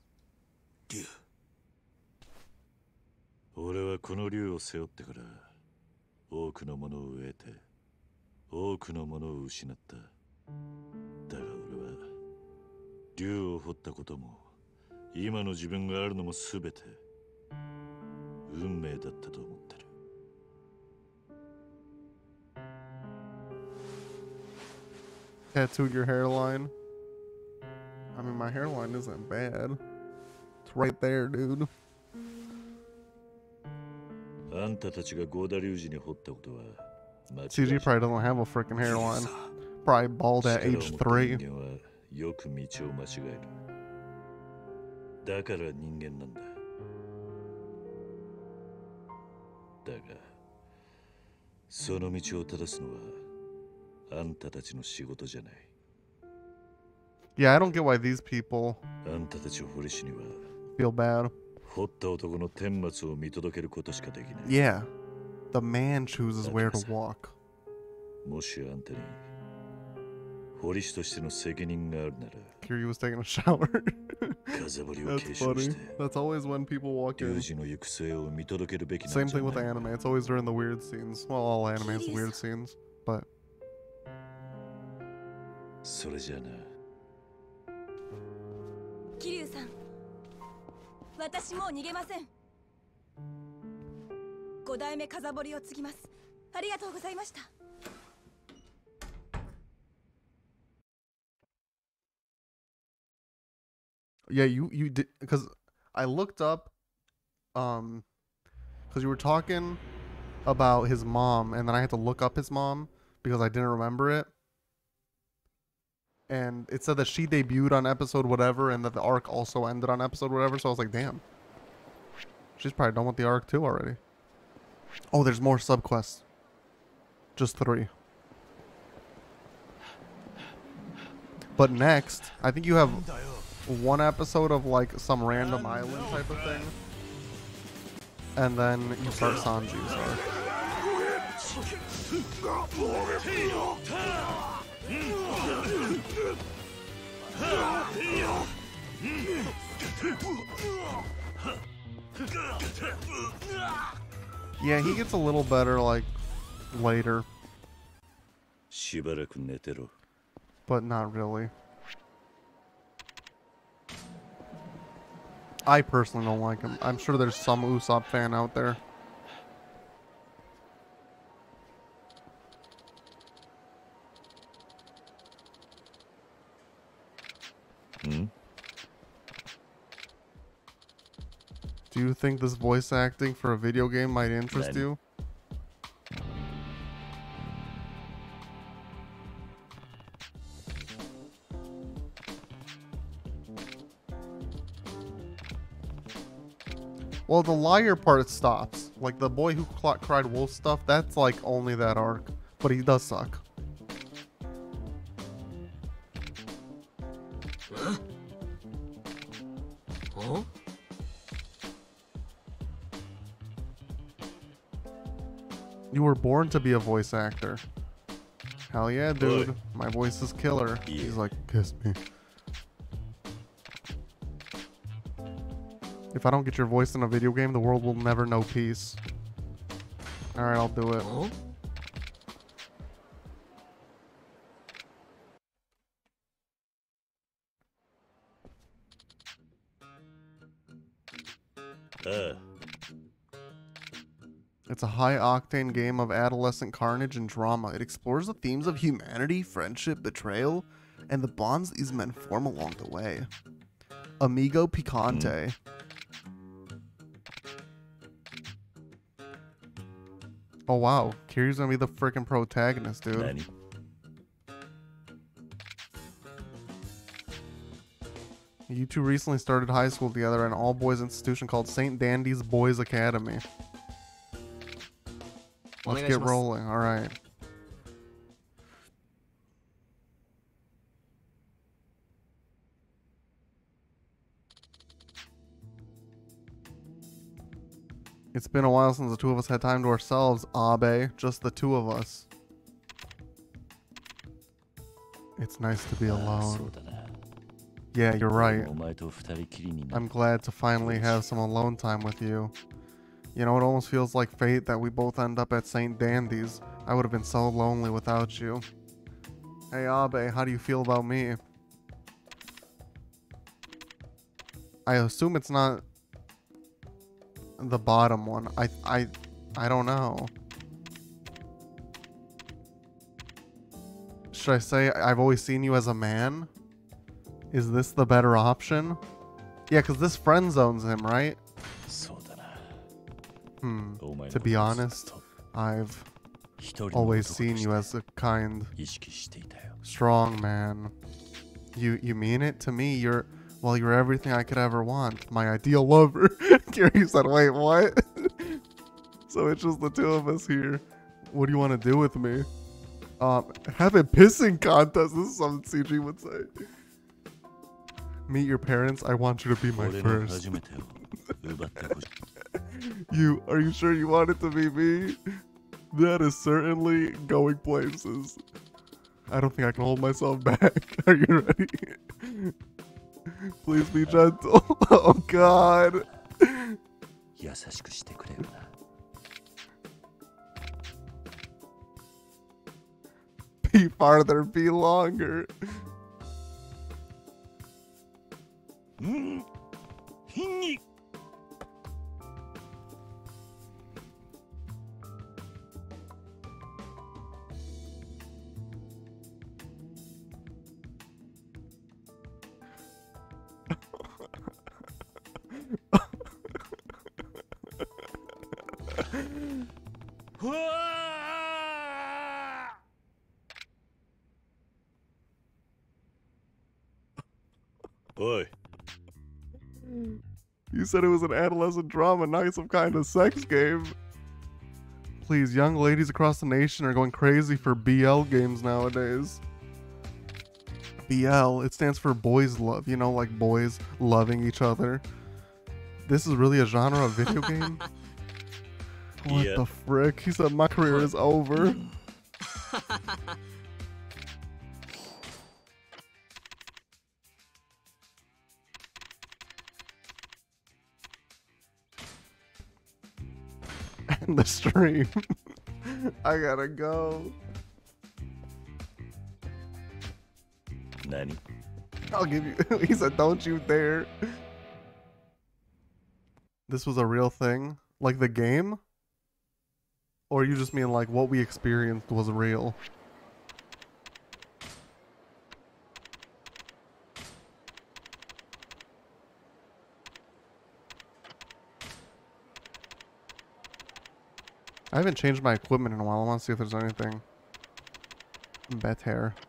俺はこの竜を背負ってから多くのものを得て多くのものを失った。だが俺は竜を掘ったことも今の自分があるのも全て運命だったと思ってる。 Tattooed your hairline. I mean, my hairline isn't bad. It's right there, dude. あんたたちがゴーダリュウジに掘ったことは間違い CG probably doesn't have a freaking hairline. Probably bald at age 3. 人間はよく道を間違える。だから人間なんだ。だがその道を正すのはあんたたちの仕事じゃない。 Yeah, I don't get why these people あんたたちを掘りしには feel bad. 掘った男の顛末を見届けることしかできない。 Yeah, the man chooses where to walk. もしあんたに掘り師としての責任があるなら Kiryu was taking a shower. 風堀を継 That's 承し funny. て That's always when people walk リュ in. ウジの行く末を見届けるべきな Same んじゃ thing with ない。 anime. It's always during the weird scenes. Well, all anime has weird scenes, but それじゃあな。 桐生さん、私もう逃げません。5代目風堀を継ぎます。ありがとうございました。 yeah, you did, because I looked up, because you were talking about his mom, and then I had to look up his mom because I didn't remember it. And it said that she debuted on episode whatever, and that the arc also ended on episode whatever. So I was like, damn, she's probably done with the arc too already. Oh, there's more subquests. Just 3. But next, I think you have 1 episode of like some random island type of thing, and then you start Sanji's arc. Yeah, he gets a little better like later, しばらく寝てろ。 but not really. I personally don't like him. I'm sure there's some Usopp fan out there. Do you think this voice acting for a video game might interest you? Well, the liar part stops. Like the boy who cried wolf stuff, that's like only that arc. But he does suck. Huh? You were born to be a voice actor. Hell yeah, dude. My voice is killer. He's like, kiss me. If I don't get your voice in a video game, the world will never know peace. Alright, I'll do it. Huh? It's a high-octane game of adolescent carnage and drama. It explores the themes of humanity, friendship, betrayal, and the bonds these men form along the way. Amigo Picante. Oh wow, Kiryu's gonna be the freaking protagonist, dude. You two recently started high school together at an all-boys institution called St. Dandy's Boys Academy. Let's get rolling. All right. It's been a while since the two of us had time to ourselves, Abe. Just the two of us. It's nice to be alone. Yeah, you're right. I'm glad to finally have some alone time with you. You know, it almost feels like fate that we both end up at St. Dandy's. I would have been so lonely without you. Hey Abe, how do you feel about me? I assume it's not the bottom one. I don't know. Should I say I've always seen you as a man? Is this the better option? Yeah, because this friend zones him, right? To be honest, I've always seen you as a kind, strong man. You mean it? To me, you're everything I could ever want. My ideal lover. Gary said, wait, what? So it's just the two of us here. What do you want to do with me? Have a pissing contest. This is something CG would say. Meet your parents. I want you to be my first. Are you sure you want it to be me? That is certainly going places. I don't think I can hold myself back. Are you ready? Please be gentle. Oh God. Be farther, be longer. Oi. You said it was an adolescent drama, not some kind of sex game. Please, young ladies across the nation are going crazy for BL games nowadays. BL, it stands for boys love, you know, like boys loving each other. This is really a genre of video game? What the frick? He said my career is over. And the stream. I gotta go. Nani? I'll give you. He said, don't you dare. This was a real thing? Like the game? Or you just mean like what we experienced was real? I haven't changed my equipment in a while. I want to see if there's anything better.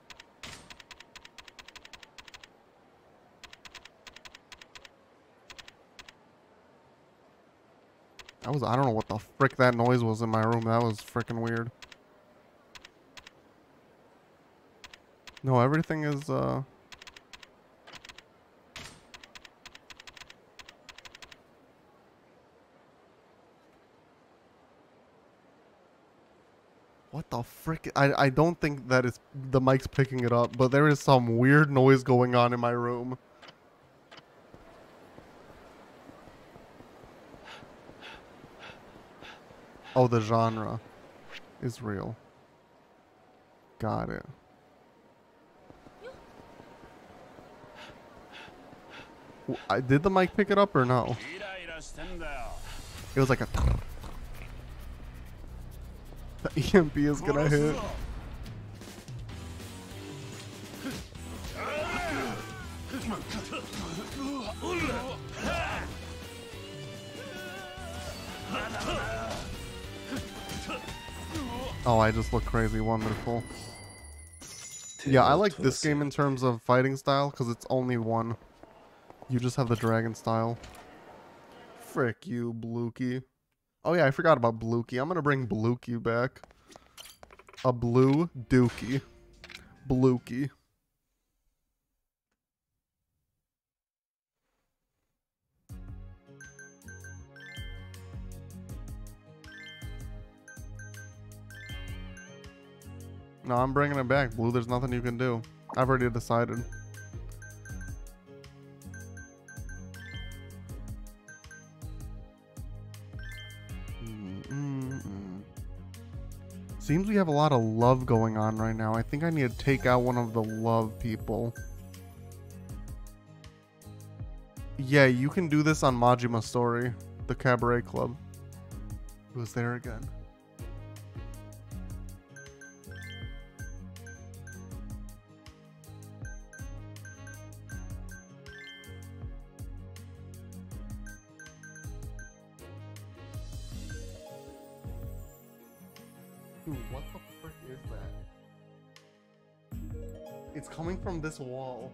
I don't know what the frick that noise was in my room. That was freaking weird. No, everything is what the frick? I don't think that it's the mic's picking it up, but there is some weird noise going on in my room. Oh, the genre is real. Got it. Did the mic pick it up or no? It was like a... The EMP is gonna hit. Oh, I just look crazy. Wonderful. Yeah, I like this game in terms of fighting style because it's only one. You just have the dragon style. Frick you, Bluky. Oh yeah, I forgot about Bluky. I'm gonna bring Bluky back. A blue dookie. Bluky. No, I'm bringing it back, Blue. There's nothing you can do. I've already decided. Seems we have a lot of love going on right now. I think I need to take out one of the love people. Yeah, you can do this on Majima Story, the cabaret club. Who's there again? Dude, what the frick is that? It's coming from this wall.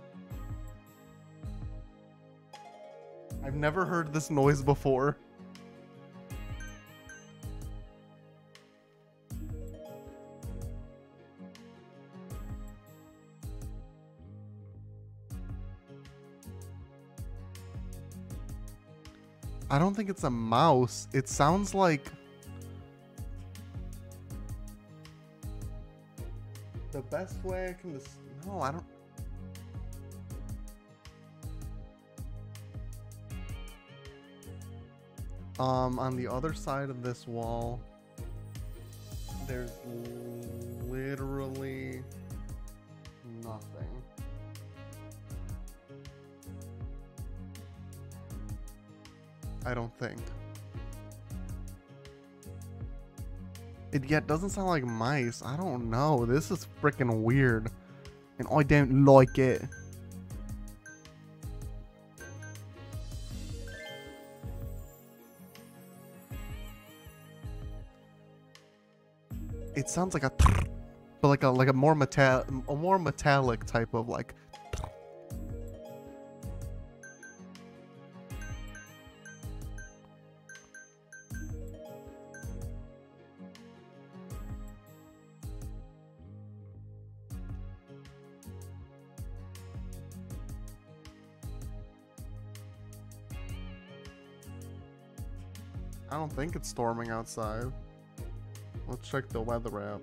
I've never heard this noise before. I don't think it's a mouse. It sounds like... The best way I can just... No, I don't... On the other side of this wall, there's literally nothing. I don't think. It yet doesn't sound like mice. I don't know. This is freaking weird. And I don't like it. It sounds like a, but like a more metallic type of like. I don't think it's storming outside. Let's check the weather app.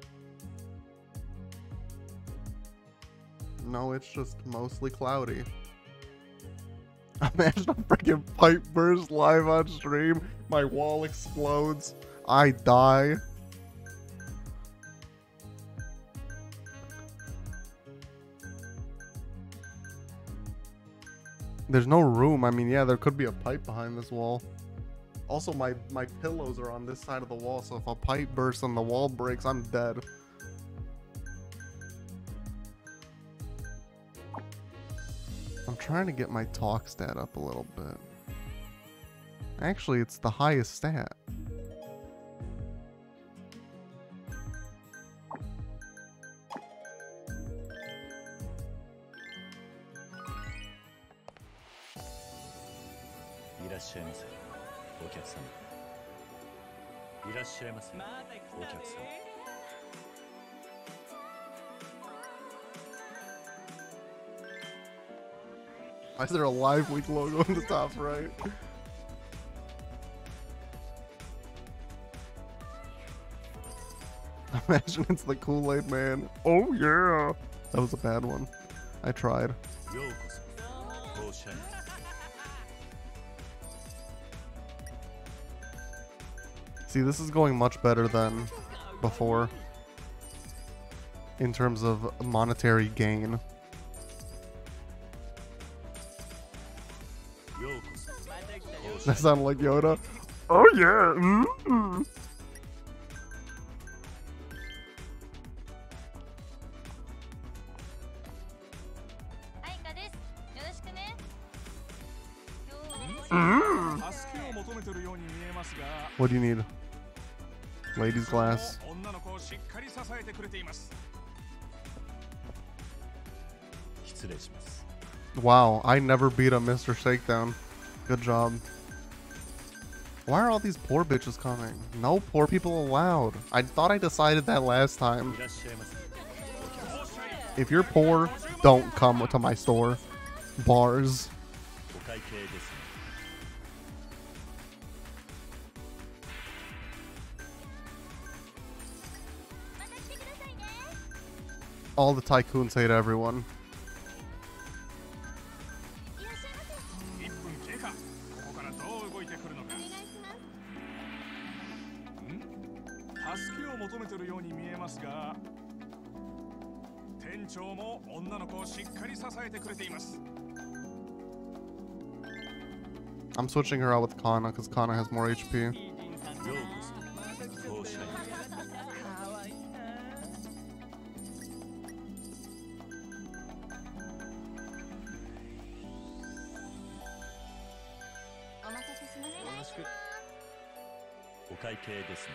No, it's just mostly cloudy. Imagine a freaking pipe burst live on stream. My wall explodes. I die. There's no room. I mean, yeah, there could be a pipe behind this wall. Also, my pillows are on this side of the wall, so if a pipe bursts and the wall breaks, I'm dead. I'm trying to get my talk stat up a little bit. Actually, it's the highest stat. Why is there a Live Week logo in the top right? Imagine it's the Kool-Aid Man. Oh yeah! That was a bad one. I tried. See, this is going much better than before in terms of monetary gain. That sounded like Yoda. Oh yeah! Mm-hmm. What do you need? Ladies glass. Wow, I never beat a Mr. Shakedown. Good job. Why are all these poor bitches coming? No poor people allowed. I thought I decided that last time. If you're poor, don't come to my store. Bars. お会計ですね All the tycoons hate everyone. 1分経過。ここからどう動いてくるのか。助けを求めてるように見えますが、店長も女の子をしっかり支えてくれています。 I'm switching her out with Kana because Kana has more HP. ようこそ当社員お待たせしました。 よろしくお会計ですね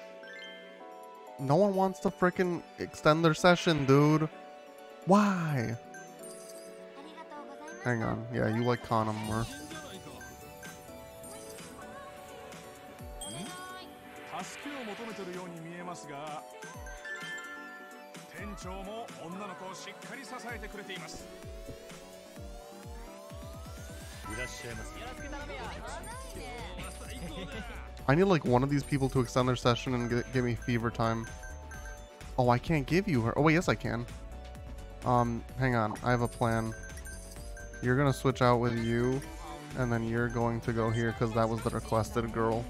No one wants to freaking extend their session, dude. Why? ありがとうございます。 Hang on. Yeah, you like Kana more. 助けを求めてるように見えますが、店長も女の子をしっかり支えてくれています。 いらっしゃいませ I need like one of these people to extend their session and give me fever time. Oh, I can't give you her. Oh wait, yes I can. Hang on. I have a plan. You're gonna switch out with you, and then you're going to go here because that was the requested girl.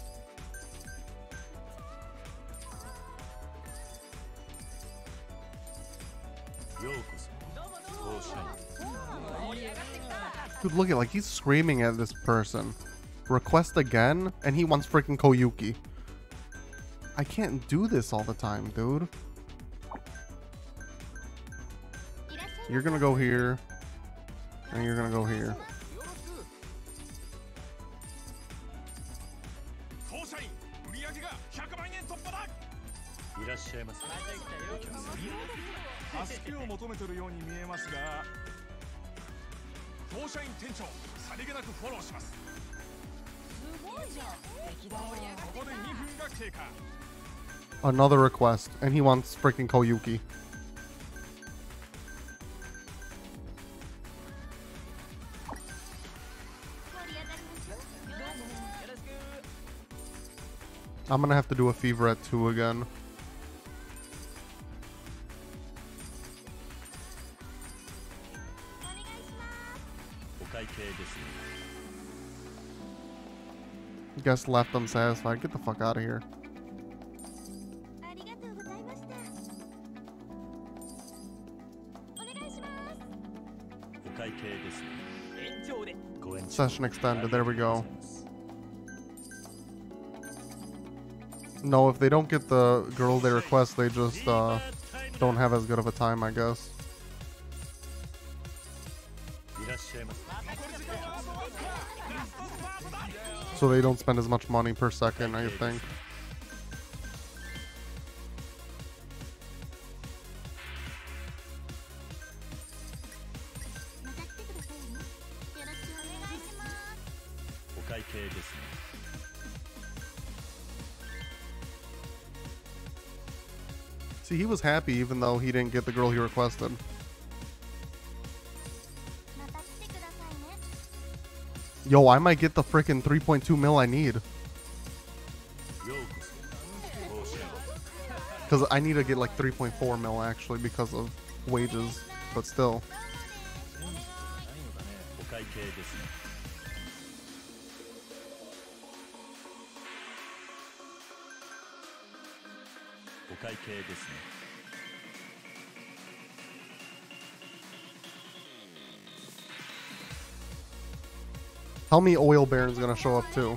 Dude, look at like he's screaming at this person. Request again, and he wants freaking Koyuki. I can't do this all the time, dude. You're gonna go here, and you're gonna go here. 当社員売上が100万円突破だ。 いらっしゃいませ助けを求めてるように見えますが、当社員店長さりげなくフォローします。ここで2分が経過。 Another request, and he wants freaking Koyuki. I'm gonna have to do a fever at 2 again. お会計ですね Guess left unsatisfied. Get the fuck out of here. ありがとうございました。お願いします。 お会計ですねご延長 Session extended. There we go. No, if they don't get the girl they request, they just don't have as good of a time, I guess. いらっしゃいませ So they don't spend as much money per second, I think. また来てくださいね。よろしくお願いします。 お会計ですね See, he was happy even though he didn't get the girl he requested. また来てくださいね。 Yo, I might get the freaking 3.2 mil I need. ようこそ当社員 Because I need to get like 3.4 mil actually because of wages. But still. お会計ですね お会計ですね Tell me Oil Baron's gonna show up too.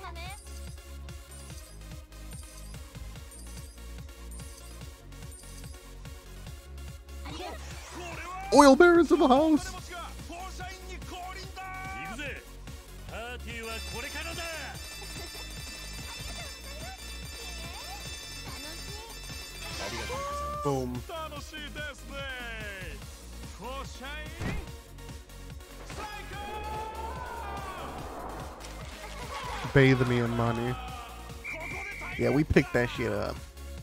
Oil Baron's in the house! 当社員に降臨だ。 行くぜパーティーはこれからだ Boom. 楽しいですね。当社員 Bathe me in money. Yeah, we picked that shit up.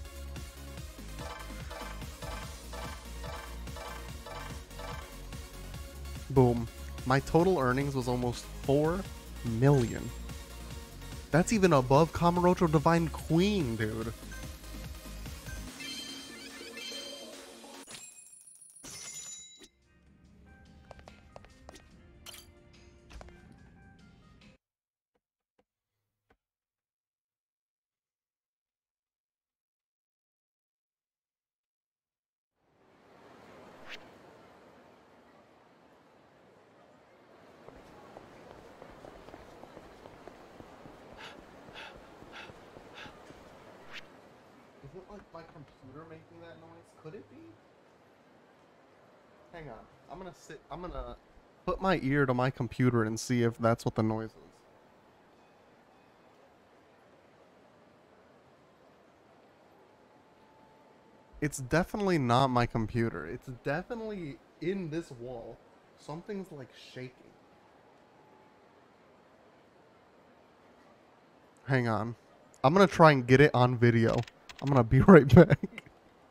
Boom. My total earnings was almost 4 million. That's even above Kamurocho Divine Queen, dude. Is it like my computer making that noise? Could it be? Hang on. I'm gonna put my ear to my computer and see if that's what the noise is. It's definitely not my computer. It's definitely in this wall. Something's like shaking. Hang on. I'm gonna try and get it on video. I'm gonna be right back.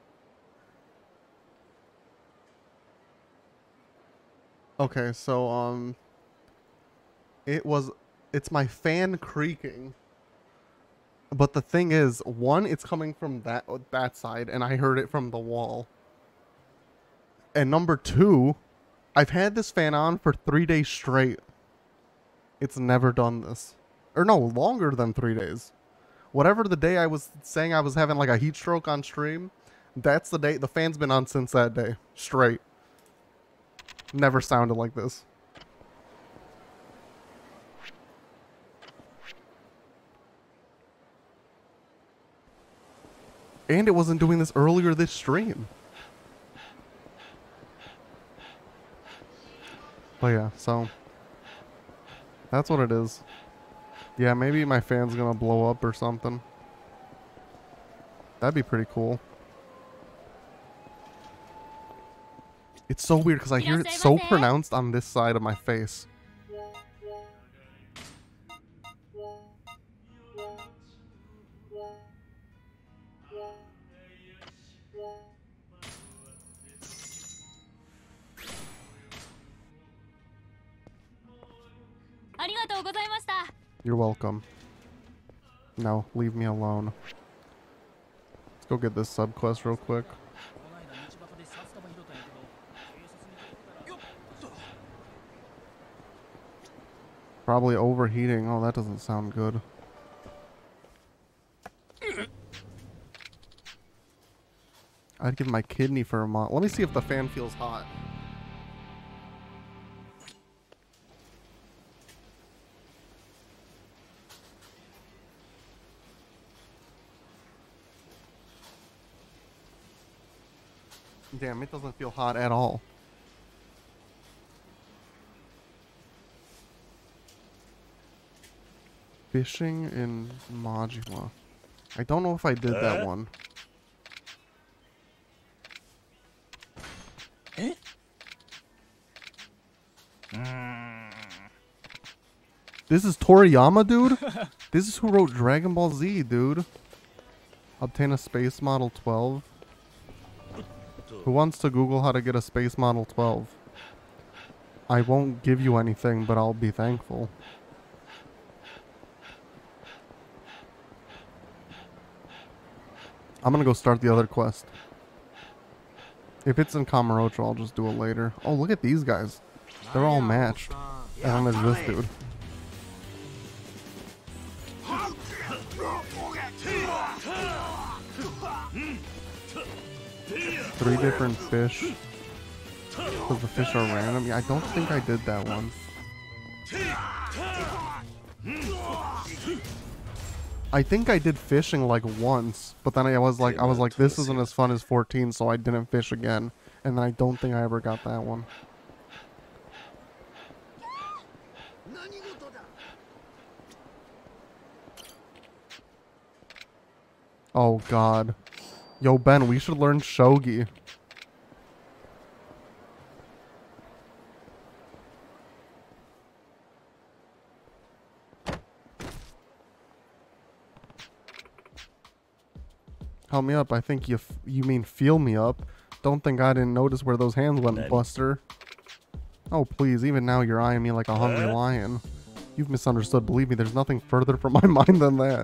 Okay, so it's my fan creaking. But the thing is, one, it's coming from that side, and I heard it from the wall. And number two, I've had this fan on for 3 days straight. It's never done this. Or no, longer than 3 days. Whatever the day I was saying I was having like a heat stroke on stream, that's the day. The fan's been on since that day. Straight. Never sounded like this. And it wasn't doing this earlier this stream. But yeah, so that's what it is. Yeah, maybe my fan's gonna blow up or something. That'd be pretty cool. It's so weird because I hear it so pronounced on this side of my face. You're welcome. No, leave me alone. Let's go get this sub quest real quick. Probably overheating. Oh, that doesn't sound good. I'd give my kidney for a month. Let me see if the fan feels hot. Damn, it doesn't feel hot at all. Fishing in Majima. I don't know if I did that one. This is Toriyama, dude? This is who wrote Dragon Ball Z, dude. Obtain a Space Model 12. Who wants to Google how to get a Space Model 12? I won't give you anything, but I'll be thankful. I'm gonna go start the other quest. If it's in Kamurocho, I'll just do it later. Oh, look at these guys. They're all matched. And then there's this dude. Three different fish. Because the fish are random. Yeah, I don't think I did that one. I think I did fishing like once, but then I was like, this isn't as fun as 14, so I didn't fish again. And then I don't think I ever got that one. Oh god. Yo, Ben, we should learn shogi. Help me up. I think you mean feel me up. Don't think I didn't notice where those hands went, Buster. Oh, please. Even now you're eyeing me like a hungry lion. You've misunderstood. Believe me, there's nothing further from my mind than that.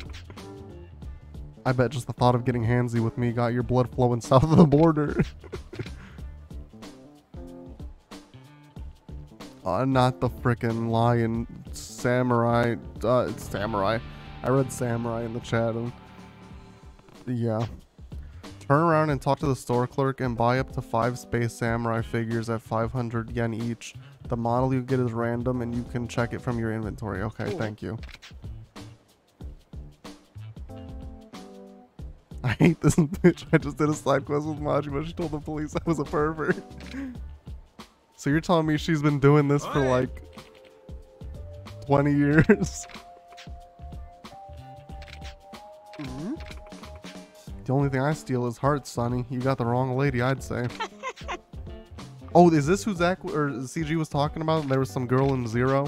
I bet just the thought of getting handsy with me got your blood flowing south of the border. Not the frickin' lion. Samurai. It's samurai. I read samurai in the chat. And yeah. Turn around and talk to the store clerk and buy up to 5 Space Samurai figures at 500 yen each. The model you get is random and you can check it from your inventory. Okay, thank you. I hate this bitch. I just did a side quest with Majima. She told the police I was a pervert. So you're telling me she's been doing this for like 20 years? The only thing I steal is hearts, Sonny. You got the wrong lady, I'd say. Oh, is this who Zach or CG was talking about? There was some girl in Zero.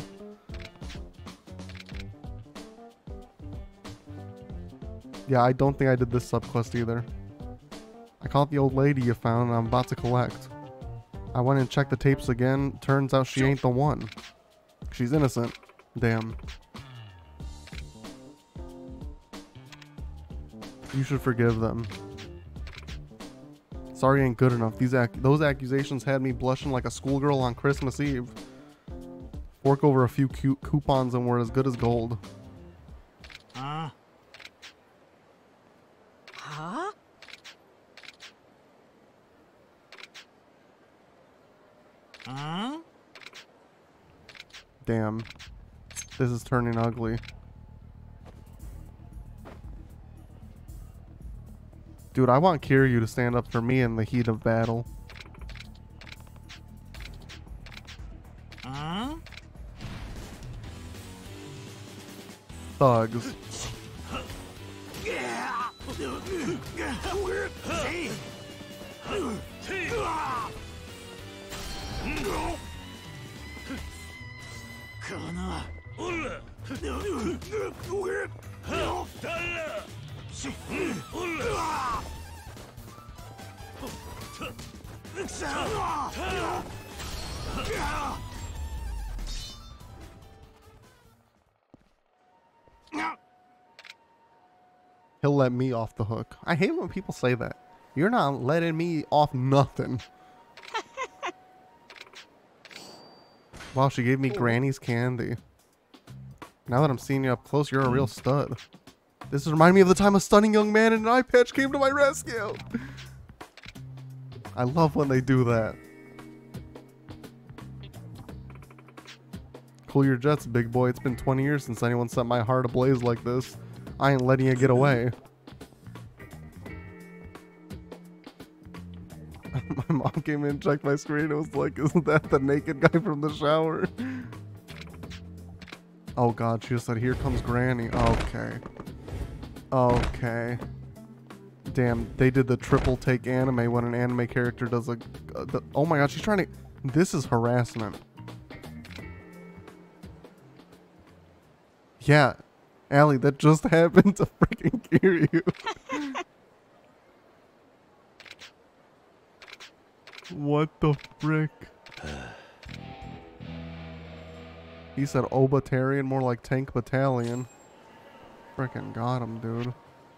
Yeah, I don't think I did this subquest either. I caught the old lady you found and I'm about to collect. I went and checked the tapes again. Turns out she ain't the one. She's innocent. Damn. You should forgive them. Sorry ain't good enough. Those accusations had me blushing like a schoolgirl on Christmas Eve. Fork over a few cute coupons and we're as good as gold. Huh? Damn. This is turning ugly. Dude, I want Kiryu to stand up for me in the heat of battle. Thugs. He'll let me off the hook. I hate when people say that. You're not letting me off nothing. Wow, she gave me Granny's candy. Now that I'm seeing you up close, you're a real stud. This reminds me of the time a stunning young man in an eye patch came to my rescue. I love when they do that. Cool your jets, big boy. It's been 20 years since anyone set my heart ablaze like this. I ain't letting you get away. My mom came in and checked my screen. It was like, isn't that the naked guy from the shower? Oh god, she just said, here comes Granny. Okay. Okay. Damn, they did the triple take anime when an anime character does a... oh my god, she's trying to... This is harassment. Yeah. Allie, that just happened to freaking Kiryu. What the frick? He said Obatarian, more like Tank Battalion. Frickin' got him, dude.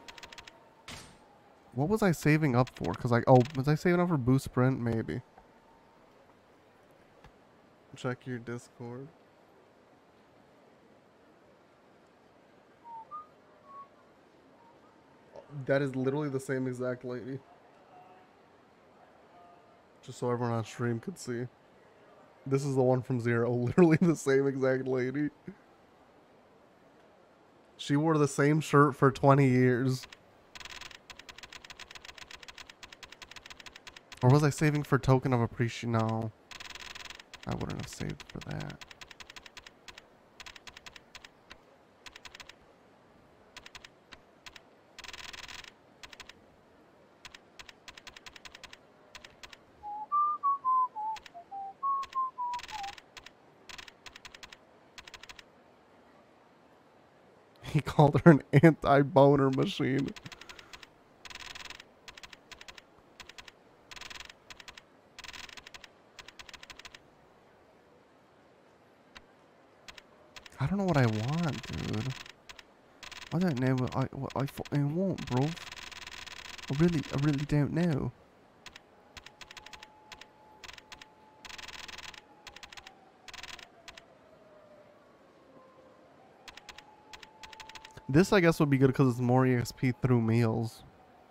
What was I saving up for? Cause was I saving up for Boost Sprint? Maybe. Check your Discord. That is literally the same exact lady. Just so everyone on stream could see. This is the one from Zero. Literally the same exact lady. She wore the same shirt for 20 years. Or was I saving for Token of Appreciation? No. I wouldn't have saved for that. He called her an anti-boner machine. know what I want, dude. I don't know what I fucking want, bro. I really don't know. This, I guess, would be good because it's more EXP through meals.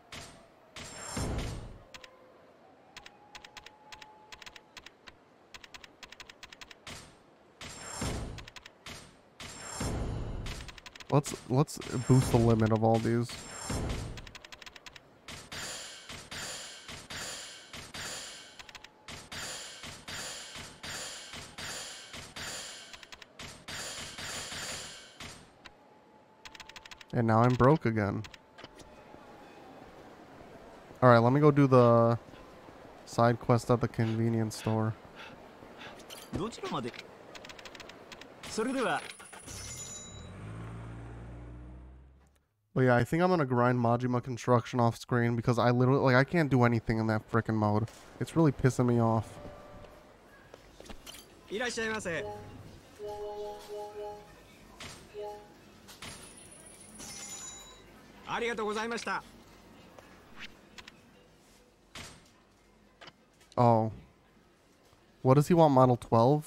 Let's boost the limit of all these. And now I'm broke again. Alright, let me go do the side quest at the convenience store. どちらまでそれでは But yeah, I think I'm gonna grind Majima Construction off screen because I literally, like, I can't do anything in that frickin' mode. It's really pissing me off. いらっしゃいませ。ありがとうございました。 Oh. What does he want, Model 12?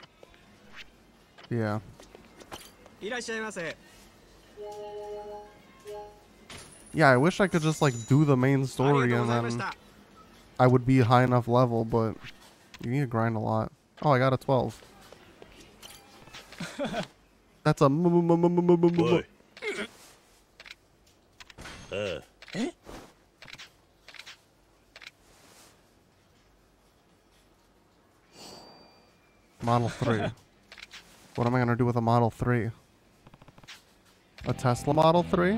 Yeah. いらっしゃいませ。 Yeah, I wish I could just, like, do the main story and then I would be high enough level, but you need to grind a lot. Oh, I got a 12. That's a Boy. Model 3. What am I gonna do with a Model 3? A Tesla Model 3?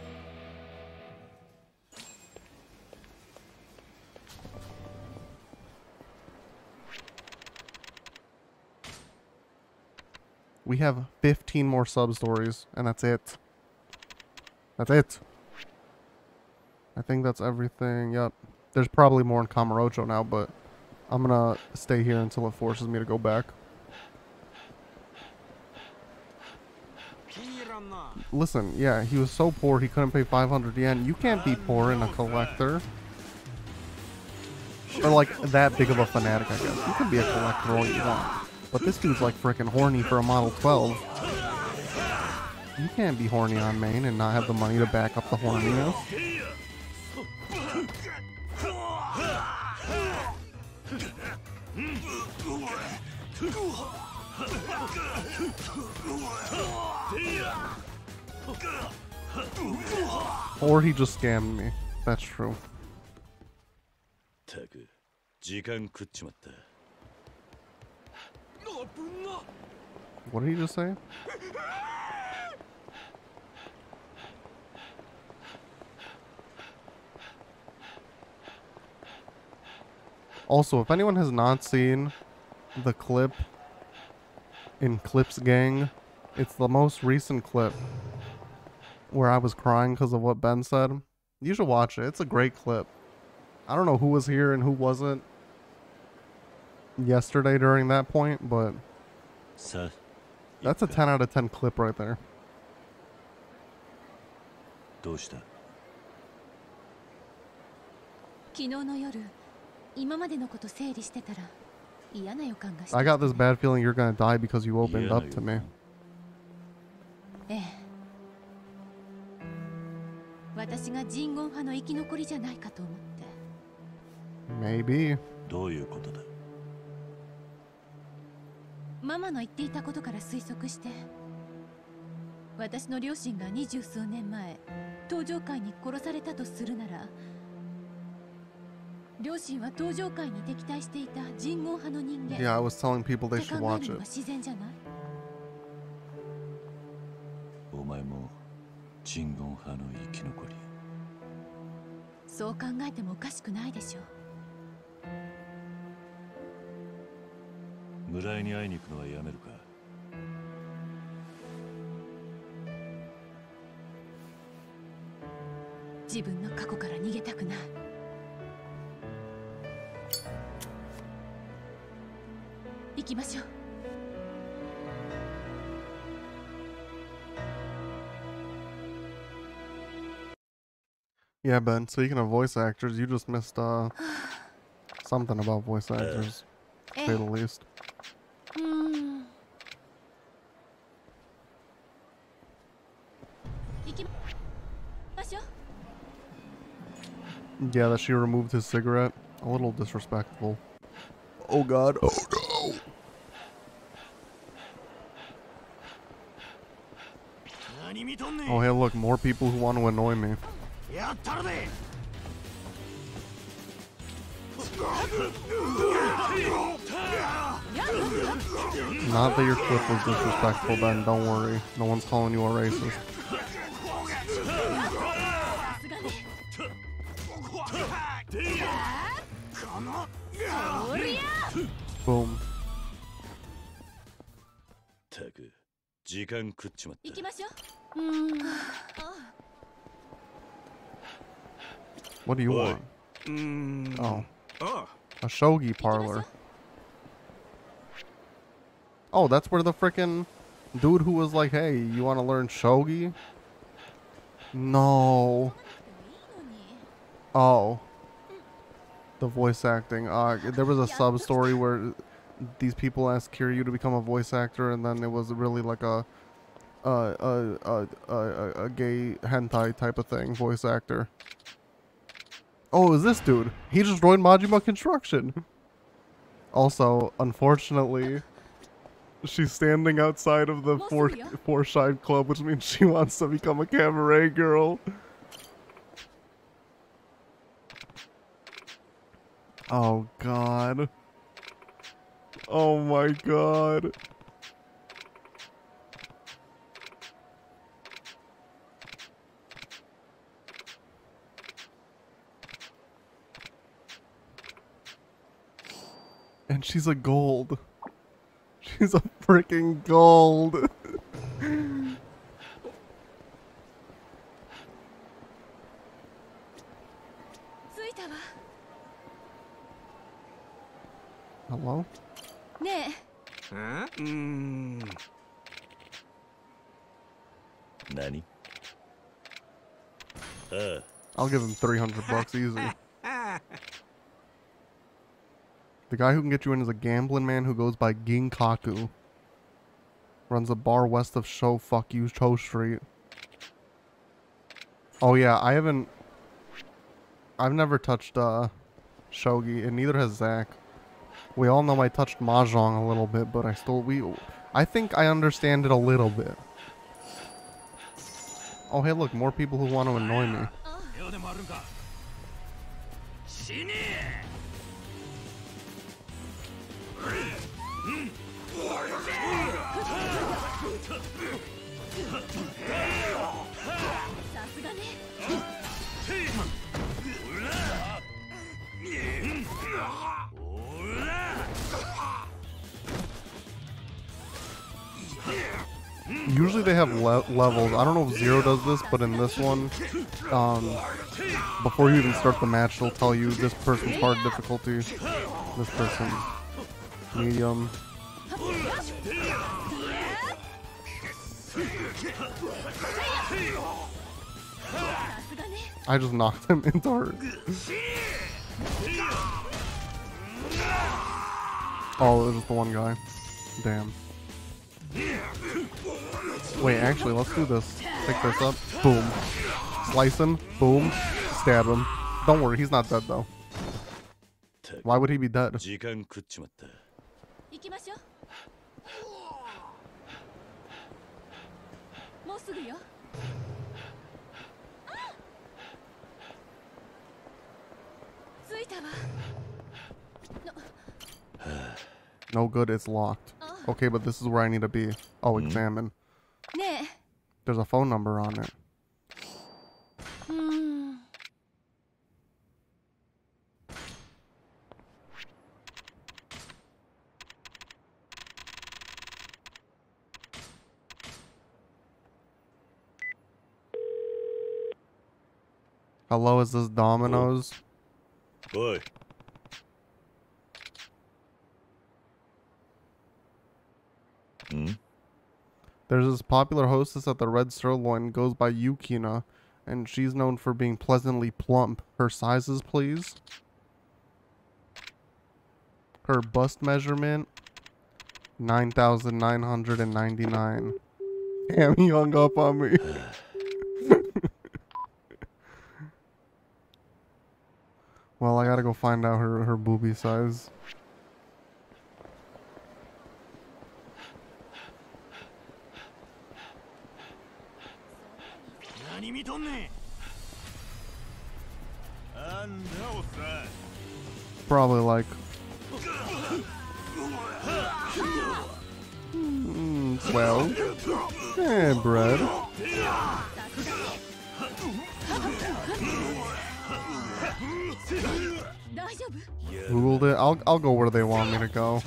We have 15 more sub-stories, and that's it. That's it. I think that's everything. Yep. There's probably more in Kamurocho now, but I'm gonna stay here until it forces me to go back. Listen, yeah, he was so poor he couldn't pay 500 yen. You can't be poor and a collector. Or like that big of a fanatic, I guess. You can be a collector all you want. But this dude's like freaking horny for a Model 12. You can't be horny on main and not have the money to back up the horniness. Or he just scammed me. That's true. たく時間食っちまった。 What did he just say? Also, if anyone has not seen the clip in Clips Gang, it's the most recent clip where I was crying because of what Ben said. You should watch it. It's a great clip. I don't know who was here and who wasn't yesterday during that point, but that's a 10 out of 10 clip right there. どうした? 昨日の夜、今までのこと整理してたら嫌な予感がして。 I got this bad feeling you're gonna die because you opened up to me. ええ。私がジンゴン派の生き残りじゃないかと思って。 Maybe. どういうことだ? ママの言っていたことから推測して、私の両親が20数年前東上界に殺されたとするなら、両親は東上界に敵対していた人言派の人間。 Yeah, I was telling people they should watch it. 自然じゃない？ お前も人言派の生き残り。 そう考えてもおかしくないでしょう。 村井に会いに行くのはやめるか? 自分の過去から逃げたくない。行きましょう。 Yeah, Ben, speaking of voice actors, you just missed something about voice actors, to say the least. うーん行きましょう Yeah, that she removed his cigarette. A little disrespectful. Oh god. Oh no. 何見とんねん Oh hey, look, more people who want to annoy me. やったるで Not that your clip was disrespectful, Ben. Don't worry. No one's calling you a racist. おりゃ Boom. たく時間食っちまった行きましょううーん What do you Oi. want? Oh, あ a shogi parlor. Oh, that's where the frickin' dude who was like, hey, you want to learn shogi? No. いいのに Oh. The voice acting. There was a sub story where these people asked Kiryu to become a voice actor, and then it was really like a gay hentai type of thing, voice actor. Oh, is this dude? He just joined Majima Construction. Also, unfortunately, she's standing outside of the four side club, which means she wants to become a cabaret girl. Oh god. Oh my god. And she's a gold. She's a freaking gold. 着いたわ Hello? ねえ何あ I'll give him 300 bucks easy. The guy who can get you in is a gambling man who goes by Ginkaku. Runs a bar west of Show Fuck You Cho Street. Oh yeah, I've never touched shogi, and neither has Zach. We all know I touched mahjong a little bit, but I think I understand it a little bit. Oh hey look, more people who want to annoy me. ようでもあるんか死ねさすがね Usually they have levels. I don't know if Zero does this, but in this one, before you even start the match, they'll tell you this person's hard difficulty, this person's medium. さすがね I just knocked him into her. Oh, it was just the one guy. Damn. Wait, actually, let's do this. Pick this up. Boom. Slice him. Boom. Stab him. Don't worry, he's not dead though. Why would he be dead? 時間食っちまった行きましょうもうすぐよ 着いたわ No good, it's locked. Okay, but this is where I need to be. Oh, examine. ね There's a phone number on it. えうーん Hello, is this Domino's? おい There's this popular hostess at the Red Sirloin, goes by Yukina, And she's known for being pleasantly plump. Her sizes, please. Her bust measurement, 9,999. Damn, he hung up on me. Well, I gotta go find out her boobie size. Probably like 12. Yeah, bread. Googled it. I'll go where they want me to go.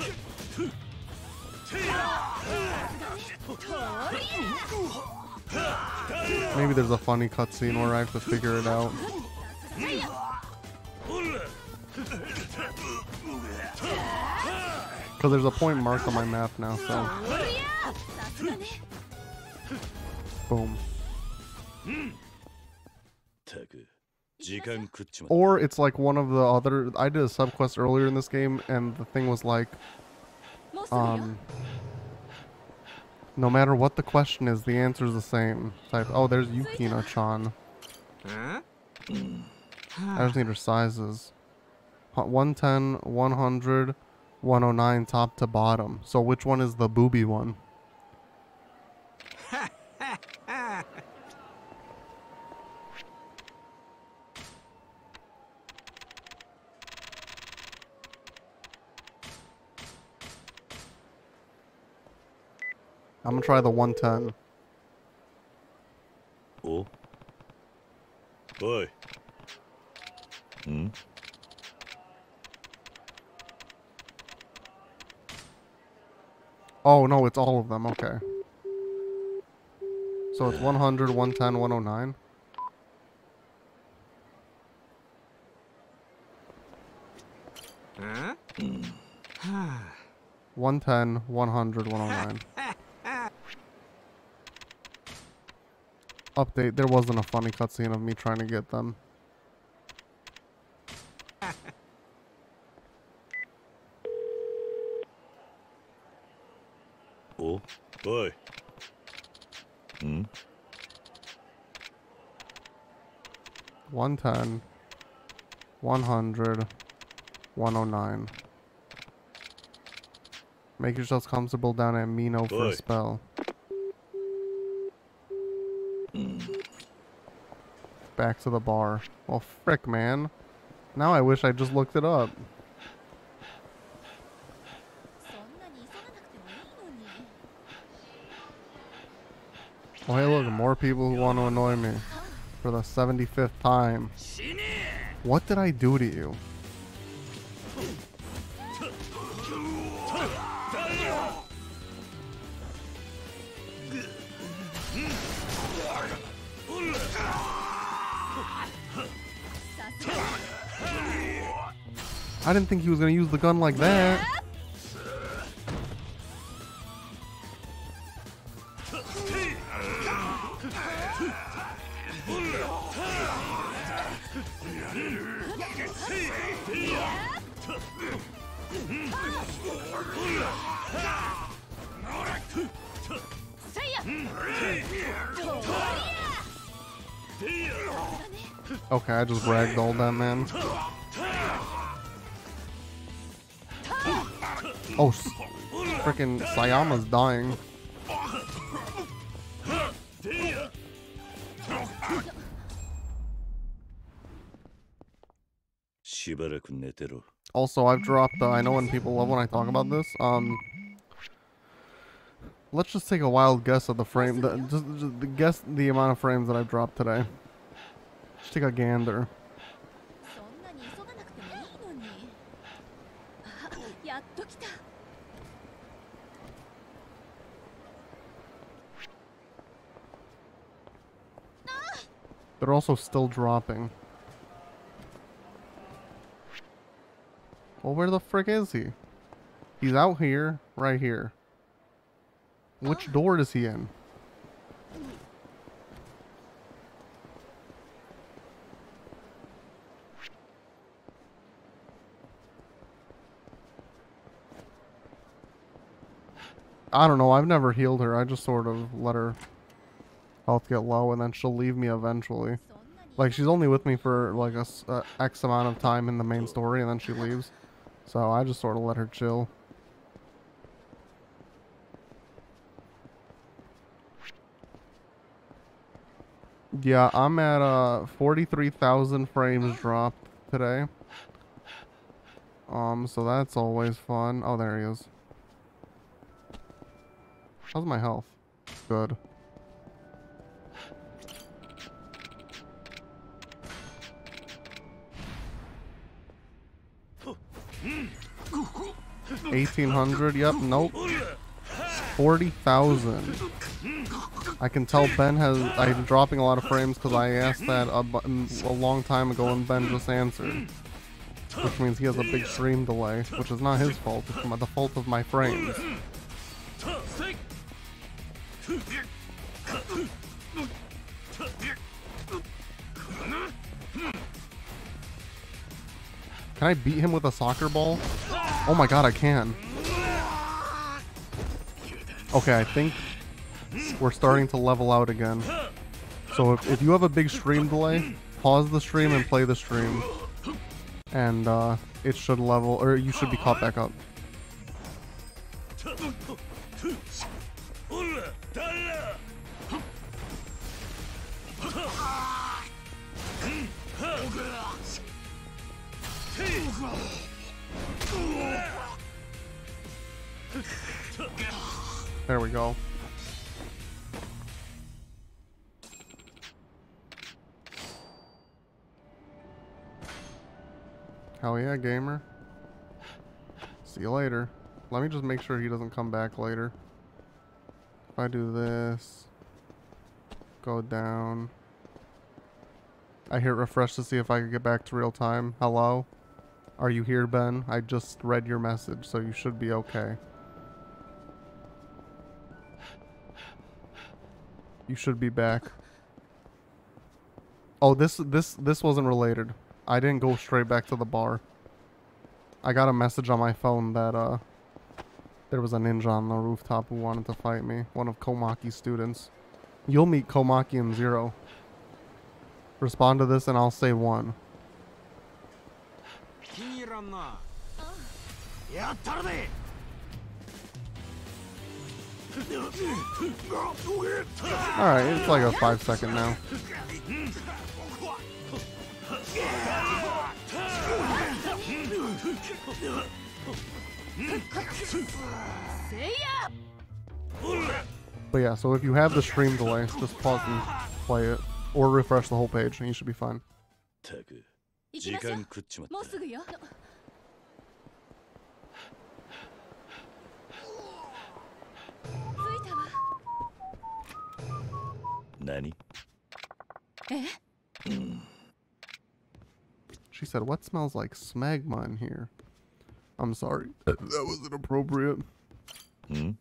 Maybe there's a funny cutscene where I have to figure it out. Because there's a point marked on my map now, so. Boom. Or it's like one of the other. I did a subquest earlier in this game, and the thing was like, no matter what the question is, the answer is the same. Type. Oh, there's Yukino-chan. I just need her sizes. 110, 100, 109 top to bottom. So which one is the booby one? I'm gonna try the 110. Oh. Boy. Hmm. Oh no, it's all of them. Okay. So it's 100, 110, 109. Huh? 110, 100, 109. Update, there wasn't a funny cutscene of me trying to get them. Oh, boy. Hmm? 110, 100, 109. Make yourselves comfortable down at Mino for a spell. Back to the bar. Well, frick, man. Now I wish I just looked it up. Oh, hey, look, more people who want to annoy me for the 75th time. What did I do to you? I didn't think he was going to use the gun like that. Okay, I just ragdolled that man. Oh, freaking Sayama's dying. Also, I've dropped, I know when people love when I talk about this, let's just take a wild guess of the frame, just guess the amount of frames that I've dropped today. Just take a gander. They're also still dropping. Well, where the frick is he? He's out here, right here. Which door is he in? I don't know. I've never healed her. I just sort of let her health get low, and then she'll leave me eventually. Like, she's only with me for like a X amount of time in the main story, and then she leaves. So I just sort of let her chill. Yeah, I'm at 43,000 frames dropped today. So that's always fun. Oh, there he is. How's my health? Good. $1,800. Yep. Nope. 40,000. I can tell Ben has. I'm dropping a lot of frames because I asked that a long time ago and Ben just answered. Which means he has a big stream delay, which is not his fault. It's the fault of my frames. Can I beat him with a soccer ball? Oh my god, I can. Okay, I think we're starting to level out again. So if you have a big stream delay, pause the stream and play the stream. And it should level, or you should be caught back up. There we go. Hell yeah, gamer. See you later. Let me just make sure he doesn't come back later. If I do this, go down. I hit refresh to see if I could get back to real time. Hello? Are you here, Ben? I just read your message, so you should be okay. You should be back. Oh, this wasn't related. I didn't go straight back to the bar. I got a message on my phone that there was a ninja on the rooftop who wanted to fight me. One of Komaki's students. You'll meet Komaki in 0. Respond to this and I'll say 1. Alright, it's like a 5-second now. But yeah, so if you have the stream delay, just pause and play it. Or refresh the whole page and you should be fine. 時間食っちまった。 もうすぐよ。着いたわ。 何？ え？ She said, what smells like smegma in here? I'm sorry. That was inappropriate. Hmm?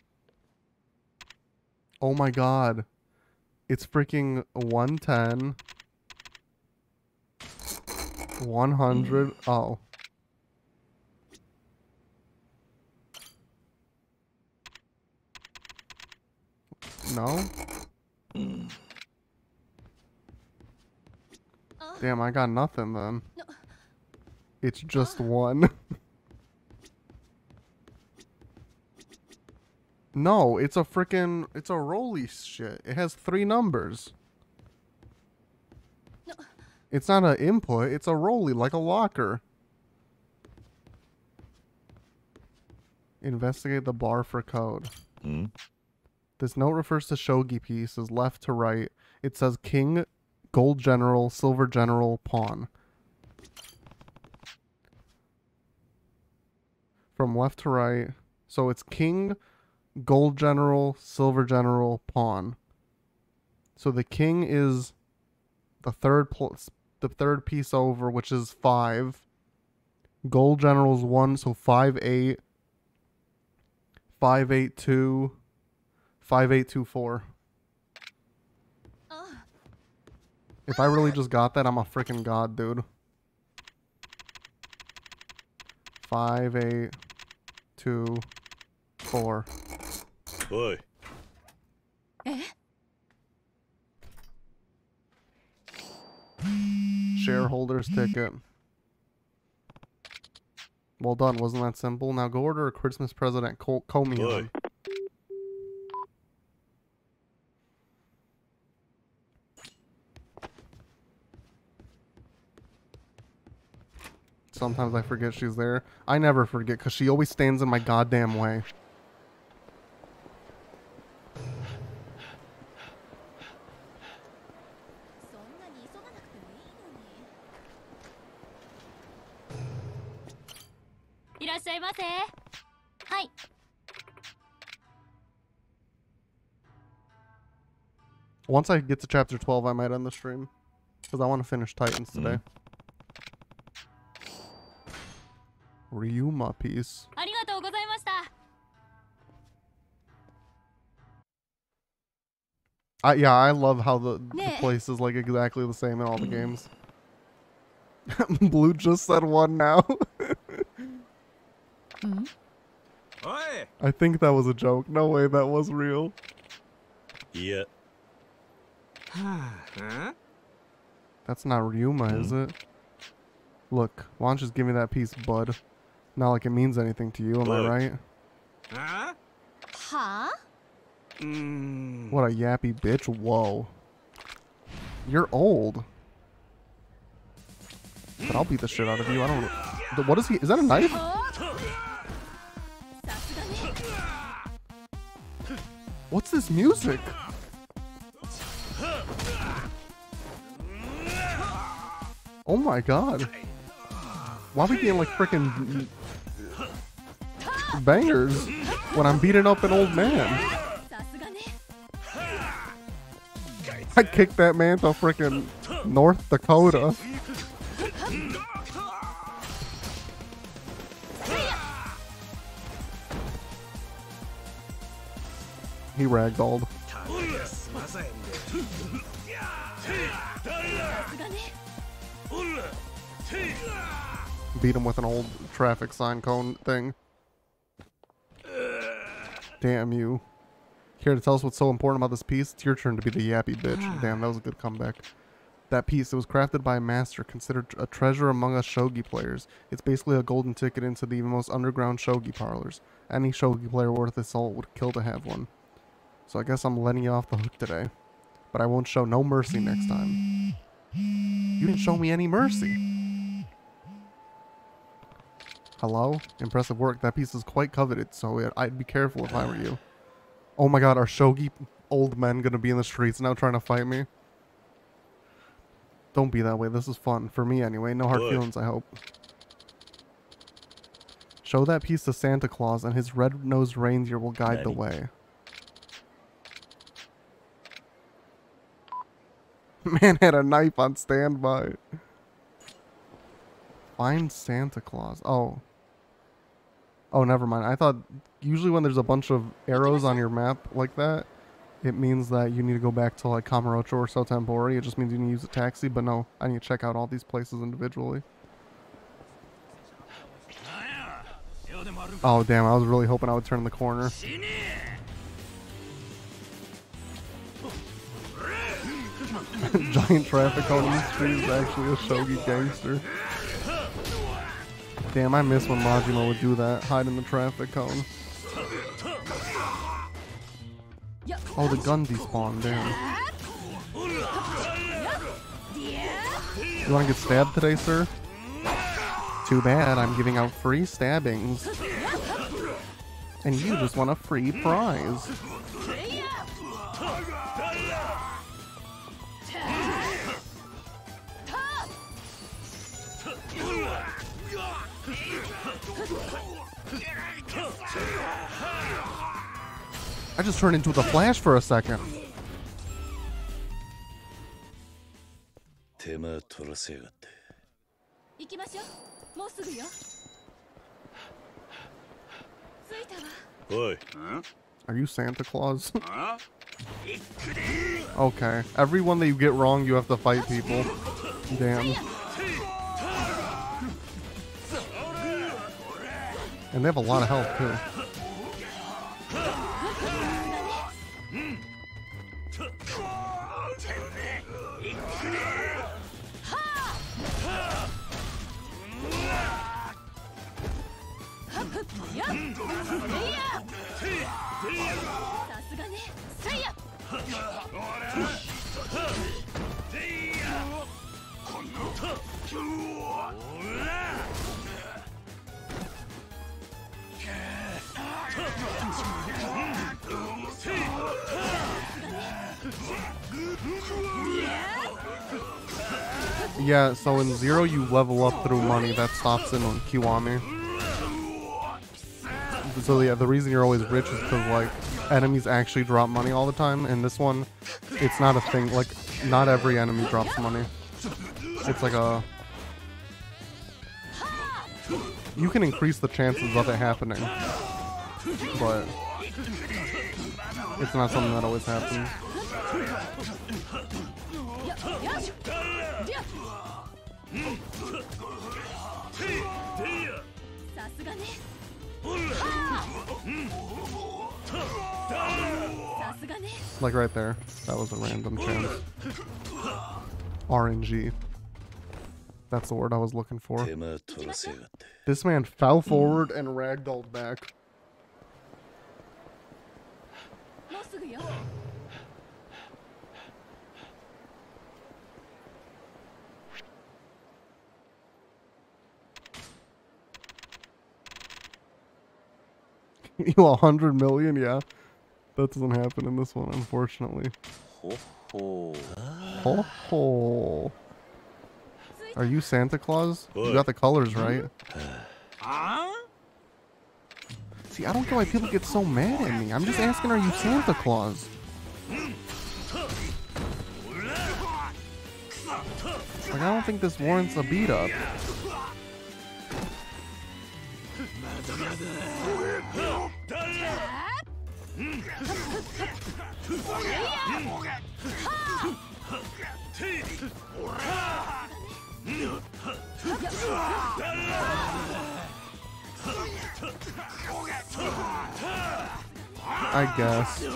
Oh my god. It's freaking 110. 100. Oh. No? Damn, I got nothing then. It's just 1. No, it's a freaking, it's a rolly shit. It has 3 numbers. It's not an input, it's a rolly, like a locker. Investigate the bar for code. Hmm? This note refers to shogi pieces, left to right. It says king, gold general, silver general, pawn. From left to right. So it's king, gold general, silver general, pawn. So the king is the third piece over, which is 5. Gold general is 1, so 5-8. 5-8-2. 5-8-2-4. If I really just got that, I'm a freaking god, dude. 5-8-2-4. おい Shareholders ticket. Well done, wasn't that simple? Now go order a Christmas present at Komion. Sometimes I forget she's there. I never forget because she always stands in my goddamn way. Once I get to chapter 12, I might end the stream. Because I want to finish Titans today. Ryuma piece. Yeah, I love how the place is like exactly the same in all the games. Blue just said one now. I think that was a joke. No way, that was real. Yeah. That's not Ryuma, is it? Look, why don't you just give me that piece, bud? Not like it means anything to you, am I right? Huh? What a yappy bitch. Whoa. You're old. But I'll beat the shit out of you. I don't know. What is he? Is that a knife? What's this music? Oh my god. Why are we getting like freaking bangers when I'm beating up an old man? I kicked that man to freaking North Dakota. He ragdolled. Beat him with an old traffic sign cone thing. Damn you. Here to tell us what's so important about this piece? It's your turn to be the yappy bitch. Damn, that was a good comeback. That piece, it was crafted by a master, considered a treasure among us shogi players. It's basically a golden ticket into the most underground shogi parlors. Any shogi player worth his salt would kill to have one. So I guess I'm letting you off the hook today. But I won't show no mercy next time. You didn't show me any mercy. Hello? Impressive work. That piece is quite coveted, so I'd be careful if I were you. Oh my god, are shogi old men gonna be in the streets now trying to fight me? Don't be that way. This is fun. For me anyway. No hard feelings, I hope. Show that piece to Santa Claus and his red-nosed reindeer will guide the way. Man had a knife on standby. Find Santa Claus. Oh. Oh, never mind. I thought usually when there's a bunch of arrows on your map like that, it means that you need to go back to like Kamurocho or Sotembori. It just means you need to use a taxi, but no, I need to check out all these places individually. Oh, damn. I was really hoping I would turn the corner. Giant traffic cone in the street is actually a shogi gangster. Damn, I miss when Majima would do that. Hide in the traffic cone. Oh, the gun despawned. Damn. You want to get stabbed today, sir? Too bad, I'm giving out free stabbings. And you just want a free prize. I just turned into the Flash for a second. Are you Santa Claus? Okay. Everyone that you get wrong, you have to fight people. Damn. And they have a lot of health, too. すがねせいや Yeah, so in Zero you level up through money. That stops in Kiwami. So yeah, the reason you're always rich is because like enemies actually drop money all the time. In this one, it's not a thing. Like not every enemy drops money. It's like a... You can increase the chances of it happening, but it's not something that always happens. さすがねさすがね Like right there. That was a random chance. RNG. That's the word I was looking for. 手間取らせやがって This man fell forward and ragdolled back. もうすぐよ You 100 million? Yeah. That doesn't happen in this one, unfortunately. Ho Ho ho. Are you Santa Claus? You got the colors right. See, I don't get why people get so mad at me. I'm just asking, are you Santa Claus? Like, I don't think this warrants a beat up. I guess.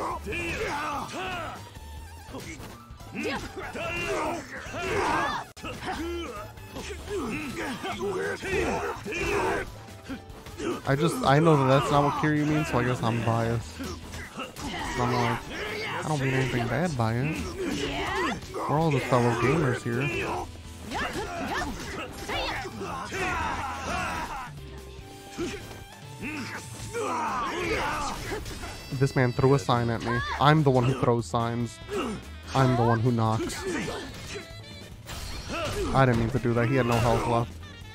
I know that that's not what Kiryu means, so I guess I'm biased. I'm like, I don't mean anything bad by it. We're all just fellow gamers here. This man threw a sign at me. I'm the one who throws signs. I'm the one who knocks. I didn't mean to do that. He had no health left.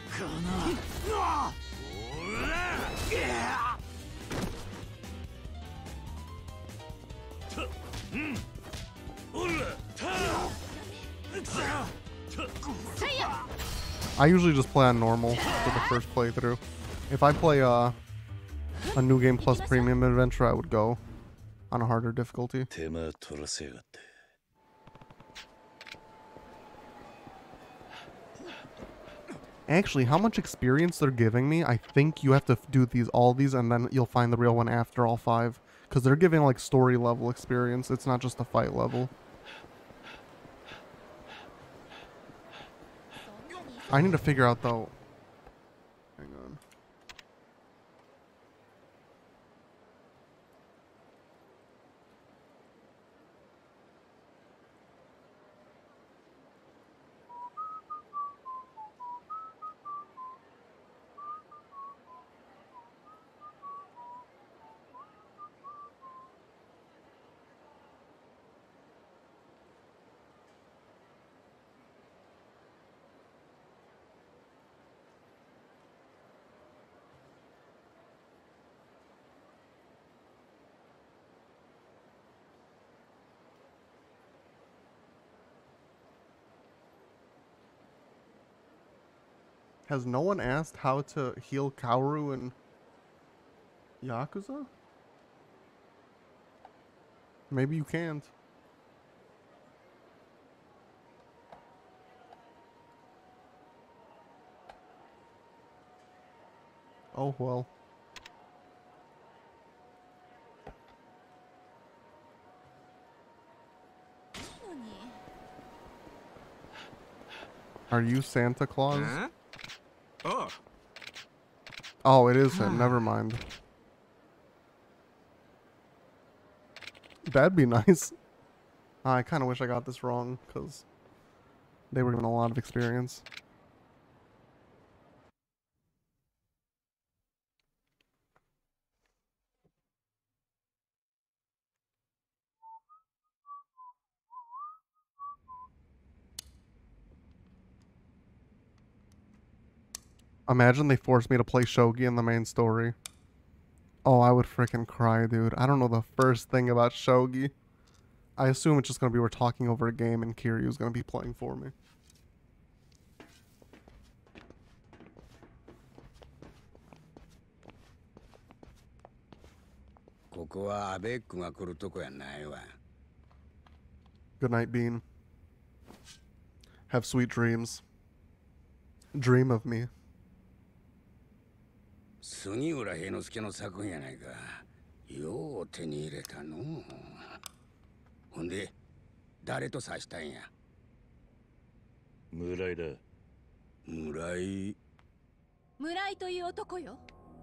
I usually just play on normal for the first playthrough. If I play a New Game Plus Premium Adventure, I would go on a harder difficulty. 手間取らせやがって Actually, how much experience they're giving me, I think you have to do all these and then you'll find the real one after all 5. Because they're giving like story level experience, it's not just a fight level. I need to figure out though. Hang on. Has no one asked how to heal Kaoru in Yakuza? Maybe you can't. Oh well. Are you Santa Claus? ああ Oh, it is him. Never mind. That'd be nice. I kind of wish I got this wrong because they were given a lot of experience. Imagine they forced me to play Shogi in the main story. Oh, I would freaking cry, dude. I don't know the first thing about Shogi. I assume it's just going to be we're talking over a game and Kiryu's going to be playing for me. ここはアベックが来るとこやないわ。 Good night, Bean. Have sweet dreams. Dream of me. 杉浦平之助の作品やないか。よう手に入れたの。ほんで、誰と指したんや。 村井だ。 村井。 村井という男よ。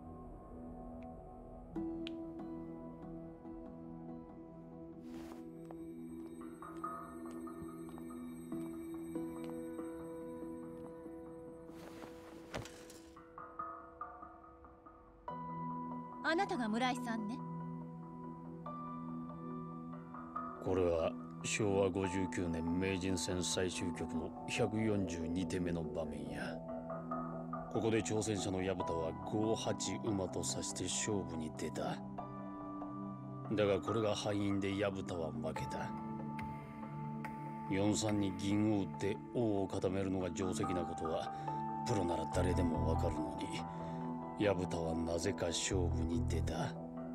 あなたが村井さんね。 これは昭和59年名人戦最終局の142手目の場面や。ここで挑戦者の薮田は5-8馬と指して勝負に出た。だがこれが敗因で薮田は負けた。4-3に銀を打って王を固めるのが定石なことはプロなら誰でもわかるのに、薮田はなぜか勝負に出た。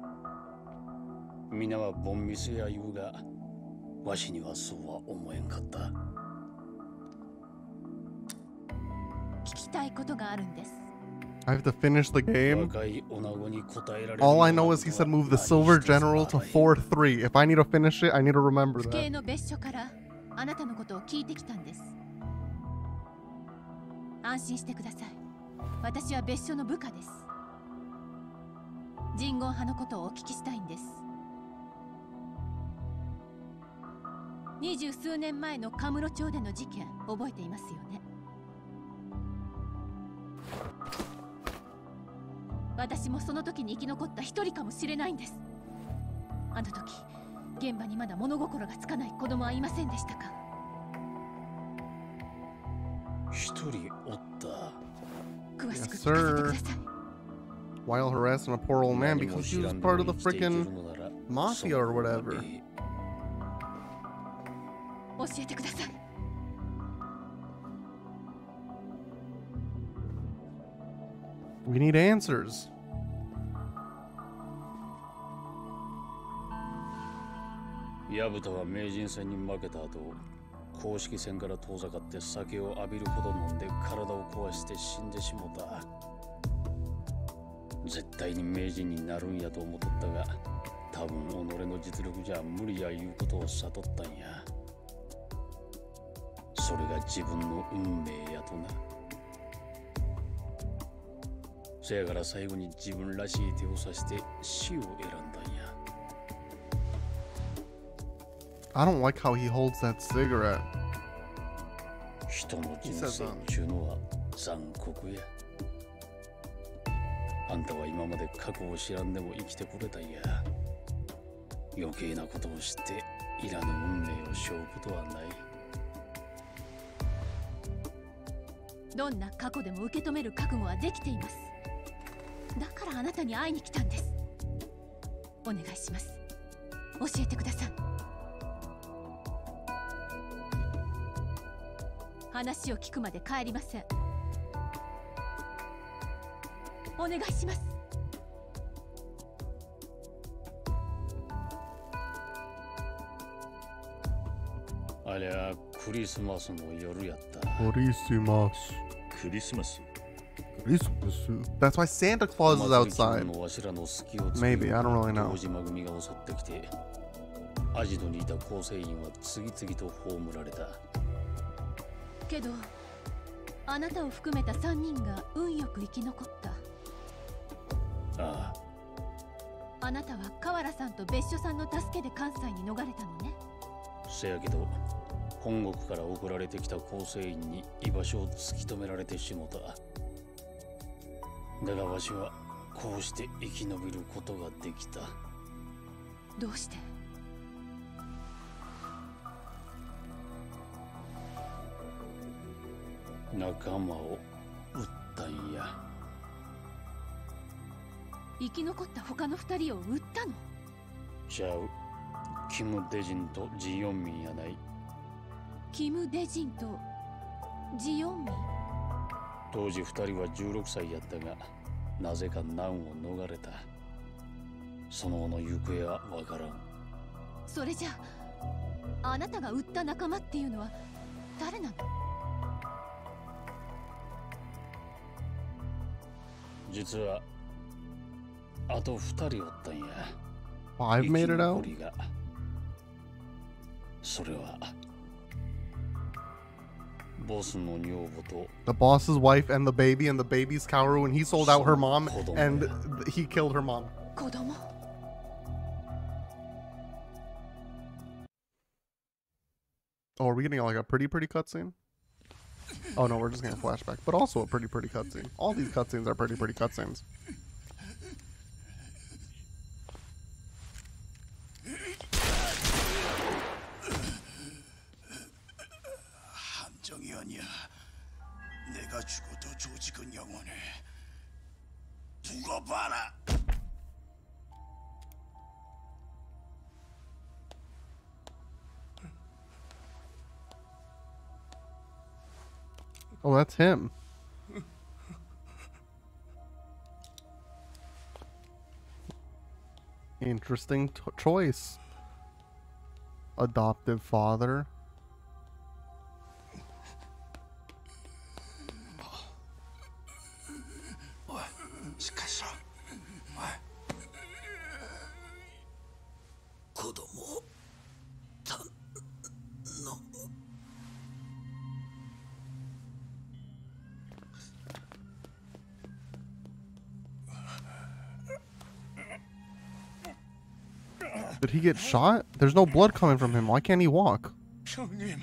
皆はボンミスや言うが、わしにはそうは思えんかった。 聞きたいことがあるんです。 I have to finish the game. All I know is he said move the Silver General to 4-3. If I need to finish it, I need to remember 府警 that. の別所からあなたのことを聞いてきたんです。安心してください。私は別所の部下です。人言派のことをお聞きしたいんです。20数年前のカムロ町での事件覚えていますよね。私もその時に生き残った一人かもしれないんです。あの時現場にまだ物心がつかない子供はいませんでしたか。 一人おった。 詳しく Yes, 聞かせてく sir. ださい。 While harassing a poor old man because he was part of the freaking mafia or whatever. 教えてください。 We need answers. 薮田は名人戦に負けた後、公式戦から遠ざかって酒を浴びるほど飲んで体を壊して死んでしもた。絶対に名人になるんやと思っとったが、多分己の実力じゃ無理やいうことを悟ったんや。それが自分の運命やとな。せやから最後に自分らしい手を指して死を選んだんや。 I don't like how he holds that cigarette. 人の人生ちゅうのは残酷や。あんたは今まで過去を知らんでも生きてくれたんや。余計なことを知っていらぬ運命を背負うことはない。 どんな過去でも受け止める覚悟はできています。だからあなたに会いに来たんです。お願いします。教えてください。話を聞くまで帰りません。お願いします。 ありゃクリスマスの夜やった。 Christmas. クリスマス Christmas. That's why Santa Claus is outside. Maybe, I don't really know. 堂島組が襲ってきて、アジトにいた構成員は次々と葬られた。 けどあなたを含めた3人が運よく生き残った。 ああ。 あなたは河原さんと別所さんの助けで関西に逃れたのね。 せやけど本国から送られてきた構成員に居場所を突き止められてしもた。だがわしはこうして生き延びることができた。 どうして？ 仲間を撃ったんや。 生き残った他の2人を撃ったの？ ちゃう。キム・デジンとジヨンミンやない。 キム・デジンとジヨンミン。 当時2人は16歳やったが、なぜか難を逃れた。その後の行方はわからん。 それじゃあ、あなたが撃った仲間っていうのは誰なの？ 実はあと2人おったんや。 I've made it out? それはボスの女房と The boss's wife and the baby's Kaoru, and he sold out her mom and he killed her mom. 子供。 Oh, are we getting like a pretty cutscene? Oh no, we're just getting a flashback, but also a pretty cutscene. All these cutscenes are pretty cutscenes. 함정이었냐? 내가 죽어도 조직은 영원해. 두고 봐라. Oh, that's him. Interesting choice. Adoptive father. Did he get shot? There's no blood coming from him. Why can't he walk? 형님.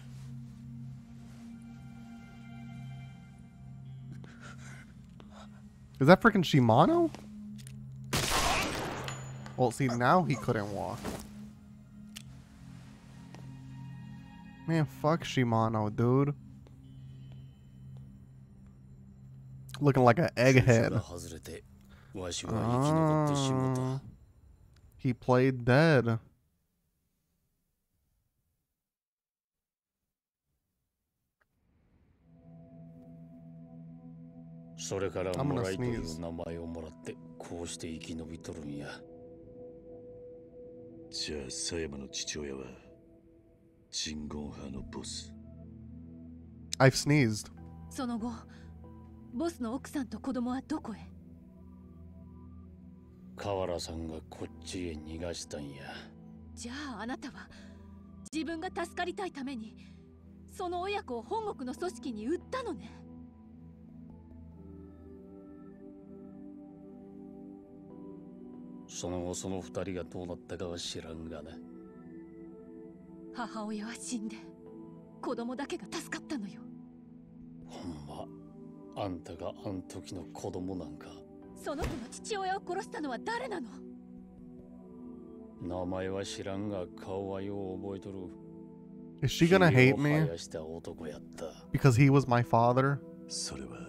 Is that freaking Shimano? Well, see, now he couldn't walk. Man, fuck Shimano, dude. Looking like an egghead. He played dead. I'm gonna sneeze. じゃあ狭山の父親は鎮魂派のボス。 I've sneezed. その後、ボスの奥さんと子供はどこへ？ 河原さんがこっちへ逃がしたんや。 じゃああなたは自分が助かりたいためにその親子を本国の組織に売ったのね。 その後その二人がどうなったかは知らんがな。 母親は死んで子供だけが助かったのよ。 ほんま、あんたがあん時の子供なんか。 その子の父親を殺したのは誰なの？ 名前は知らんが顔はよう覚えとる。 Is she gonna hate me? Because he was my father? それは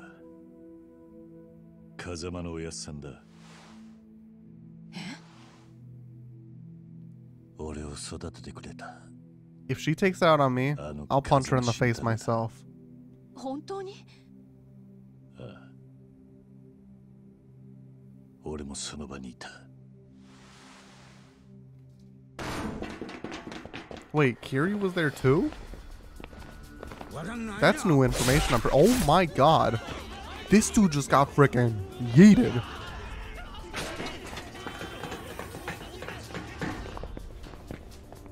風間のおやっさんだ。俺を育ててくれた。 If she takes it out on me, I'll punch her in the face myself. 本当に？ ああ。俺もその場にいた。 Wait, Kiri was there too? That's new information. Oh my god. This dude just got freaking yeeted.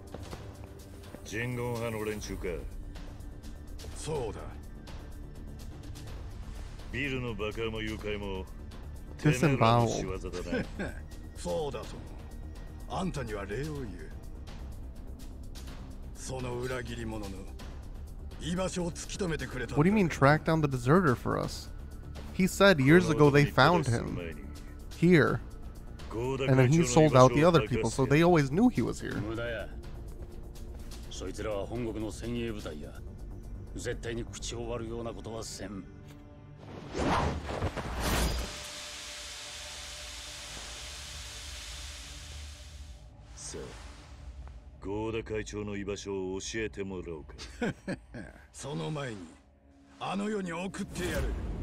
Jingon派の連中か。 そうだ。 ビルの爆破も誘拐も Disemboweled. そうだとも。あんたには礼を言う。その裏切り者の居場所を突き止めてくれた。 What do you mean track down the deserter for us? He said years ago they found him here. And then he sold out the other people, so they always knew he was here. 無駄や。そいつらは本国の精鋭部隊や。絶対に口を割るようなことはせん。 さあ、ゴーダ会長の居場所を教えてもらおうか。 その前にあの世に送ってやる。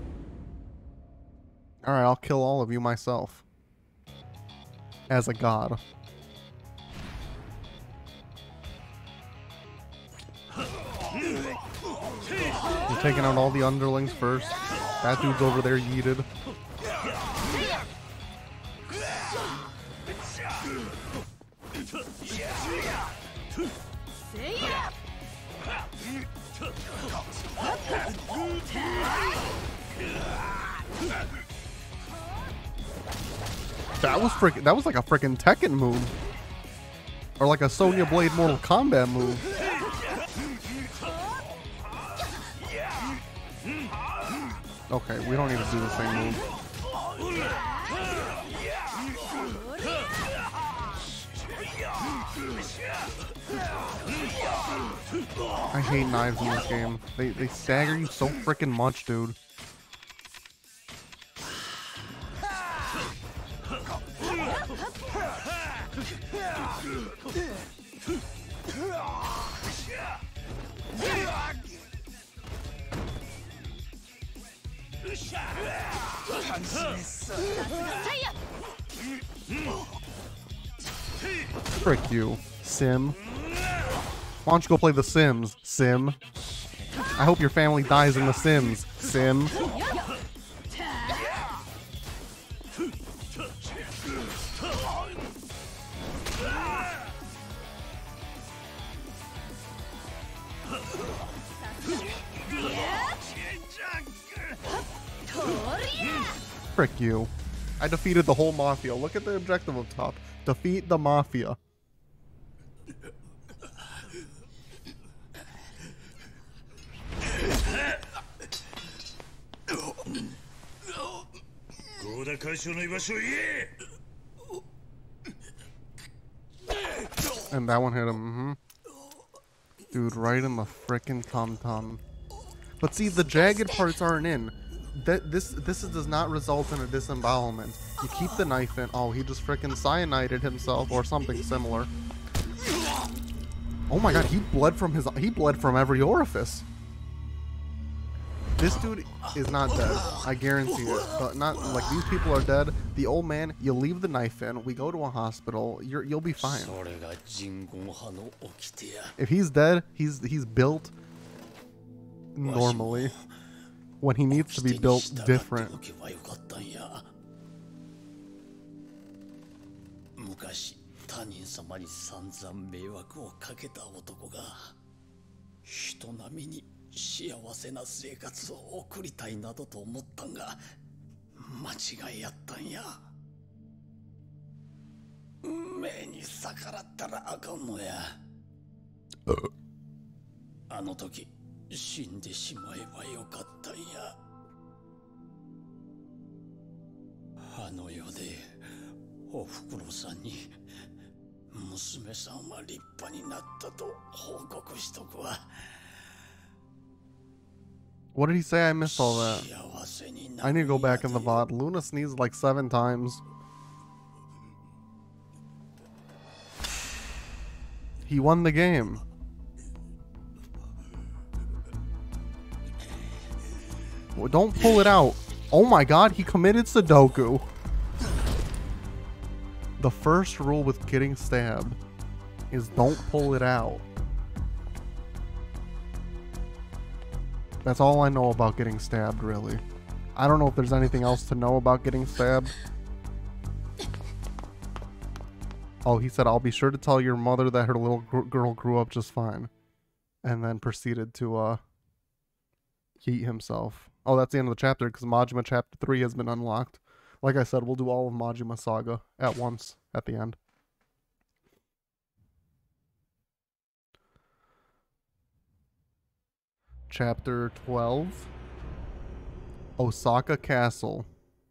Alright, I'll kill all of you myself. As a god. We're taking out all the underlings first. That dude's over there yeeted. That was like a freaking Tekken move. Or like a Sonya Blade Mortal Kombat move. Okay, we don't need to do the same move. I hate knives in this game. They stagger you so freaking much, dude. Frick you, Sim. Why don't you go play The Sims, Sim? I hope your family dies in The Sims, Sim. Frick you. I defeated the whole Mafia. Look at the objective up top. Defeat the Mafia. And that one hit him. Dude, right in the frickin' tum-tum. But see, the jagged parts aren't in. This does not result in a disembowelment. You keep the knife in. Oh, he just frickin' cyanided himself or something similar. Oh my god, he bled from every orifice. This dude is not dead. I guarantee it. But not like these people are dead. The old man, you leave the knife in. We go to a hospital. You'll be fine. If he's dead, he's built normally. When he needs to be built different. What did he say? I missed all that. I need to go back in the VOD. Luna sneezed like 7 times. He won the game. Well, don't pull it out. Oh my god, he committed Sudoku. The first rule with getting stabbed is don't pull it out. That's all I know about getting stabbed, really. I don't know if there's anything else to know about getting stabbed. Oh, he said, I'll be sure to tell your mother that her little girl grew up just fine. And then proceeded to, yeet himself. Oh, that's the end of the chapter because Majima Chapter 3 has been unlocked. Like I said, we'll do all of Majima Saga at once at the end. Chapter 12. Osaka Castle.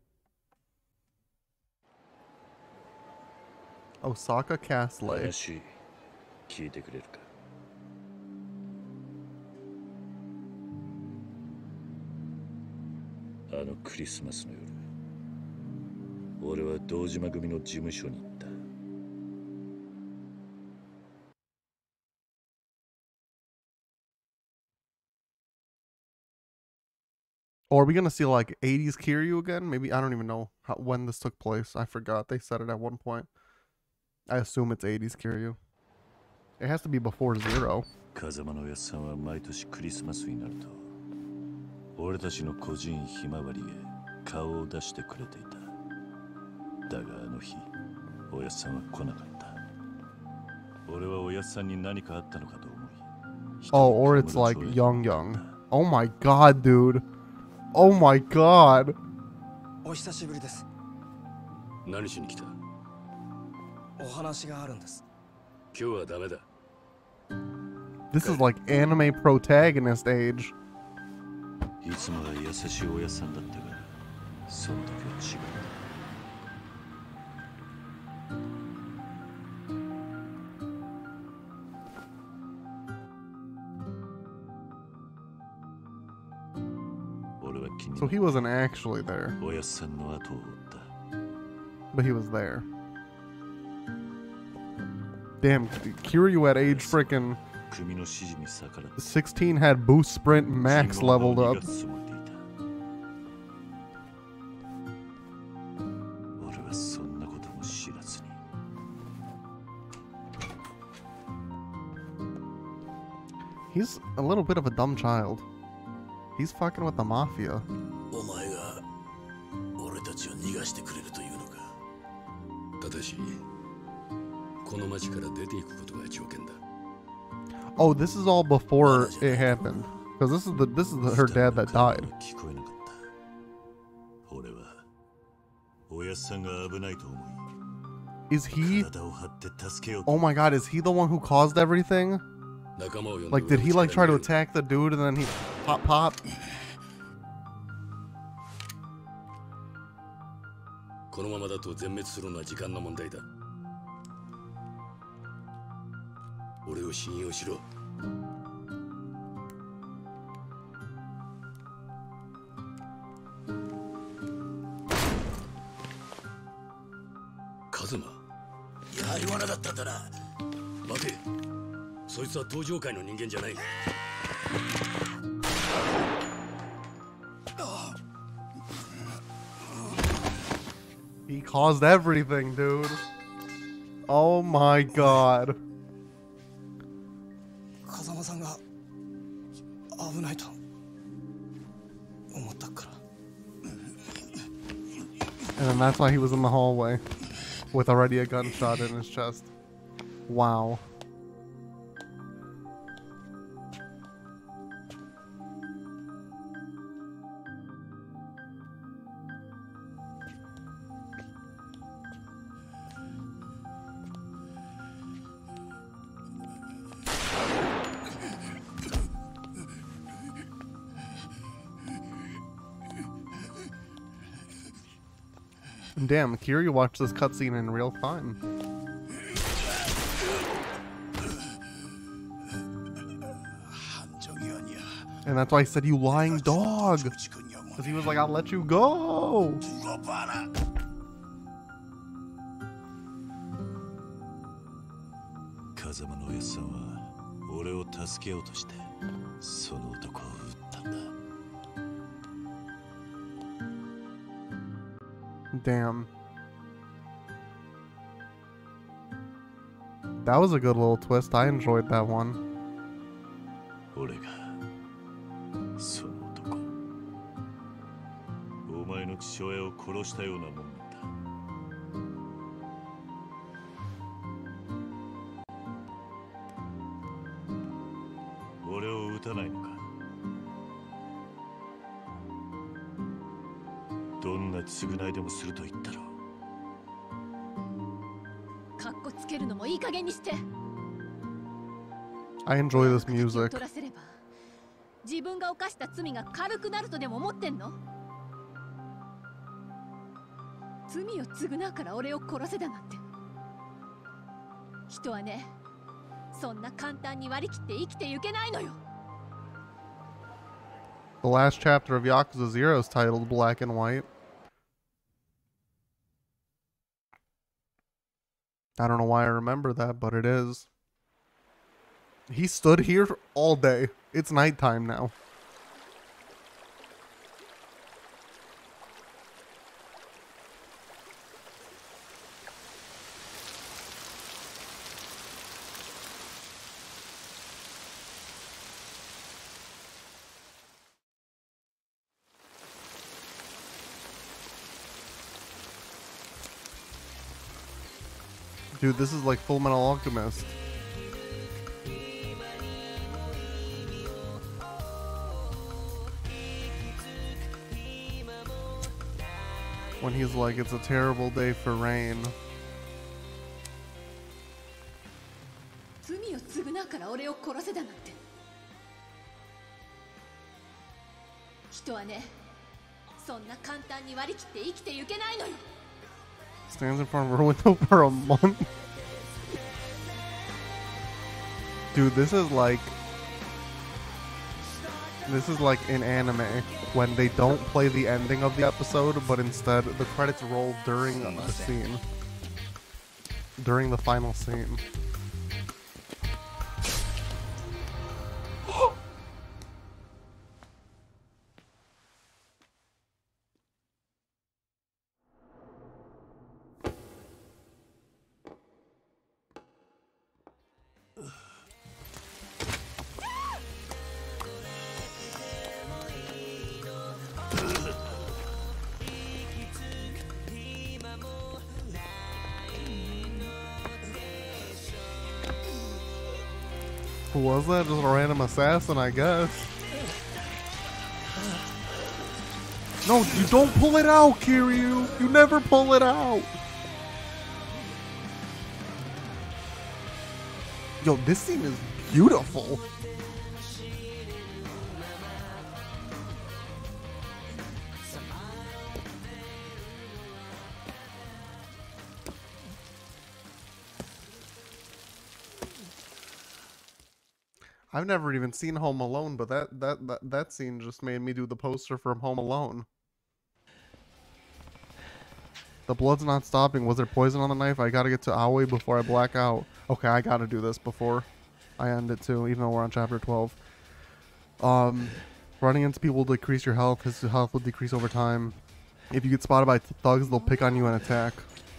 Osaka Castle. 話聞いてくれるか。あのクリスマスの夜、俺は堂島組の事務所に行った。 Or are we gonna see like 80s Kiryu again? Maybe, I don't even know when this took place. I forgot. They said it at one point. I assume it's 80s Kiryu. It has to be before Zero. 風間のおやっさんは毎年クリスマスになると俺たちの個人ひまわりへ顔を出してくれていた。だがあの日おやっさんは来なかった。俺はおやっさんに何かあったのかと思い。 Oh, or it's like Young. Oh my god, dude. Oh my god. お久しぶりです。 何しに来た？ お話があるんです。 今日はダメだ。 This is like anime protagonist age. いつもは優しいおやっさんだったが、その時は違った。 So he wasn't actually there. But he was there. Damn, Kiryu at age frickin' 16 had boost sprint max leveled up. He's a little bit of a dumb child. He's fucking with the mafia. Oh, this is all before it happened, because this is her dad that died. Is he? Oh my god, is he the one who caused everything? Like, did he like try to attack the dude and then he pop? このままだと全滅するのは時間の問題だ。俺を信用しろ。カズマ、やはり罠だったんだな。待て、そいつは登場界の人間じゃない。 He caused everything, dude. Oh my god. And then that's why he was in the hallway with already a gunshot in his chest. Wow. Damn, Kiryu watched this cutscene in real time. And that's why I said, you lying dog. Because he was like, I'll let you go. Kazama no Oya-san wa ore o tasukeyou to shite sono otoko o utta n da. Damn. That was a good little twist. I enjoyed that one. 俺がその男、お前の父親を殺したようなもんだ。俺を撃たないのか。 どんな償いでもすると言ったろ。 かっこつけるのもいい加減にして。 I enjoy this music. 取らせれば自分が犯した罪が軽くなるとでも思ってんの？罪を償うから俺を殺せだなんて。人はね、そんな簡単に割り切って生きていけないのよ。 The last chapter of Yakuza 0 is titled Black and White. I don't know why I remember that, but it is. He stood here all day. It's nighttime now. Dude, this is like Full Metal Alchemist. When he's like, it's a terrible day for rain. 罪を償うから俺を殺せだなんて。人はね、そんな簡単に割り切って生きていけないのよ。 Stands in front of her window for a month. Dude, this is like in anime when they don't play the ending of the episode, but instead the credits roll during the scene. During the final scene. Who was that? Just a random assassin, I guess. No, you don't pull it out, Kiryu! You never pull it out! Yo, this scene is beautiful. I've never even seen Home Alone, but that scene just made me do the poster from Home Alone. The blood's not stopping. Was there poison on the knife? I gotta get to Aoi before I black out. Okay, I gotta do this before I end it too, even though we're on chapter 12. Running into people will decrease your health. His health will decrease over time. If you get spotted by thugs, they'll pick on you and attack.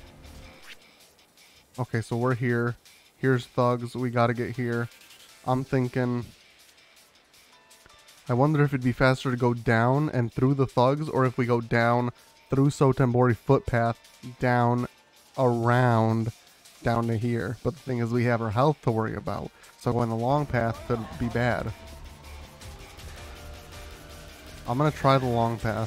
Okay, so we're here. Here's thugs. We gotta get here. I'm thinking, I wonder if it'd be faster to go down and through the thugs, or if we go down through Sotenbori footpath, down, around, down to here. But the thing is, we have our health to worry about, so going the long path could be bad. I'm gonna try the long path.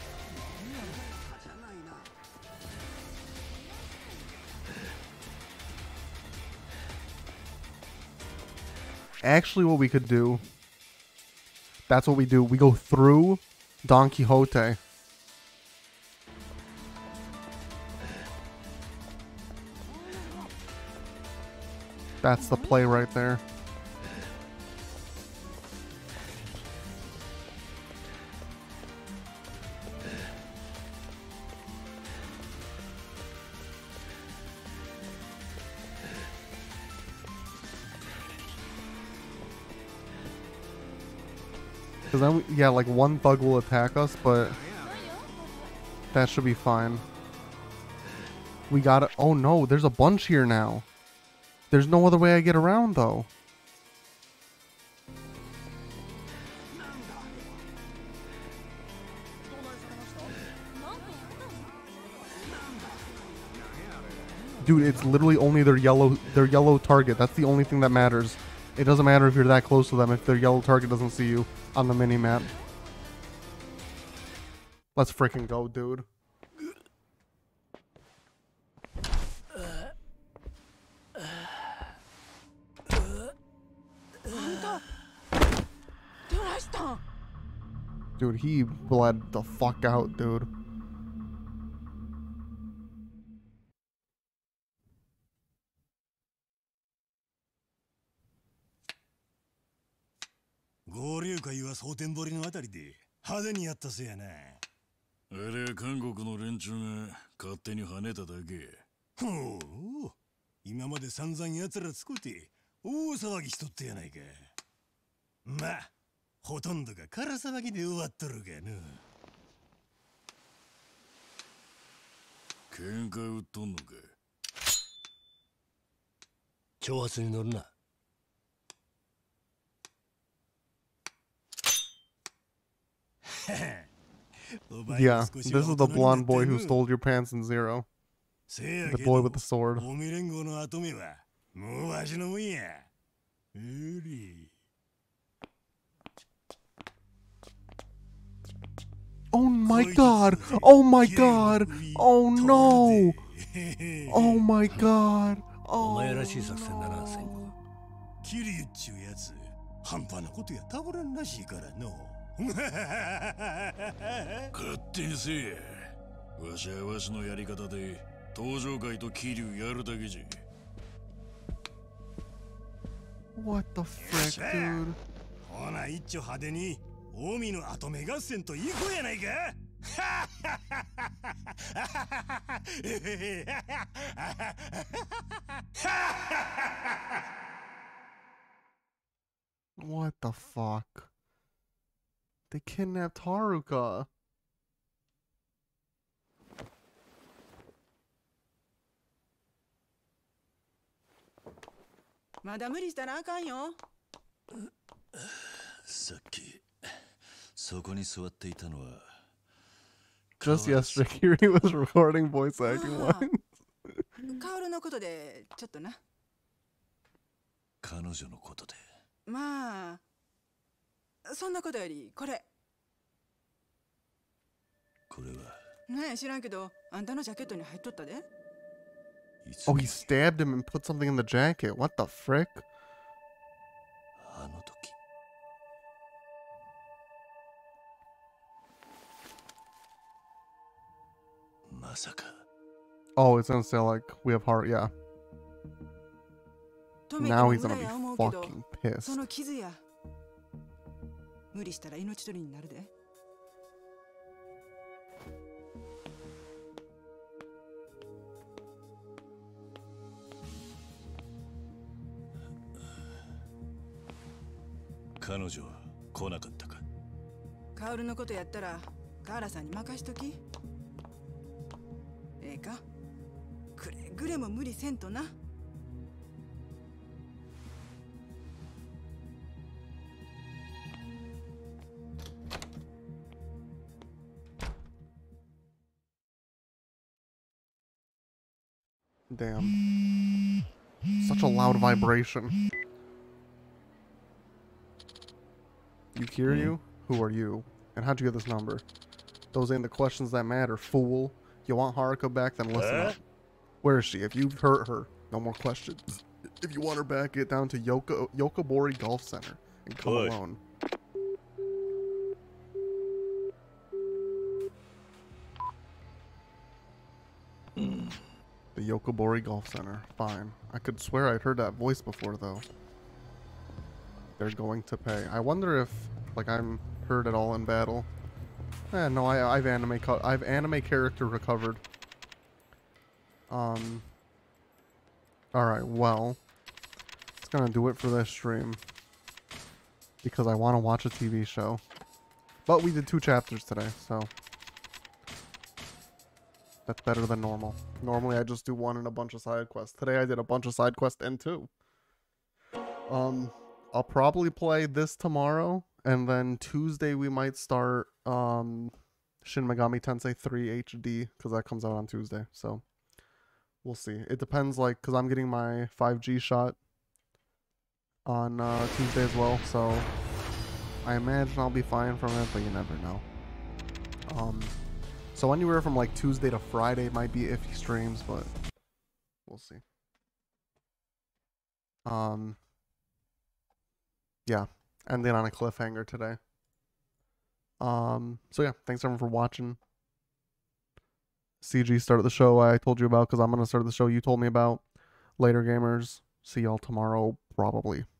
Actually, what we could do, that's what we do. We go through Don Quixote. That's the play right there. Because then, yeah, like one thug will attack us, but that should be fine. We gotta, oh no, there's a bunch here now. There's no other way I get around, though. Dude, it's literally only their yellow target. That's the only thing that matters. It doesn't matter if you're that close to them if their yellow target doesn't see you on the mini-map. Let's freaking go, dude. Dude, he bled the fuck out, dude. 合流会は蒼天堀のあたりで派手にやったせやな。あれは韓国の連中が勝手に跳ねただけ。ほう、今まで散々奴らつこて大騒ぎしとったやないか。まあ、ほとんどが空騒ぎで終わっとるがな。喧嘩売っとんのか。挑発に乗るな。 Yeah, this is the blonde boy who stole your pants in Zero. The boy with the sword. Oh my god! Oh my god! Oh no! Oh my god! Oh. キリュウっちゅうやつ、半端なことやたぶらんらしいからの。勝手にせえ。わしはわしのやり方で登場会とキリュウやるだけじゃ。 What the frick, dude? ほな一丁派手に近江の後目合戦といこうやないか。 What the fuck? They kidnapped Haruka. Just yesterday, Kiri was recording voice acting lines. カオルのことでちょっとな。 彼女のことで。 まあ、そんなことよりこれ。 これは。 ねえ、知らんけど、あんたのジャケットに入っとったで。 Oh, he stabbed him and put something in the jacket. What the frick? あの時。まさか。 Oh, it's gonna say like we have heart. Yeah. Now he's gonna be fucking pissed. その傷や。無理したら命取りになるで。 彼女は来なかったか。 カオルのことやったらカーラさんに任しとき。ええか。くれぐれも無理せんとな。 Damn. Such a loud vibration. Yukiryu? Who are you? And how'd you get this number? Those ain't the questions that matter, fool. You want Haruka back, then listen up. Where is she? If you've hurt her, no more questions. If you want her back, get down to Yokobori Golf Center and come alone. The Yokobori Golf Center. Fine. I could swear I'd heard that voice before, though. They're going to pay. I wonder if, like, I'm hurt at all in battle. No, I've anime character recovered. Alright, well, it's gonna do it for this stream. Because I want to watch a TV show. But we did 2 chapters today, so that's better than normal. Normally I just do 1 and a bunch of side quests. Today I did a bunch of side quests and 2. I'll probably play this tomorrow, and then Tuesday we might start Shin Megami Tensei 3 HD, because that comes out on Tuesday, so we'll see. It depends, like, because I'm getting my 5G shot on Tuesday as well, so I imagine I'll be fine from it, but you never know. So anywhere from like Tuesday to Friday might be iffy streams, but we'll see. Yeah, ending on a cliffhanger today. So yeah, thanks everyone for watching. CG started the show I told you about because I'm gonna start the show you told me about. Later, gamers. See y'all tomorrow, probably.